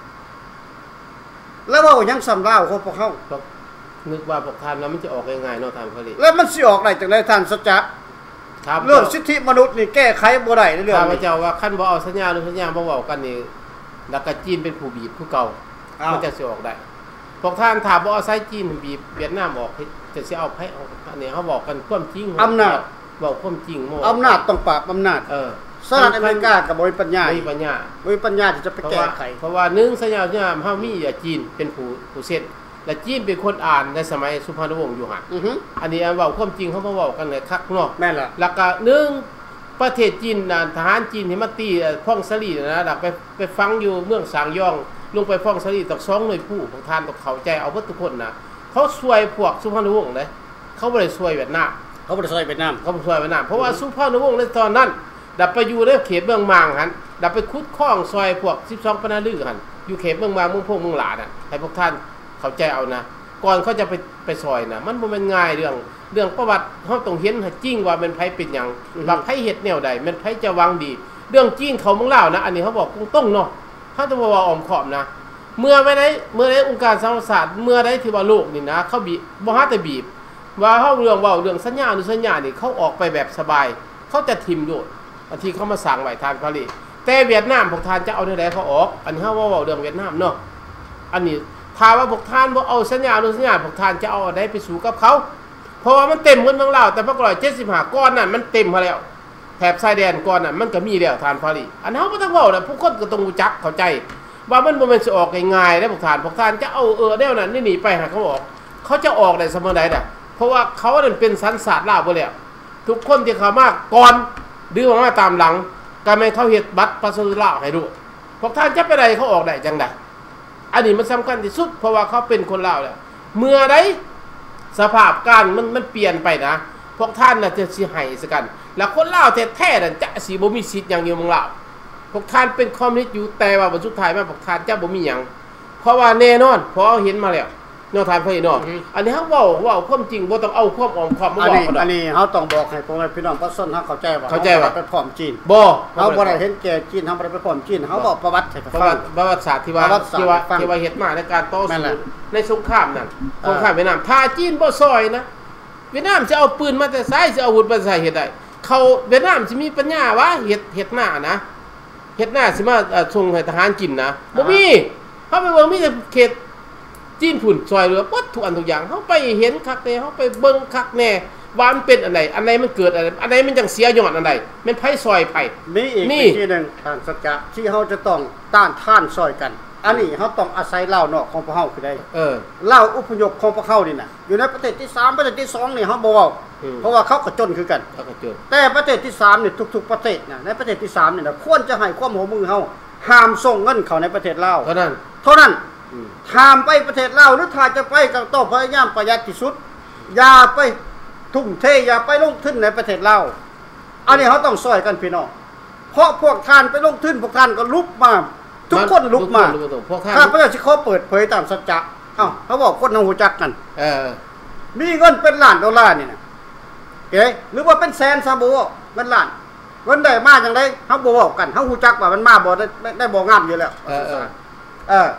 S2: ๆแล้วเว้ายังซ้ำลาวของพวกเฮานึกว่าพวกท่านแล้วมันจะออกง่ายๆเนาะท่านผลิตแล้วมันสิออกได้จังได๋ท่านสัจจะเรื่องสิทธิมนุษย์นี่แก้ไขบ่ได้ในเรื่องนี้ข้าพเจ้าว่าคันบ่เอาสัญญาหรือสัญญาบ่เว้ากันนี่แล้วก็จีนเป็นผู้บีบผู้เก่ามันจะสิออกได้พวกท่านถ้าบ่เอาไซจีนบีบเวียดนามออกจะสิเอาไผออกอันนี้เฮาบอกกันความจริงอำนาจเว้าความจริงบ่อำนาจต้องปราบอำนาจเออสหรัฐอเมริกาก็บ่มีปัญญาบ่มีปัญญาบ่มีปัญญาที่จะไปแก้ไขเพราะว่าหนึ่งสัญญาสัญญาเฮามีอยู่จีนเป็นผู้ผู้เซ็นและจีนเป็นคนอ่านในสมัยสุพรรณวงศ์อยู่หั่นอือฮึอันนี้เว้าความจริงเขาบ่เว้ากันเลยคักเนาะแม่นล่ะแล้วก็หนึ่งประเทศจีนน่ะทหารจีนที่มาตีพ่องสลีนะดักไปไปฟังอยู่เมืองสางยองลงไปพ่องสลีตักสองหน่วยผู้ของท่านต้องเข้าใจเอาเบิดทุกคนน่ะเขาช่วยพวกสุพรรณวงศ์เด้เขาบ่ได้ช่วยเวียดนามเขาบ่ได้ช่วยเวียดนามเขาบ่ช่วยเวียดนามเพราะว่าสุพรรณวงศ์ในตอนนั้นดับไปอยู่ในเขตเมืองมางหั่นดับไปขุดคลองซอยพวกสิบสองปนาลือหั่นอยู่เขตเมืองมางเมืองพงเมืองหลาน่ะให้พวกท่านเข้าใจเอานะก่อนเขาจะไปไปซอยน่ะมันบ่แม่นง่ายเรื่องเรื่องประวัติเฮาต้องเห็นให้จริงว่าเป็นไผเป็นหยังว่าไผเฮ็ดแนวใดแม่นไผจะหวังดีเรื่องจีนเขาเมืองลาวนะอันนี้เขาบอกตรงๆเนาะเฮาต้องบ่ว่าอ้อมค้อมนะเมื่อไว้ได้เมื่อได้องค์การสหประชาชาติเมื่อได้ที่ว่าโลกนี่นะเขาบีบ่หาแต่บีบว่าเฮาเรื่องเว้าเรื่องสัญญาหรือสัญญานี่เขาออกไปแบบสบายเขาจะทิ่มโดดอันที่เขามาสร้างไว้ทางผลิตแต่เวียดนามพวกท่านจะเอาแนวใดเขาออกอันนี้เฮาเว้าเรื่องเวียดนามเนาะอันนี้ถ้าว่าพวกท่านบ่เอาสัญญาหรือสัญญาพวกท่านจะเอาได้ไปสู่กับเขาเพราะว่ามันเต็มเงินเมืองลาวแต่พวกร้อยเจ็ดสิบห้าก้อนนั่นมันเต็มพอแล้วแถบชายแดนก้อนนั่นมันก็มีแล้วทานพอดีอันเฮาบ่ต้องเว้าน่ะผู้คนก็ต้องรู้จักเข้าใจว่ามันบ่แม่นสิออกง่ายๆเด้อพวกท่านพวกท่านจะเอาเออแนวนั้นนี่ไปหาเขาออกเขาจะออกได้เสมอใดน่ะเพราะว่าเขานั่นเป็นสัญชาติลาวบ่แล้วทุกคนที่เข้ามาก่อนดื้อมาตามหลังก็แม่นเขาเฮ็ดบัตรประชาชนลาวให้ดูพวกท่านจะไปได้เขาออกได้จังได๋อันนี้มันสำคัญที่สุดเพราะว่าเขาเป็นคนลาวแล้วเมื่อใดสภาพการมันมันเปลี่ยนไปนะพวกท่านน่ะจะสิให้ซะกันแล้วคนลาวแท้ๆนั่นจะสิบ่มีสิทธิ์หยังอยู่เมืองลาวพวกท่านเป็นคอมมิวนิสต์อยู่แต่ว่าวันสุดท้ายมาพวกท่านจะบ่มีหยังเพราะว่าแน่นอนเพราะเห็นมาแล้วเนาะท่านพี่น้องอันนี้เฮาเว้าเว้าความจริงบ่ต้องเอาความอ้อมค้อมมาเว้าอันนี้อันนี้เฮาต้องบอกให้พวกพี่น้องประชาชนเฮาเข้าใจว่าเข้าใจว่าไปพร้อมจีนบ่เฮาบ่ได้เห็นแก่จีนเฮาบ่ได้ไปพร้อมจีนเฮาบอกประวัติให้ฟังประวัติศาสตร์ที่ว่าที่ว่าที่ว่าเฮ็ดมาในการต่อสู้ในสงครามนั่นสงครามเวียดนามถ้าจีนบ่ซอยนะเวียดนามจะเอาปืนมาแต่ไสสิเอาอาวุธมาใส่เฮ็ดได้เขาเวียดนามสิมีปัญญาวะเฮ็ดเฮ็ดหน้านะเฮ็ดหน้าสิมาส่งให้ทหารกินนะบ่มีเฮาไปเบิ่งมีแต่เขตจีนพุ่นซอยเหลือปัดทุกอันทุกอย่างเฮาไปเห็นคักแน่เฮาไปเบิ่งคักแน่ว่ามันเป็นอันใดอันใดมันเกิดอะไรอันใดมันจังเสียยอดอันใดแม่นไผซอยไผมีอีกวิธีนึงท่านสัจจะที่เฮาจะต้องต้านทานซอยกันอันนี้เฮาต้องอาศัยลาวนอกของพวกเฮาคือได้เออลาวอพยพของพวกเฮานี่น่ะอยู่ในประเทศที่สามประเทศที่สองนี่เฮาบ่เว้าเพราะว่าเขาก็จนคือกันเขาก็จนแต่ประเทศที่สามนี่ทุกๆประเทศน่ะในประเทศที่สามนี่น่ะควรจะให้ความร่วมมือเฮาห้ามส่งเงินเข้าในประเทศลาวเท่านั้นเท่านั้นห้ามไปประเทศลาวหรือถ้าจะไปก็ต้องพยายามประหยัดที่สุดอย่าไปทุ่มเทอย่าไปลงทุนในประเทศลาวอันนี้เฮาต้องช่วยกันพี่น้องเพราะพวกท่านไปลงทุนพวกท่านก็ลุกมาทุกคนลุกมาถ้าพระเจ้าสิขอเปิดเผยตามสัจจะเอ้าเขาบอกคนเฮารู้จักกันเออมีเงินเป็นล้านดอลลาร์นี่น่ะเก๋หรือว่าเป็นแสนซะบ่เงินล้านเงินได้มาจังได๋เฮาบ่เว้ากันเฮารู้จักว่ามันมาบ่ได้ได้บ่งามอยู่แล้วเออเออ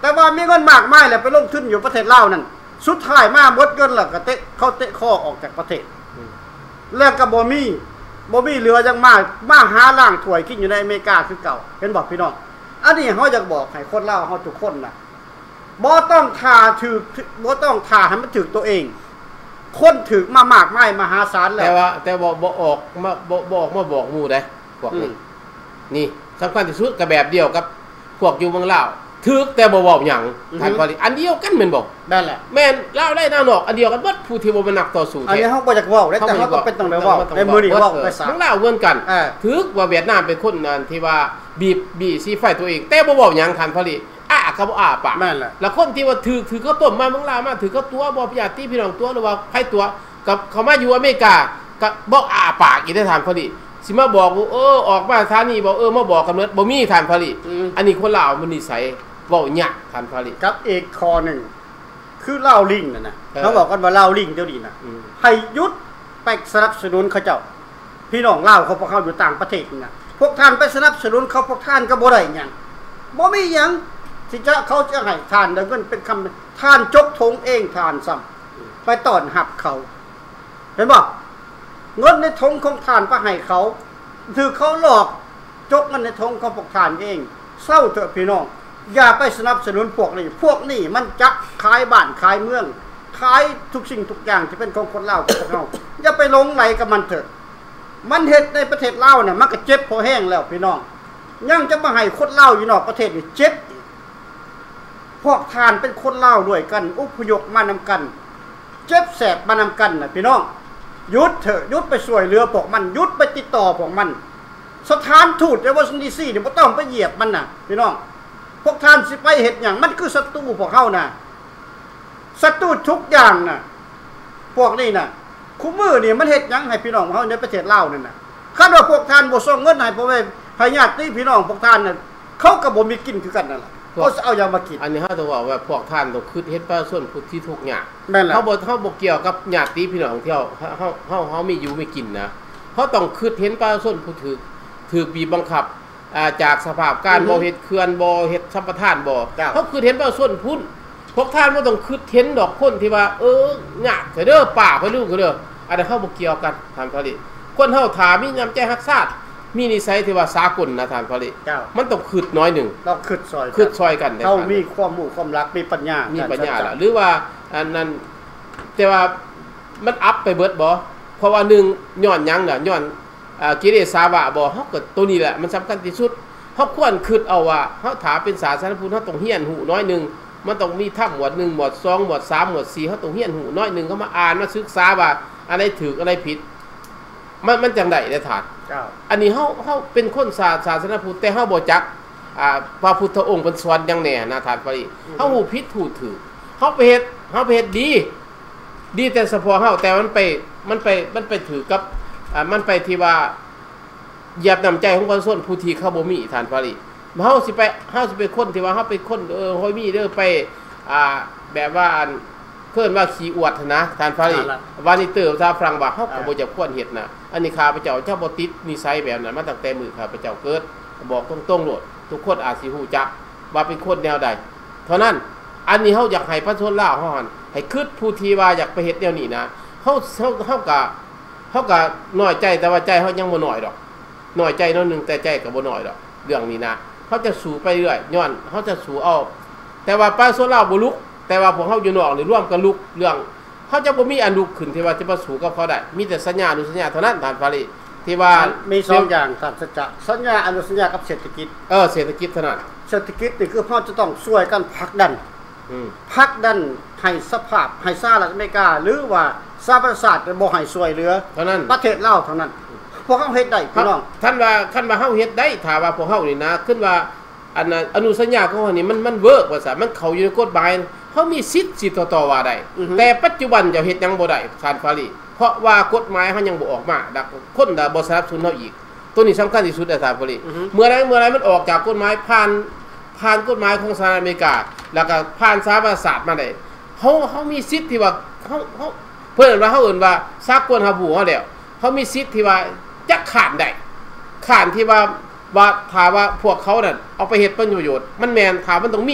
S2: แต่ว่ามีเงินมากมายแล้วไปลงทุนอยู่ประเทศลาวนั่นสุดท้ายมาหมดเงินแล้วก็เตะเขาเตะข้อออกจากประเทศแล้วก็บ่มีบ่มีเหลือจังมากมาหาล่างถ้วยกินอยู่ในอเมริกาคือเก่าเห็นบอกพี่น้องอันนี้เฮาอยากบอกให้คนลาวเฮาทุกคนน่ะบ่ต้องท่าถือบ่ต้องท่าให้มันถึกตัวเองคนถึกมามากมายมหาศาลแล้ว
S3: แต่ว่าแต่บ่บ่ออกมาบ่บ่ออกมาบอกหมู่ได้พวกนี้นี่สำคัญที่สุดก็แบบเดียวกับพวกอยู่เมืองลาวถึกแต่บ่เว้าหยังท่านพอดีอันเดียวกันแม่นบ่
S2: นั่นแหละ
S3: แม่นลาวได้นานอกอันเดียวกันเบิดผู้ที่บ่เป็นนักต่อสู้
S2: อันนี้เฮาบ่อยากเว้าได้แต่เฮาต้องเป็นต้องได้เว้าในมื้อนี้เว้าไปซะ
S3: เมืองลาวเหมือนกันถึกว่าเวียดนามเป็นคนนั้นที่ว่าบีบบีซีไฟตัวเองแต่บ่เว้าหยังท่านพอดีอ้าก็บ่อ้าปาก
S2: แม่นแหละ
S3: แล้วคนที่ว่าถือถือเขาต้มมาเมืองลาวมาถือเขาตัวบ่ญาติพี่น้องตัวหรือว่าไผตัวกับเขามาอยู่อเมริกาก็บ่อ้าปากอีได้ท่านพอดีสิมาบอกว่าเออออกมาทางนี้บอกเออมาบอกกันเบิดบ่มีท่านพอดีอันนี้คนลาวมันนิสัยเว้ายากท่านพอดี
S2: กับอีกข้อนึงคือเล่าลิงนั่นน่ะเขาบอกกันว่าเล่าลิงเดี๋ยวนี้น่ะให้หยุดไปสนับสนุนเขาเจ้าพี่น้องลาวเขาพวกเขาอยู่ต่างประเทศน่ะพวกท่านไปสนับสนุนเขาพวกท่านก็บ่ได้หยังบ่มีหยังที่จะเขาจะให้ทานได้เงินเป็นคำทานจกทงเองทานซ้ำไปต้อนหับเขาเห็นบ่เงินในทงของทานไปให้เขาถือเขาหลอกจกเงินในทงของพวกทานเองเศร้าเถอะพี่น้องอย่าไปสนับสนุนพวกนี้พวกนี้มันจักขายบ้านขายเมืองขายทุกสิ่งทุกอย่างที่เป็นของคนลาวของพวกเราอย่าไปหลงไหลกับมันเถอะมันเฮ็ดในประเทศลาวน่ะมันก็เจ็บพอแห้งแล้วพี่น้องยังจะมาให้คนลาวอยู่นอกประเทศนี่เจ็บพวกทานเป็นคนลาวด้วยกันอุปยกมานำกันเจ็บแสบมานำกันน่ะพี่น้องหยุดเถอะหยุดไปช่วยเหลือพวกมันหยุดไปติดต่อพวกมันสถานทูตในวอชิงตันดีซีนี่บ่ต้องไปเหยียบมันน่ะพี่น้องพวกท่านสิไปเฮ็ดหยังมันคือศัตรูพวกเฮาน่ะศัตรูทุกอย่างน่ะพวกนี้น่ะคุมื้อนี่มันเฮ็ดหยังให้พี่น้องเฮาในประเทศลาวนั่นน่ะคันว่าพวกท่านบ่ส่งเงินให้พ่อแม่ให้ญาติพี่น้องพวกท่านน่ะเขาก็บ่มีกินคือกันนั่นล่ะเขาสิเอาหยังมากิน
S3: อันนี้เฮาต้องบอกว่าพวกท่านต้องคิดเฮ็ดประชาชนผู้ที่ทุกข์ยาก
S2: แม่นล่ะ
S3: เฮาบ่เฮาบ่เกี่ยวกับญาติพี่น้องที่เฮาเฮาเฮาเฮามีอยู่มีกินนะเฮาต้องคิดเห็นประชาชนผู้ถูกถูกบีบบังคับอ่าจากสภาพการบ่เฮ็ดเขื่อนบ่เฮ็ดสัมปทานบ่เฮาคิดเห็นประชาชนพุ่นพวกท่านบ่ต้องคิดเห็นดอกคนที่ว่าเออยากเด้อป้าเพิ่นรู้เด้ออันนั้นเฮาบ่เกี่ยวกันท่านพอดีคนเฮาถ้ามีน้ำใจรักชาติมีนิสัยที่ว่าสากลนะท่านพอดีมันต้องคิดน้อยนึง
S2: ต้องคิดซอย
S3: คิดซอยกัน
S2: เฮามีความรู้ความรักมีปัญญา
S3: มีปัญญาล่ะหรือว่าอันนั้นแต่ว่ามันอัพไปเบิดบ่เพราะว่าหนึ่งย้อนหยังน่ะย้อนอ่ากิเลสาวะบ่เฮาก็ตัวนี้แหละมันสำคัญที่สุดเฮาควรคิดเอาว่าเฮาถ้าเป็นศาสนพุทธเฮาต้องเรียนหูน้อยนึงมันต้องมีธรรมหมวดหนึ่งหมวดสองหมวดสามหมวดสี่เฮาต้องเรียนหูน้อยนึงเฮามาอ่านมาศึกษาว่าอะไรถูกอะไรผิดมันมันจังได๋ได้ท่าน
S2: เจ้า
S3: อันนี้เฮาเฮาเป็นคนศาศาสนพุทธแต่เฮาบ่จักอ่าพระพุทธองค์เพิ่นสอนจังแน่นะท่านพอดีเฮาฮู้ผิดฮู้ถูกเฮาไปเฮ็ดเฮาไปเฮ็ดดีดีแต่เฉพาะเฮาแต่มันไปมันไปมันไปถือกับอ่ามันไปที่ว่าเหยียบน้ำใจของประชาชนผู้ที่เขาบ่มีท่านพอดีเฮาสิไปเฮาสิเป็นคนที่ว่าเฮาเป็นคนเออโหยมีเด้อไปอ่าแบบว่าเพิ่นว่าขี้อวดนะท่านพอดีวานิเตอร์ภาษาฝรั่งว่าเฮาก็บ่จะควรเฮ็ดนะอันนี้ข้าพเจ้าเจ้าบ่ติดนิสัยแบบนั้นมาตั้งแต่มื้อข้าพเจ้าเกิดบอกตรงๆโลดทุกคนอาจสิฮู้จักว่าเป็นคนแนวใดเท่านั้นอันนี้เฮาอยากให้ประชาชนลาวเฮาหั่นให้คิดผู้ที่ว่าอยากไปเฮ็ดแนวนี้นะเฮาเฮาเฮาก็เฮาก็น้อยใจแต่ว่าใจเฮายังบ่น้อยดอกน้อยใจน้อยนึงแต่ใจก็บ่น้อยดอกเรื่องนี้นะเฮาจะสู้ไปเรื่อยย้อนเฮาจะสู้เอาแต่ว่าประชาชนลาวบ่ลุกแต่ว่าพวกเฮาอยู่นอกนี่ร่วมกันลุกเรื่องเฮาจะบ่มีอันลุกขึ้นที่ว่าจะมาสู้กับเขาได้มีแต่สัญญาอนุสัญญาเท่านั้นท่านฟาริที่ว่า
S2: มีสองอย่างท่านสัจจะสัญญาอนุสัญญากับเศรษฐกิจ
S3: เออเศรษฐกิจเท่านั้น
S2: เศรษฐกิจนี่คือเฮาจะต้องช่วยกันผลักดันอืมผลักดันให้สภาพให้สหรัฐอเมริกาหรือว่าสหประชาชาติบ่ให้ช่วยเหลือ
S3: เท่านั้น
S2: ประเทศลาวเท่านั้นพวกเฮาเฮ็ดได้พี่น้อง
S3: ท่านว่าคันว่าเฮาเฮ็ดได้ถ้าว่าพวกเฮานี่นะขึ้นว่าอันอนุสัญญาของเฮานี่มันมันเวิร์กว่าซะมันเข้าอยู่ในกฎหมายเฮามีสิทธิ์สิต่อๆว่าได้แต่ปัจจุบันจะเฮ็ดหยังบ่ได้ท่านฟาริเพราะว่ากฎหมายเฮายังบ่ออกมาดักคนน่ะบ่สนับสนุนเฮาอีกตัวนี้สำคัญที่สุดท่านฟาริเมื่อใดเมื่อใดมันออกจากกฎหมายผ่านผ่านกฎหมายของสหรัฐอเมริกาแล้วก็ผ่านสหประชาชาติมาได้เฮาเฮามีสิทธิ์ที่ว่าเฮาเฮาเพิ่นว่าเฮาเอิ้นว่าสากลเฮาบูเฮาแล้วเฮามีสิทธิ์ที่ว่าจะขานได้ขานที่ว่าว่าถ้าว่าพวกเขานั่นเอาไปเฮ็ดประโยชน์มันแม่นถ้ามันต้องมี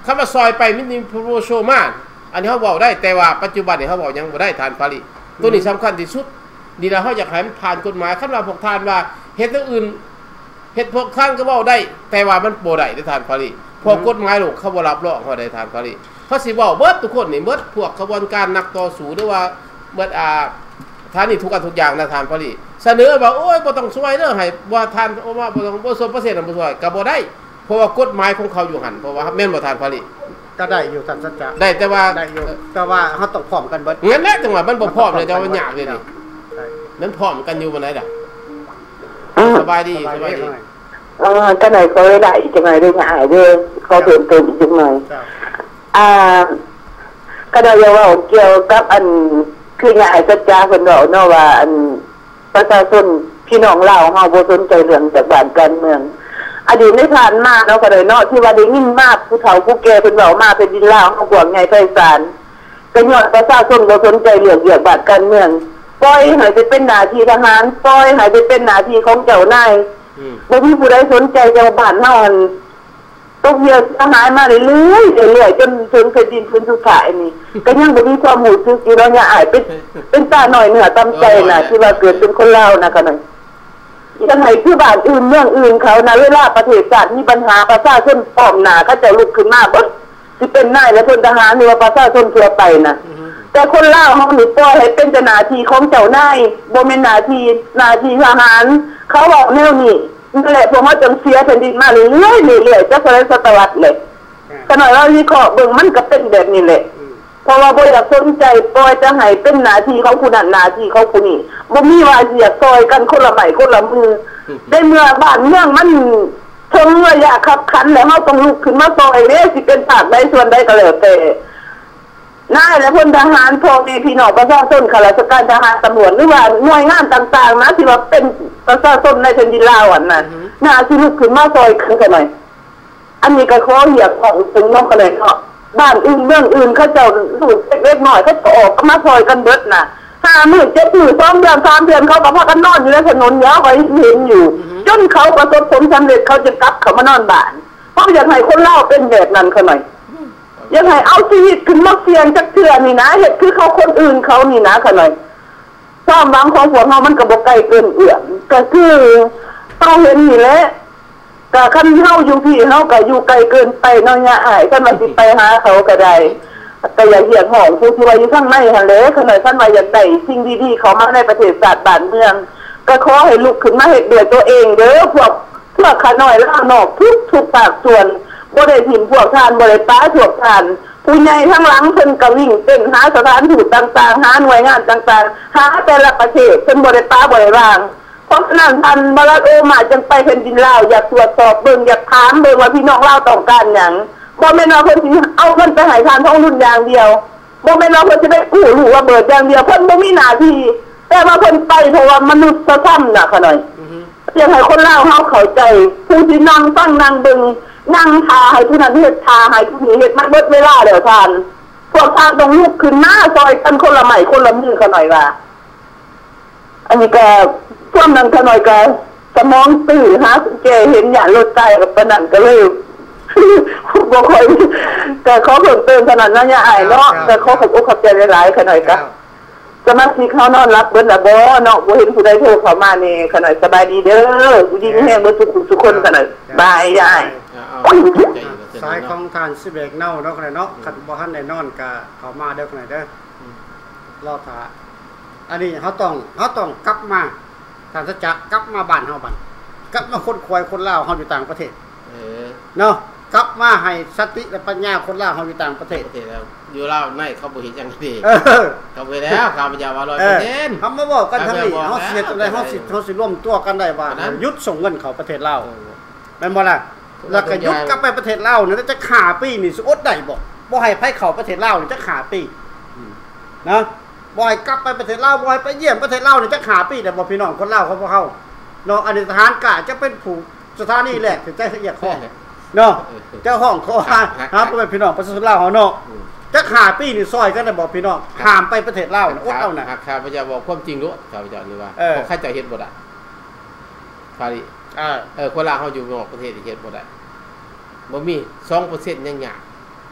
S3: คำว่าซอยไปมินิโปรโชมาอันนี้เขาบอกได้แต่ว่าปัจจุบันนี่เขาบอกยังบ่ได้ทานฟาริตัวนี้สำคัญที่สุดนี่แล้วเขาอยากให้มันผ่านกฎหมายคันว่าพวกทานว่าเฮ็ดอื่นเฮ็ดพวกข้างก็เว้าได้แต่ว่ามันบ่ได้ได้ทานฟาริพวกกฎหมายโลกเขาบ่รับรองเขาได้ทานฟาริเขาสิเว้าเบิดทุกคนนี่เบิดพวกกระบวนการนักต่อสู้หรือว่าเบิดอ่าทานนี่ทุกอันทุกอย่างนะทานฟาริเสนอว่าโอ้ยบ่ต้องช่วยเด้อให้ว่าทานว่าบ่ต้องบ่สมเปอร์เซ็นต์บ่ช่วยก็บ่ได้เพราะว่ากฎหมายของเขาอยู่หั่นเพราะว่าแม่นบ่ทานฟาริ
S2: ก็ได้อยู่ท่านสัจจะ
S3: ได้แต่ว่า
S2: ได้อยู่แต่ว่าเฮาต้องพร้อมกันเบิด
S3: งั้นแหละจังหวะมันบ่พร้อมเลยแต่ว่ามันยากเลยนี่มันพร้อมกันอยู่บ่ไหนล่ะสบายดีสบายดี
S5: เออก็ไหนก็ได้จังไงได้ง่ายเด้อเขาเติมเติมอีกจังหน่อยอ่าก็ได้ว่าเกี่ยวกับอันคือง่ายสัจจะเพิ่นบอกเนาะว่าอันประชาชนพี่น้องลาวเฮาบ่สนใจเรื่องจากบ้านการเมืองอดีตได้ผ่านมาเนาะก็เลยเนาะที่ว่าได้ยินมากผู้เฒ่าผู้แก่เพิ่นเว้ามาเป็นดินลาวเฮากว้างใหญ่ไพศาลก็ย้อนประชาชนบ่สนใจเรื่องเกี่ยวกับบ้านการเมืองปล่อยให้ไปเป็นหน้าที่ทหารปล่อยให้ไปเป็นหน้าที่ของเจ้านายบ่มีผู้ใดสนใจจังบ้านเฮาอันตกเหี่ยวทหารมาเรื่อยๆเรื่อยๆจนถึงแผ่นดินพื้นสุดท้ายนี่ก็ยังบ่มีความรู้สึกอีเนาะอย่าอายเป็นเป็นตาน้อยเนื้อตำใจน่ะที่ว่าเกิดเป็นคนลาวนะก็นั่นยังไงคือบ้านอื่นเมืองอื่นเขานะเวลาประเทศชาติมีปัญหาประชาชนป้อมหน้าเขาจะลุกขึ้นมาบ่สิเป็นนายและพลทหารหรือว่าประชาชนทั่วไปน่ะแต่คนลาวเฮานี่ปล่อยให้เป็นหน้าที่ของเจ้านายบ่แม่นหน้าที่หน้าที่ทหารเขาบอกแนวนี้นั่นแหละพวกเฮาจังเสียแผ่นดินมาเรื่อยๆเรื่อยๆจักหลายศตวรรษเลยขณะเราวิเคราะห์เบิ่งมันก็เป็นแบบนี้แหละเพราะว่าบ่อยากสนใจปล่อยจะให้เป็นหน้าที่ของผู้นั้นหน้าที่ของผู้นี้บ่มีว่าสิอยากซอยกันคนละไม้คนละมือได้เมื่อบ้านเมืองมันถึงระยะขับขันแล้วเฮาต้องลุกขึ้นมาซอยเด้สิเป็นภาคใดส่วนใดก็แล้วแต่นายและพลทหารพ่อแม่พี่น้องประชาชนข้าราชการทหารตำรวจหรือว่าหน่วยงานต่างๆนะที่ว่าเป็นประชาชนในแผ่นดินลาวอันนั้นน่าสิลุกขึ้นมาซอยกันกันหน่อยอันนี้ก็ขอเรียกของถึงน้องกันเลยเนาะบ้านอื่นเมืองอื่นเขาเจ้าลูกเล็กๆน้อยเขาก็ออกมาซอยกันเบิดน่ะห้ามื้อเจ็ดมื้อสองเดือนสามเดือนเขาก็พากันนอนอยู่ในถนนยาวก็เห็นอยู่จนเขาประสบผลสำเร็จเขาจะกลับเขามานอนบ้านเพราะอยากให้คนเล่าเป็นแบบนั้นเขาหน่อยอยากให้เอาชีวิตขึ้นมาเสี่ยงจักเทื่อนี่นะเฮ็ดคือเขาคนอื่นเขานี่นะเขาหน่อยความหวังของพวกเฮามันก็บ่ไกลเกินเอื้อมก็คือเฮาเห็นนี่แหละก็คันเฮาอยู่พี่เฮาก็อยู่ไกลเกินไปเนาะย่าอ้ายคันว่าสิไปหาเขาก็ได้แต่อย่าเหี่ยงห้องผู้ที่ว่าอยู่ข้างในหั่นแหละคันว่าคันว่าอยากได้สิ่งดีๆเข้ามาในประเทศชาติบ้านเมืองก็ขอให้ลุกขึ้นมาเฮ็ดด้วยตัวเองเด้อพวกพวกขาน้อยแล้วนอกทุกทุกภาคส่วนบ่ได้ถิ่มพวกทานบ่ได้ป้าพวกทานผู้ใหญ่ทั้งหลังเพิ่นก็วิ่งเต้นหาสถานทูตต่างๆหาหน่วยงานต่างๆหาแต่ละประเทศเพิ่นบ่ได้ป้าบ่ได้วางเพราะฉะนั้นท่านบารักโอบามาจึงไปแผ่นดินลาวอยากตรวจสอบเบิ่งอยากถามเบิ่งว่าพี่น้องลาวต้องการหยังบ่แม่นว่าเพิ่นสิเอาเงินไปให้ทานท้องรุ่นอย่างเดียวบ่แม่นว่าเพิ่นสิได้กู้ลูกระเบิดอย่างเดียวเพิ่นบ่มีหน้าที่แต่ว่าเพิ่นไปเพราะว่ามนุษย์ธรรมน่ะค่ะหน่อยอยากให้คนลาวเฮาเข้าใจผู้ที่นั่งฟังนั่งเบิ่งนั่งทาให้ผู้นั้นเฮ็ดทาให้ผู้นี้เฮ็ดมันเบิดเวลาแล้วท่านพวกท่านต้องลุกขึ้นมาซอยกันคนละไม้คนละมือค่ะหน่อยว่าอันนี้ก็ช่วงนั้นค่ะหน่อยก็สมองตื่นหาแกเห็นอย่างรถใจกับปนันก็เลยบ่ค่อยแต่ขอเพิ่มเติมขนาดนั้นอย่าอายเนาะแต่ขอขอบอกขอบใจหลายๆค่ะหน่อยก็สมาชิกเขานอนรับเบิดละบ่เนาะบ่เห็นผู้ใดโทรเข้ามานี่ค่ะหน่อยสบายดีเด้ออยู่ดีมีแฮงเบิดทุกคนค่ะหน่อยบายยาย
S2: สายของทานสิเบกเน่าเนาะเนาะคันบ่ทันได้นอนก็เข้ามาเด้อคั่นเด้อรอท่าอันนี้เฮาต้องเฮาต้องกลับมาท่านสัจจะกลับมาบ้านเฮาบัดกลับมาคนควายคนลาวเฮาอยู่ต่างประเทศเออเนาะกลับมาให้สติและปัญญาคนลาวเฮาอยู่ต่างประเทศ
S3: แล้วอยู่ลาวในเขาบ่เห็นจังซี่เออเขาไปแล้วข้าพเจ้าว่า ร้อยเปอร์เซ็นต์
S2: เฮามาบอกกันทั้งนี้เฮาสิเฮ็ดจังได๋เฮาสิเฮาสิร่วมตัวกันได้ว่าหยุดส่งเงินเข้าประเทศลาวแม่นบ่ล่ะแล้วก็หยุดกลับไปประเทศลาวนี่จะฆ่าปีนี่สิอดได้บ่บ่ให้ไผเข้าประเทศลาวนี่จะฆ่าปีนะบ่ให้กลับไปประเทศลาวบ่ให้ไปเยี่ยมประเทศลาวนี่จะฆ่าปีได้บ่พี่น้องคนลาวเขาบ่เข้าเนาะอันนี้ทหารกะจะเป็นผู้สถานีแรกที่ใจละเอียดข้อเนาะเจ้าห้องเขาหาหาไปพี่น้องประชาชนลาวเฮาเนาะจะฆ่าปีนี่ซอยกันได้บ่พี่น้องห้ามไปประเทศลาวนะอดเอาน่ะ
S3: ข้าพเจ้าบอกความจริงรู้ข้าพเจ้านี่ว่าบ่ใครจะเฮ็ดบ่ได้ฟาริเออเออคนลาวเฮาอยู่นอกประเทศเฮ็ดบ่ได้บ่มี สองเปอร์เซ็นต์ ยังยาก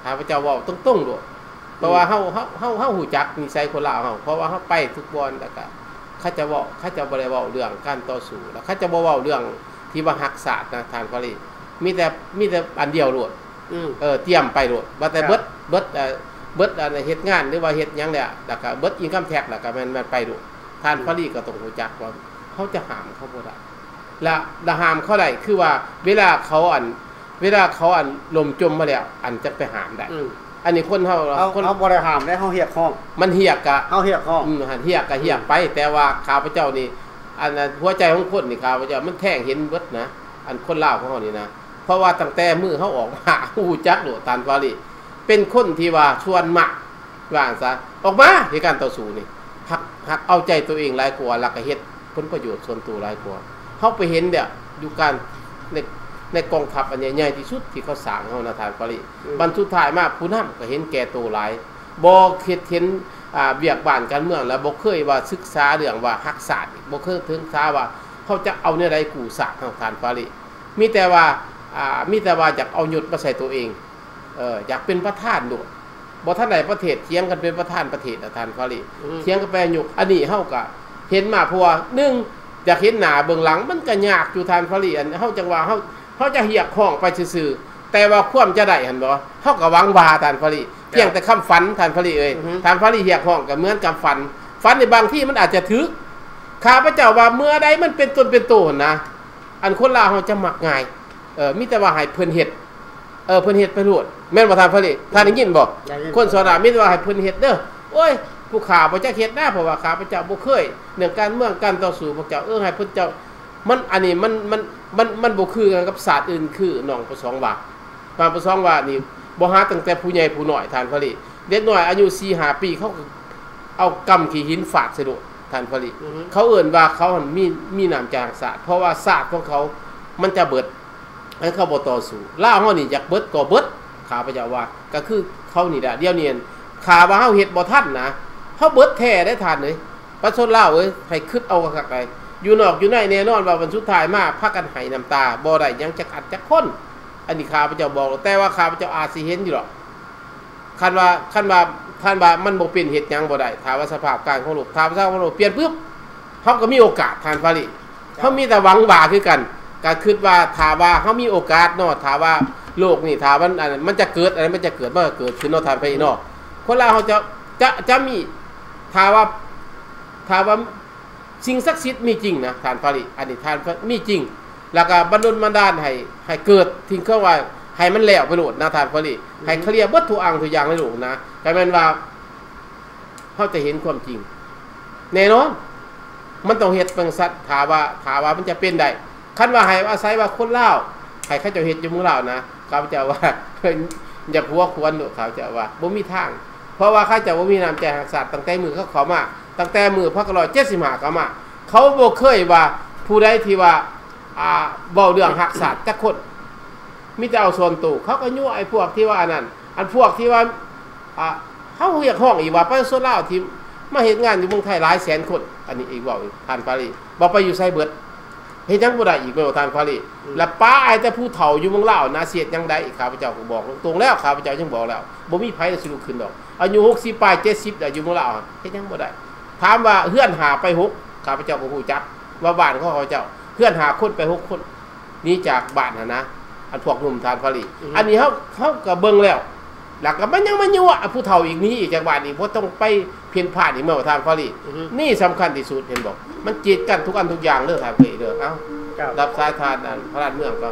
S3: ข้าพเจ้าเว้าตรงๆโลดเพราะว่าเฮาเฮาเฮาเฮาฮู้จักนิสัยคนลาวเฮาเพราะว่าเฮาไปทุกบ่อนแล้วก็เขาจะเว้าเขาจะบ่ได้เว้าเรื่องการต่อสู้แล้วเขาจะบ่เว้าเรื่องที่ว่ารักษานะท่านพลีมีแต่มีแต่อันเดียวโลดอือเออเตรียมไปโลดว่าแต่เบิดเบิดเอ่อเบิดอันเฮ็ดงานหรือว่าเฮ็ดหยังเนี่ยแล้วก็เบิดอินคัมแท็กแล้วก็มันมันไปโลดท่านพลีก็ต้องฮู้จักว่าเขาจะห้ามเขาบ่ได้และละห้ามเขาได้คือว่าเวลาเขาอันเวลาเขาอันลมจมมาแล้วอันจะไปห้ามได้อันนี้คนเฮาคน
S2: เฮาบ่ได้ห้ามได้เฮาเฮียกห้อง
S3: มันเฮียกกะ
S2: เฮาเฮียกห้อง
S3: อืมเฮียกก็เฮียกไปแต่ว่าข้าพเจ้านี่อันหัวใจของคนนี่ข้าพเจ้ามันแท่งเห็นเบิดนะอันคนลาวของเฮานี่นะเพราะว่าตั้งแต่มื้อเฮาออกมาฮู้จักโดตานฟาริเป็นคนที่ว่าชวนมักว่าซะออกมาในการต่อสู้นี่หักหักเอาใจตัวเองหลายกว่าแล้วก็เฮ็ดผลประโยชน์ส่วนตัวหลายกว่าเฮาไปเห็นเนี่ยอยู่การในในกองทัพอันใหญ่ๆที่สุดที่เขาสร้างเฮานะท่านฟาริบรรทุสุดท้ายมาผู้นำก็เห็นแก่ตัวหลายบ่เฮ็ดเห็นอ่าเวียกบ้านการเมืองแล้วบ่เคยว่าศึกษาเรื่องว่ารักษาบ่เคยถึงษาว่าเขาจะเอาแนวใดกู้สร้างทางท่านฟาริมีแต่ว่าอ่ามีแต่ว่าอยากเอายศมาใส่ตัวเองเอ่ออยากเป็นประธานโดดบ่ทันได้ประเทศเถียงกันเป็นประธานประเทศนะท่านฟาริเถียงกันไปยกอันนี้เฮาก็เห็นมาเพราะว่าหนึ่งอยากเห็นหน้าเบื้องหลังมันก็ยากอยู่ท่านฟาริอันเฮาจังว่าเฮาเฮาจะเหียกห้องไปซื่อๆแต่ว่าความจะได้หั่นบ่เฮาก็หวังว่าท่านฟาริเพียงแต่คำฝันท่านฟาริเอ้ยท่านฟาริเหียกห้องก็เหมือนกับฝันฝันในบางที่มันอาจจะถึกข้าพเจ้าว่าเมื่อใดมันเป็นตนเป็นโตนะอันคนลาวเฮาจะมักง่ายเออมีแต่ว่าให้เพิ่นเฮ็ดเออเพิ่นเฮ็ดไปโลดแม่นบ่ท่านฟาริท่านได้ยินบ่คนสอนมีแต่ว่าให้เพิ่นเฮ็ดเด้อโอ้ยผู้ข้าบ่จักเฮ็ดนะเพราะว่าข้าพเจ้าบ่เคยเรื่องการเมืองการต่อสู้พวกเจ้าเออให้เพิ่นเจ้ามันอันนี้มันมันมันมันบ่คือกันกับศาสตร์อื่นคือน้องประสองว่าบางประสองว่านี่บ่หาตั้งแต่ผู้ใหญ่ผู้น้อยท่านฟาริเด็กน้อยอายุ สี่ห้า ปีเขาเอากำขี้หินฟาดใส่โดดท่านฟาริเขาเอิ้นว่าเขามีมีน้ำใจศาสตร์เพราะว่าศาสตร์ของเขามันจะเบิดให้เขาบ่ต่อสู้ลาวเฮานี่อยากเบิดก็เบิดข้าพเจ้าว่าก็คือเขานี่ล่ะเดี๋ยวนี้ข้าว่าเฮาเฮ็ดบ่ทันนะเฮาเบิดแท้ได้ท่านเอ้ยประชาชนลาวเอ้ยให้คิดเอาคักๆไปอยู่นอกอยู่ในแน่นอนว่าวันสุดท้ายมาพากันให้น้ำตาบ่ได้ยังจักอัดจักคนอันนี้ข้าพเจ้าบอกแต่ว่าข้าพเจ้าอาจสิเห็นอยู่หรอกคันว่าคันว่าท่านว่ามันบ่เป็นเฮ็ดหยังบ่ได้ถ้าว่าสภาพการของโลกถ้าสภาพของโลกเปลี่ยนปึ๊บเฮาก็มีโอกาสท่านฟาริเฮามีแต่หวังว่าคือกันก็คิดว่าถ้าว่าเฮามีโอกาสเนาะถ้าว่าโลกนี่ถ้ามันอันมันจะเกิดอะไรมันจะเกิดมันก็เกิดขึ้นเนาะท่านฟาริเนาะคนลาวเฮาจะจะจะมีถ้าว่าถ้าว่าสิ่งศักดิ์สิทธิ์มีจริงนะท่านฟาริอันนี้ท่านมีจริงแล้วก็บันดลบันดาลให้ให้เกิดทิ้งเข้าว่าให้มันแล้วไปโลดนะท่านฟาริให้เคลียร์วัตถุอังทุกอย่างในโลกนะแต่แม่นว่าเฮาจะเห็นความจริงแน่นอนมันต้องเฮ็ดเป็นสัตว์ถาว่าถาว่ามันจะเป็นได้คันว่าให้อาศัยว่าคนลาวให้เขาเจ้าเฮ็ดอยู่เมืองลาวนะข้าพเจ้าว่าอยากหัวควรโดดข้าพเจ้าว่าบ่มีทางเพราะว่าเขาเจ้าบ่มีน้ำใจรักษาตั้งแต่มือเขาเข้ามาตั้งแต่มือพระกร้อยเจ็ดสิบห้าก็มาเขาบ่เคยว่าผู้ใดที่ว่าอ่าเว้าเรื่องรักษาจักคนมีแต่เอาส่วนตัวเขาก็ยั่วไอ้พวกที่ว่าอันนั้นอันพวกที่ว่าอ่าเฮาเรียกห้องอีกว่าประชาชนลาวที่มาเฮ็ดงานอยู่เมืองไทยหลายแสนคนอันนี้อีกเว้าท่านฟาริบ่ไปอยู่ไสเบิดเฮ็ดจังบ่ได้อีกแม่นบ่ท่านฟาริแล้วป้าไอ้แต่ผู้เฒ่าอยู่เมืองลาวน่าเสียดจังได๋ข้าพเจ้าก็บอกตรงๆแล้วข้าพเจ้ายังบอกแล้วบ่มีไผสิลุกขึ้นดอกอายุหกสิบปลายเจ็ดสิบได้อยู่เมืองลาวเฮ็ดจังบ่ได้ถามว่าเฮือนหาไปหกข้าพเจ้าก็ฮู้จักว่าบ้านของเขาเจ้าเฮือนหาคนไปหกคนนี่จากบ้านหั่นนะอันพวกหนุ่มทานฟาริอันนี้เฮาเฮาก็เบิ่งแล้วแล้วก็มันยังมายั่วผู้เฒ่าอีกนี้อีกจากบ้านอีกบ่ต้องไปเพี้ยนพลาดอีกแม่ว่าทานฟารินี่สำคัญที่สุดเห็นบ่มันจีดกันทุกอันทุกอย่างเด้อทานฟาริเด้อเอ้ารับสายทานอันพระราชเมืองก็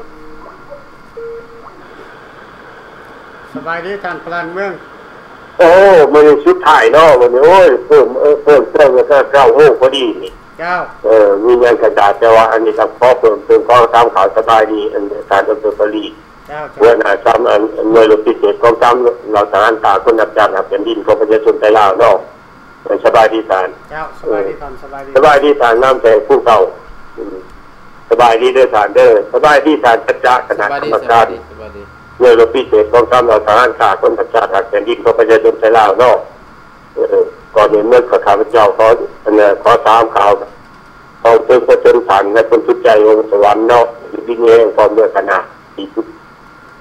S2: สบายดีท่านพระราชเมือง
S6: โอ้มื้อนี้สุดท้ายเนาะวันนี้โอ้ยเพิ่มเออเพิ่มเติมก็เก้าโมงพอดีนี่
S2: เก้า
S6: เออมีงานกระจายแต่ว่าอันนี้ครับขอเพิ่มเติมข้อตามข่าวสบายดีอันการดำเนินคดีเพื่อหาซ้ำอันหน่วยรบพิเศษกองทัพเราทหารตาคนนับจากแผ่นดินของประชาชนไทยลาวเนาะสบายดีท่าน
S2: เจ้าสบายดีท่านสบายดี
S6: สบายดีท่านน้ำใจผู้เก่าสบายดีเด้อท่านเด้อสบายดีท่านจัดจ้าคณะกรรมการหน่วยรบพิเศษกองทัพเราทหารตาคนนับจากแผ่นดินของประชาชนไทยลาวเนาะก่อนเดินเมื่อข้าพเจ้าขอขอถามข่าวเอาเพิ่มประชนผ่านในคนทุกใจองค์สวรรค์เนาะดินเองความเมื่อขณะที่ทุก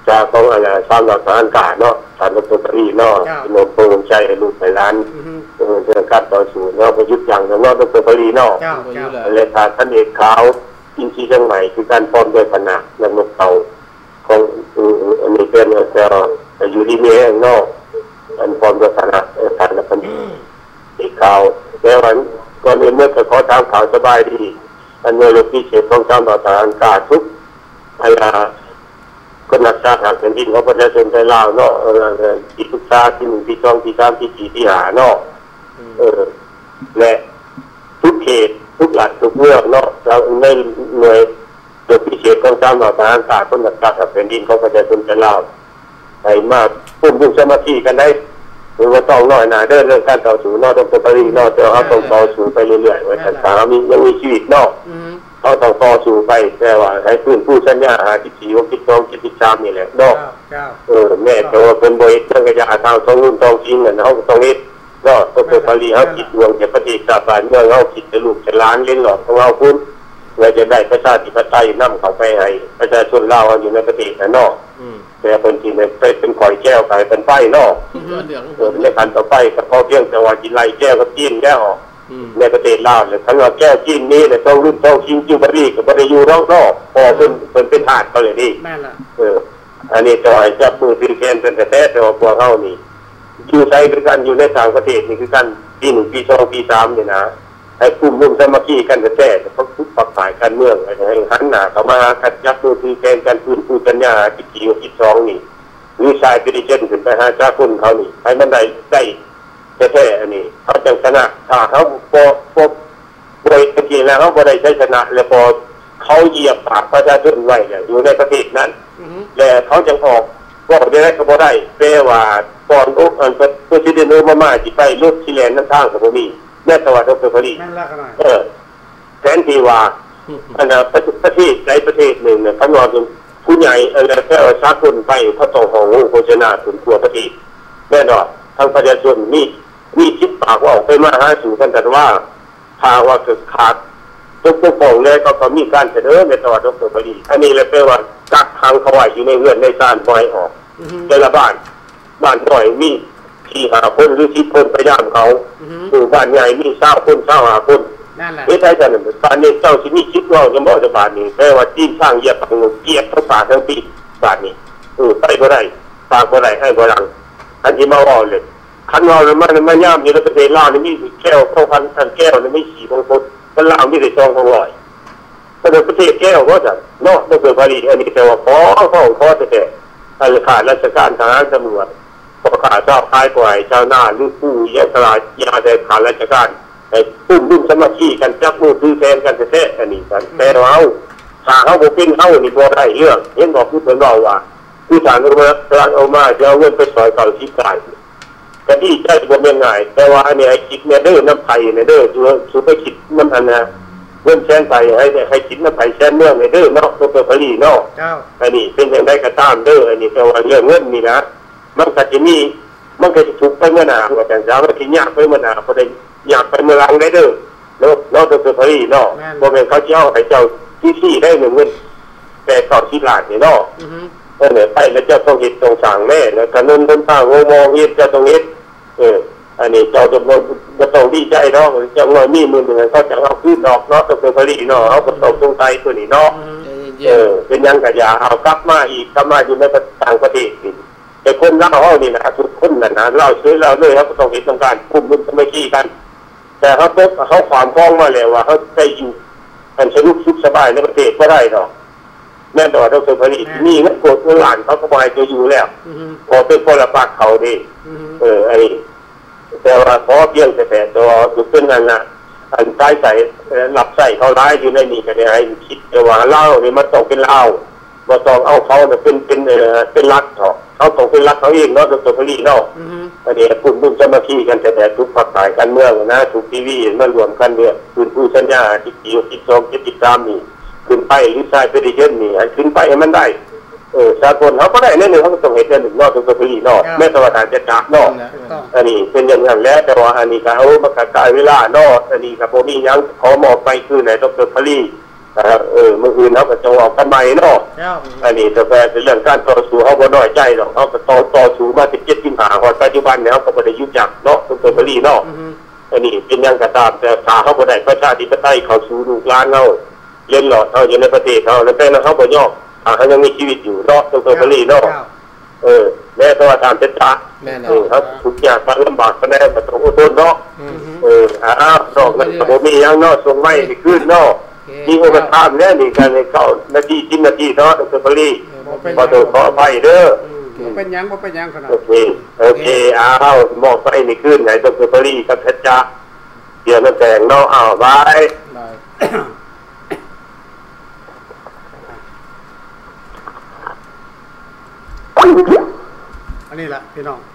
S6: จากของอะไรสร้างหลักฐานการเนาะสารดรรีเนาะโนโปร่งใจลูกไปร้านเออเรื่องการต่อสู้เนาะประยุทธ์อย่างเนาะดรรีเนาะเลขาท่านเอกขาวอินทรีย์เชียงใหม่คือการพร้อมด้วยขนาดและนกเต่าของอันนี้เป็นเอ่ออยู่ที่นี่เองเนาะอันพร้อมด้วยขนาดฐานพันเอกขาวแล้ววันก่อนอื่นเมื่อจะขอตามข่าวสบายดีอันนี้ลูกพี่เฉดของเจ้าต่อทางการทุกพยาก็นักชาติหากเป็นดินของประชาชนไทยลาวเนาะที่ทุกชาติที่หนึ่งที่สองที่สามที่สี่ที่ห้าเนาะเออและทุกเขตทุกหลักทุกเมืองเนาะเราในหน่วยโดยพิเศษของเจ้าหน้าที่อากาศก็นักชาติหากเป็นดินของประชาชนไทยลาวให้มาปุ่มดุสมาธิกันได้หรือว่าต้องน้อยหนาเดินเรื่องการต่อสู้นอกต้องปรินอกจะเขาต้องต่อสู้ไปเรื่อยๆไว้แต่ถามมียังมีชีวิตนอกเขาต้องต่อสู้ไปแต่ว่าให้พื้นผู้สัญญาหาที่สี่ว่าคิดตรงคิดที่สามนี่แหละนอกเออแม่แต่ว่าเป็นบริษัทกระยาทางท้องรุ่นท้องชิ้นเนี่ยเขาตรงนี้นอกต้องเป็นปริเขาคิดดวงจะปฏิบัติการเมื่อเขาคิดจะลูกจะล้านเล่นหลอกของเราพุ่นเราจะได้ประชาธิปไตยนำเขาไปให้ประชาชนลาวอยู่ในประเทศนอกแต่เป็นที่เป็นข่อยแก้วกลายเป็นไฟนอกเกิดในการต่อไปกับพ่อเพียงแต่ว่าจีไรแก้วกับจีนแก้วในประเทศลาวเนี่ยทั้งว่าแก้วจีนนี้เนี่ยต้องรุ่นต้องชิงจิวบรีกับบริยูรอบนอกพอเป็นเป็นเป็นถาดเขาเลยนี่เอออันนี้จะให้จับมือถือแขนเป็นแต่แต่ว่าพวกเขานี่อยู่ใช้คือกันอยู่ในต่างประเทศนี่คือกันปีหนึ่งปีสองปีสามเนี่ยนะให้กลุ่มนุ่มสมัคคีกันแต่แต่เขาทุกฝักฝ่ายการเมืองอะไรให้หันหน้าเขามาคัดยับมือถือแขนกันพื้นผู้สัญญาจิตจิวจิตสองนี่หรือชายเป็นดิเจนขึ้นไปหาจ้าคุณเขานี่ให้มันได้ได้แท้ๆอันนี้เขาจังชนะถ้าเขาพอพอโดยจริงแล้วเขาบ่ได้ใช้ชนะแล้วพอเขาเหยียบปากประชาชนไว้เนี่ยอยู่ในประเทศนั้นแล้วเขาจังออกก็ได้ก็บ่ได้แปลว่าก่อนอุอันประธานโอบามาที่ไปรถที่แลนด์นั้นทางก็บ่มีแม้แต่ว่าดร.ผลิตเออแทนที่ว่าอันน่ะประเทศใดประเทศหนึ่งเนี่ยเขาว่าเป็นผู้ใหญ่อันนั้นแค่ว่าชาคนไปเขาต้องห้องโฆษณาถึงทั่วประเทศแน่นอนทางประชาชนมีมีคิดปากว่าออกไปมาหาสู่กันแต่ว่าถ้าว่าเกิดขาดทุกปกเลยก็ก็มีการเสนอในตลาดดร.ผลิตอันนี้เลยแปลว่ากักขังเขาไว้อยู่ในเรือนในศาลปล่อยออกแต่ละบ้านบ้านหน่อยมีที่หาคนหรือที่คนพยายามเขาหมู่บ้านใหญ่มีเศร้าคนเศร้าหาคนไม่ใช่แต่หนึ่งตอนนี้เจ้าที่มีคิดว่าจะมองจะบาทนี้แปลว่าจีนสร้างเหยียบทั้งเกียบทั้งป่าทั้งปีบาทนี้เออไปบ่ได้ปากบ่ได้ให้บ่ดังอันที่มาว่าเลยขันเราเนี่ยมันมันย่ำอยู่ในประเทศลาวนี่มีแก้วเข้าพันพันแก้วนี่ไม่สี่บางคนมันลาวมีแต่ซองของลอยแต่ในประเทศแก้วก็จะนอกต้องเกิดผลิตอันนี้แต่ว่าขอข้องขอแต่แต่อันขาดราชการทหารตำรวจพอขาดเจ้าคายกว่าชาวนาหรือผู้ยาสลายยาแต่ขาดราชการไอ้ปุ่มรุ่นสมาชิกกันจับมือถือแทนกันแท้ๆอันนี้กันแต่เราถ้าเขาบอกเป็นเขานี่บ่ได้เรื่องเห็นบอกพูดเหมือนเราว่าผู้สารเอามาสารเอามาจะเอาเงินไปสอยเก่าชีพกายก็ที่ใจบ่เป็นไงแต่ว่าเนี่ยไอ้คิดเนี่ยเด้อน้ำไผ่เนี่ยเด้อชัวชัวไปคิดมันอันนะเงินแสนไผ่ให้ให้คิดน้ำไผ่แสนเมืองเนี่ยเด้อเนาะตัวผลิตเนาะอันนี้เป็นอย่างไรก็ตามเด้ออันนี้แต่ว่าเรื่องเงินนี่นะมันก็จะมีมันก็จะถูกไปเมื่อหนาอาจารย์สาวที่ยากไปเมื่อหนาพอได้อยากไปเมื่อรังได้เด้อเนาะเนาะตัวผลิตเนาะบ่เป็นเขาเจ้าให้เจ้าที่ที่ได้หนึ่งเงินแต่ต่อที่หลาดนี่เนาะเออเนี่ยไปแล้วเจ้าต้องเห็นตรงสั่งแม่นะถนนต้นทางงมองเห็นเจ้าตรงนี้เอออันนี้เจ้าจะจะต้องดีใจเนาะเจ้าหน่อยมีมือหนึ่งเขาจะเอาขึ้นดอกเนาะตัวผลิตเนาะเอาประสบตรงใจตัวนี้เนาะเออเป็นยังกะยาเอากลับมาอีกกลับมาอยู่ในต่างประเทศแต่คนเล่าเขานี่นะทุกคนนั่นนะเล่าซื้อเล่าเลยเขาต้องเห็นต้องการคุมมันไม่ขี้กันแต่เขาปุ๊บเขาความคล้องมาแล้วว่าเขาได้อยู่กันสนุกสุขสบายในประเทศก็ได้เนาะแม่ดอกดร.ผลิตนี่มันโกรธเมื่อหลานเขาก็บอยจะอยู่แล้วพอเป็นคนละปากเขาดีเออไอ้แต่ว่าพอเพียงแต่แต่ตัวจุดเป็นนั่นนะอันใต้ใส่หลับใส่เขาร้ายอยู่ในนี่ก็ได้ให้คิดแต่ว่าเล่านี่มันต้องเป็นเล่ามาต้องเอาเขาเนี่ยเป็นเป็นเออเป็นรักเถาะเขาต้องเป็นรักเขาเองเนาะดร.ผลิตเนาะอันนี้คุณมุ่งจะมาขี้กันแต่แต่ทุกฝักฝ่ายการเมืองนะทุกทีวีมารวมกันเนี่ยคุณผู้สัญญาจิตจิตจิตสองจิตจิตสามนี่ขึ้นไปหรือชายไปได้เยอะนี่ขึ้นไปให้มันได้เออสากลเขาก็ได้แน่นอนเขาต้องเห็นหนึ่งนอกตัวผลิตนอกไม่สวัสดิ์จะจับนอกอันนี้เป็นอย่างนั้นแล้วแต่ว่าอันนี้เขาประกาศเวลานอกอันนี้กับโบมียังขอมอบไปคือในดร.ผลิตนะครับเออมื้ออื่นเฮาก็จะออกกันใหม่เนาะอันนี้แต่เป็นเรื่องการต่อสู้เฮาบ่น้อยใจหรอกเฮาก็ต่อต่อสู้มาสิบเจ็ดสิงหาคมปัจจุบันเนี่ยเฮาก็บ่ได้ยุบยั้งเนาะดร.บรีเนาะอันนี้เป็นหยังก็ตามแต่ถ้าเฮาบ่ได้ประชาธิปไตยเข้าสู่ลูกหลานเฮาเล่นหลอดเฮาอยู่ในประเทศเฮาแล้วแต่เฮาบ่ยอมถ้าเฮายังมีชีวิตอยู่เนาะดร.บรีเนาะเออแม้แต่ว่าตามเป็นตาเออครับทุกอย่างมันลำบากปานใดก็ต้องอดทนเนาะเอออ้าวดอกมันก็บ่มีหยังเนาะส่งไว้สิคืนเนาะมีโอกาสถามเนี่ยนี่กันเข้านาทีสิบนาทีเนาะดร.บรีขอโทษขออภัยเด้อ
S2: บ่เป็นหยังบ่เป็นหยังขนาด
S6: โอเคโอเคอ้าวมอบไปนี่คืนให้ดร.บรีกับเพชรจ้าเดี๋ยวมันแต่งเนาะอ้าวบาย
S2: อันนี้แหละพี่น้อง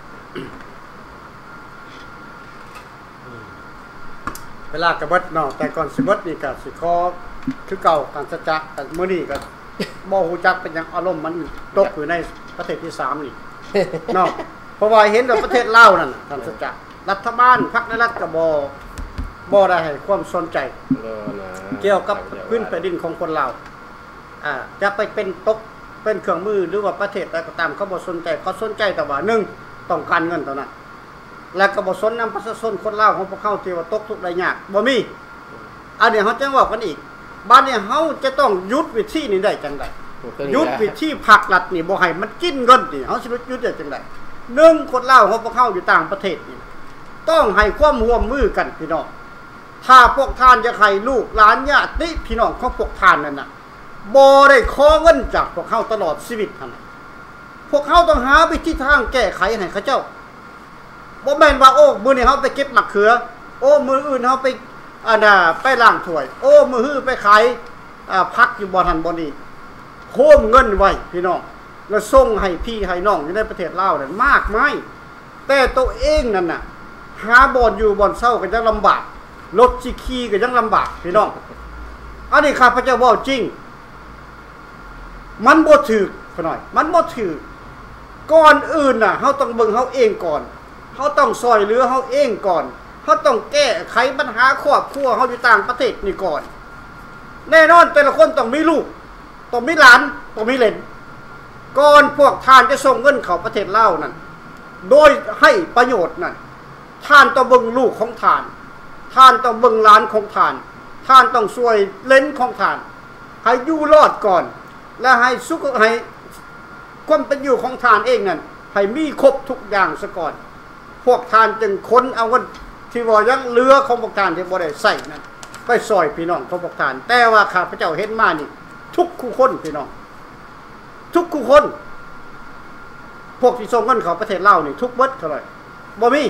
S2: เวลากระเบิดเนาะแต่ก่อนสิเบิดนี่ก็สิขอคือเก่าการสัจจะแต่มื้อนี้ก็บ่ฮู้จักเป็นหยังอารมณ์มันตกอยู่ในประเทศที่สามนี่เนาะเพราะว่าเห็นว่าประเทศลาวนั่นน่ะการสัจจะรัฐบาลพรรคในรัฐก็บ่บ่ได้ให้ความสนใจเกี่ยวกับพื้นแผ่นดินของคนลาวอ่าจะไปเป็นตกเป็นเครื่องมือหรือว่าประเทศใดก็ตามเขาบ่สนใจเขาสนใจแต่ว่าหนึ่งต้องการเงินเท่านั้นแล้วก็บ่สนนำประชาชนคนลาวของพวกเขาที่ว่าตกทุกข์ได้ยากบ่มีอันนี้เฮาจังว่ากันอีกบ้านนี้เฮาจะต้องยุดวิธีนี้ได้จังได๋ยุดวิธีภาครัฐนี่บ่ให้มันกินเงินนี่เฮาสิยุดได้จังได๋หนึ่งคนลาวของพวกเขาอยู่ต่างประเทศนี่ต้องให้ความร่วมมือกันพี่น้องถ้าพวกท่านจะให้ลูกหลานญาติพี่น้องของพวกท่านนั่นน่ะบ่ได้ขอเงินจากพวกเขาตลอดชีวิตนั่นพวกเขาต้องหาวิธีทางแก้ไขให้เขาเจ้าบ่แม่นว่าโอ้มื้อนี้เฮาไปเก็บมะเขือโอ้มื้ออื่นเฮาไปอันน่ะไปล้างถ้วยโอ้มื้อฮื้อไปขายอ่าผักอยู่บ่ทันบ่นี่โคมเงินไว้พี่น้องแล้วส่งให้พี่ให้น้องอยู่ในประเทศลาวนั่นมากมายแต่ตัวเองนั่นน่ะหาบ่อนอยู่บ่อนเช้าก็ยังลำบากรถสิขี่ก็ยังลำบากพี่น้องอันนี้ข้าพเจ้าเว้าจริงมันบ่ถูกขน่อยมันบ่ถูกก่อนอื่นน่ะเฮาต้องเบิ่งเฮาเองก่อนเฮาต้องซอยเหลือเฮาเองก่อนเฮาต้องแก้ไขปัญหาครอบครัวเฮาอยู่ต่างประเทศนี่ก่อนแน่นอนแต่ละคนต้องมีลูกต้องมีหลานต้องมีเหลนก่อนพวกท่านจะส่งเงินเข้าประเทศลาวนั่นโดยให้ประโยชน์นั่นท่านต้องเบิ่งลูกของท่านท่านต้องเบิ่งหลานของท่านท่านต้องช่วยเหลนของท่านให้อยู่รอดก่อนและให้สุขให้ความเป็นอยู่ของท่านเองนั่นให้มีครบทุกอย่างซะก่อนพวกท่านจึงค้นเอาเงินที่ว่ายังเหลือของพวกท่านที่บ่ได้ใช้นั่นไปซอยพี่น้องของพวกท่านแต่ว่าข้าพเจ้าเห็นมานี่ทุกคู่คนพี่น้องทุกคู่คนพวกที่ส่งเงินเข้าประเทศลาวนี่ทุกเบิดเท่าไหร่บ่มี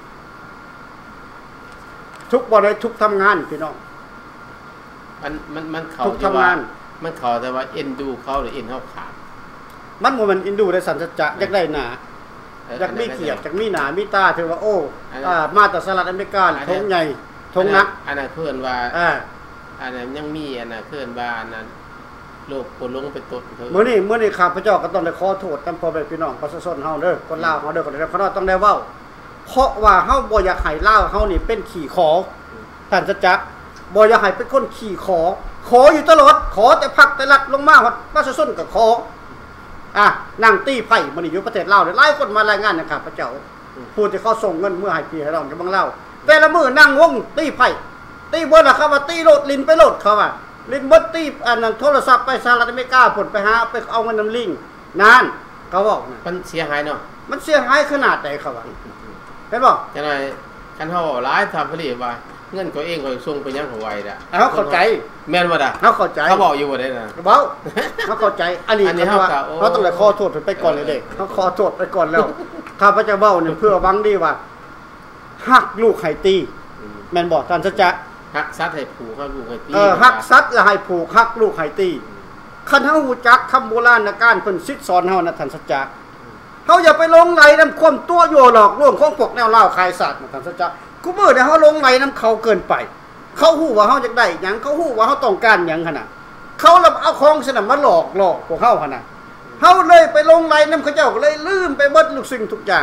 S2: ทุกบ่ได้ทุกทำงานพี่น้อง
S3: มันมันมันเขา
S2: ทุกทำงาน
S3: มันเขาแต่ว่าเอ็นดูเขาหรือเอ็นเฮาขาด
S2: มันบ่แม่นเอ็นดูได้สันสัจจะอยากได้หน้าอยากมีเกียรติอยากมีหน้ามีตาถือว่าโอ้อ่ามาจากสหรัฐอเมริกาธงใหญ่ธงนัก
S3: อันนั้นเพิ่นว่า
S2: อ่า
S3: อันนั้นยังมีอันน่ะเพิ่นว่าอันนั้นโลกคนลงไปตดเพิ่น
S2: มื้อนี้มื้อนี้ข้าพเจ้าก็ต้องได้ขอโทษนำพ่อแม่พี่น้องประชาชนเฮาเด้อคนลาวเฮาเด้อคนใดคนนั้นต้องได้เว้าเพราะว่าเฮาบ่อยากให้ลาวเฮานี่เป็นขี้ขอท่านสัจจะบ่อยากให้เป็นคนขี้ขอขออยู่ตลอดขอแต่พักแต่รัฐลงมาฮอดประชาชนก็ขออ่ะนั่งตีไผ่มื้อนี้อยู่ประเทศลาวหลายคนมารายงานนะครับพระเจ้าผู้ที่เขาส่งเงินเมื่อให้พี่ให้น้องอยู่บางลาวแต่ละมื้อนั่งวงตีไผ่ตีบ่ล่ะครับว่าตีโลดลิ้นไปโลดเขาว่าลิ้นบ่ตีอันนั้นโทรศัพท์ไปสหรัฐอเมริกาผลไปหาไปเอาเงินนำลิงนั่นเขาบอกนะ
S3: มันเสียหายเนาะ
S2: มันเสียหายขนาดใดเขาว่าเห็นบ่
S3: จังได๋คันเฮาหลายทำผลิตว่าเงินตัวเองก็ส่งไปยังเขาไว้ล่ะ
S2: เฮาเข้าใจ
S3: แม่นบ่ล่ะ
S2: เฮาเข้าใจ
S3: เขาบอกอยู่บ่ได้น่ะ
S2: เว้าเฮาเข้าใจอันนี้เฮาเฮาต้องได้ขอโทษไปก่อนเลยเด้เฮาขอโทษไปก่อนแล้วข้าพเจ้าเว้าเนี่ยเพื่อหวังดีว่าฮักลูกให้ตีแม่นบ่ท่านสัจจะ
S3: ฮักสัตว์ให้ผูกฮักลูกให้ตี
S2: เออฮักสัตว์แล้วให้ผูกฮักลูกให้ตีคันเฮาฮู้จักคำโบราณการเพิ่นสิสอนเฮานะท่านสัจจะเฮาอย่าไปหลงไหลนำความตัวโยหลอกลวงของพวกแนวลาวขายสัตว์นะท่านสัจจะกูมื้อเนี่ยเฮาหลงไหลนำเขาเกินไปเขาฮู้ว่าเฮาจักได้หยังเขาฮู้ว่าเฮาต้องการหยังหั่นน่ะเขาแล้วเอาของสนำมาหลอกหลอกพวกเฮาหั่นน่ะเฮาเลยไปหลงไหลนำเขาเจ้าก็เลยลืมไปเบิดทุกสิ่งทุกอย่าง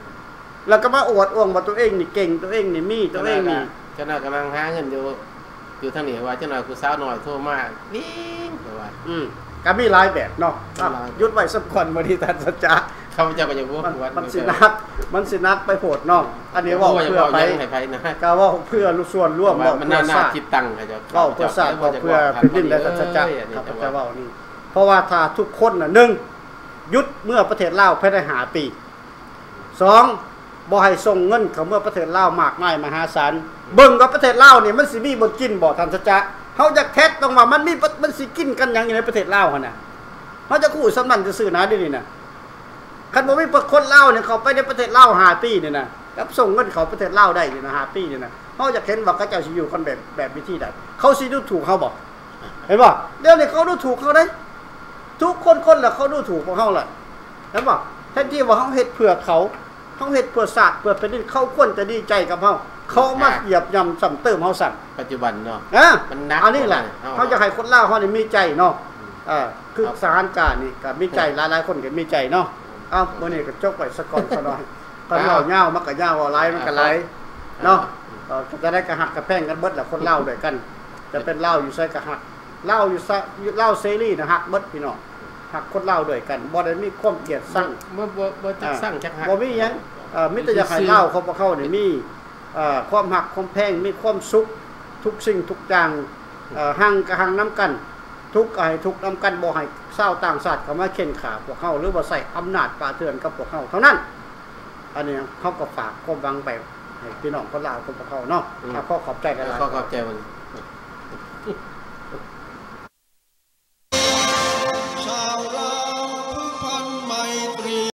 S2: แล้วก็มาอวดอ้วงว่าตัวเองนี่เก่งตัวเองนี่มีตัวเองนี่
S3: ขณะกำลังหาเงินอยู่อยู่ทางนี้ว่าจังหน่อยผู้สาวน้อยโทรมาวิ่งว่า
S2: อืมก็มีหลายแบบเนาะยุดไว้สักคนบ่ดีท่านสัจจะ
S3: ข้าพเจ้าก็จะบ่ปวด
S2: มันสินักมันสินักไปโพดเนาะอันนี้เว้าเพื่อไปก็เว้าเพื่อส่วนร่วมเว้า
S3: มัน
S2: เพื่อ
S3: น่า
S2: สร้าง
S3: คิดตังค์ครับ
S2: เว้าเพื่อสร้างเว้าเพื่อเป็นดินและสัจจะครับจะเว้านี่เพราะว่าถ้าทุกคนน่ะหนึ่งหยุดเมื่อประเทศลาวภายในห้าปีสองบ่ให้ส่งเงินเข้าเมื่อประเทศลาวมากมายมหาศาลเบิ่งว่าประเทศลาวนี่มันสิมีบ่กินบ่ท่านสัจจะเฮาอยากเทสต้องว่ามันมีมันสิกินกันหยังอยู่ในประเทศลาวหั่นน่ะเฮาจะคู่สำนันซื่อๆนะเดี๋ยวนี้น่ะคันบ่มีคนลาวเนี่ยเขาไปในประเทศลาวห้าปีนี่นะกับส่งเงินเขาประเทศลาวได้นี่นะห้าปีนี่นะเฮาอยากเห็นว่าเขาเจ้าสิอยู่กันแบบแบบวิธีใดเขาสิดูถูกเฮาบ่เห็นบ่เดี๋ยวนี้เขาดูถูกเขาได้ทุกคนคนละเขาดูถูกพวกเฮาล่ะเห็นบ่แทนที่ว่าเฮาเฮ็ดเพื่อเขาเฮาเฮ็ดเพื่อชาติเพื่อเป็นเขาควรจะดีใจกับเฮาเขามาเหยียบย่ำซ้ำเติมเฮาสั่น
S3: ปัจจุบันเนาะ
S2: อ่ะ
S3: มันนัก
S2: อันนี้แหละเขาจะให้คนลาวเฮานี่มีใจเนาะอ่าคือสถานการณ์นี่ก็มีใจหลายๆคนก็มีใจเนาะเอ้ามื้อนี้ก็จบไว้สักก่อนซะหน่อยตอนเว้ายาวมันก็ยาวว่าหลายมันก็หลายเนาะเออจะได้กระหักกระแพงกันเบิดล่ะคนลาวด้วยกันจะเป็นลาวอยู่ไสก็หักลาวอยู่ซะลาวเสรีน่ะหักเบิดพี่น้องหักคนลาวด้วยกันบ่ได้มีความเกลียดชัง
S3: บ่บ่บ่จักสร้างจักหัก
S2: บ่มีหยังเอ่อมิตรอยากให้ลาวเขาบ่เข้านี่มีเอ่อความหักความแพงมีความสุขทุกสิ่งทุกอย่างเอ่อหังก็หังนํกันทุกข์ก็ให้ทุกข์นํกันบ่ให้ชาวต่างชาติเข้ามาเข็นขาพวกเฮาหรือว่าใส่อำนาจป่าเถื่อนกับพวกเฮาเท่านั้นอันนี้เฮาก็ฝากความหวังไปให้พี่น้องคนลาวคนพวกเฮาเนาะขอขอบใจกันหลาย
S3: ขอขอบใจมัน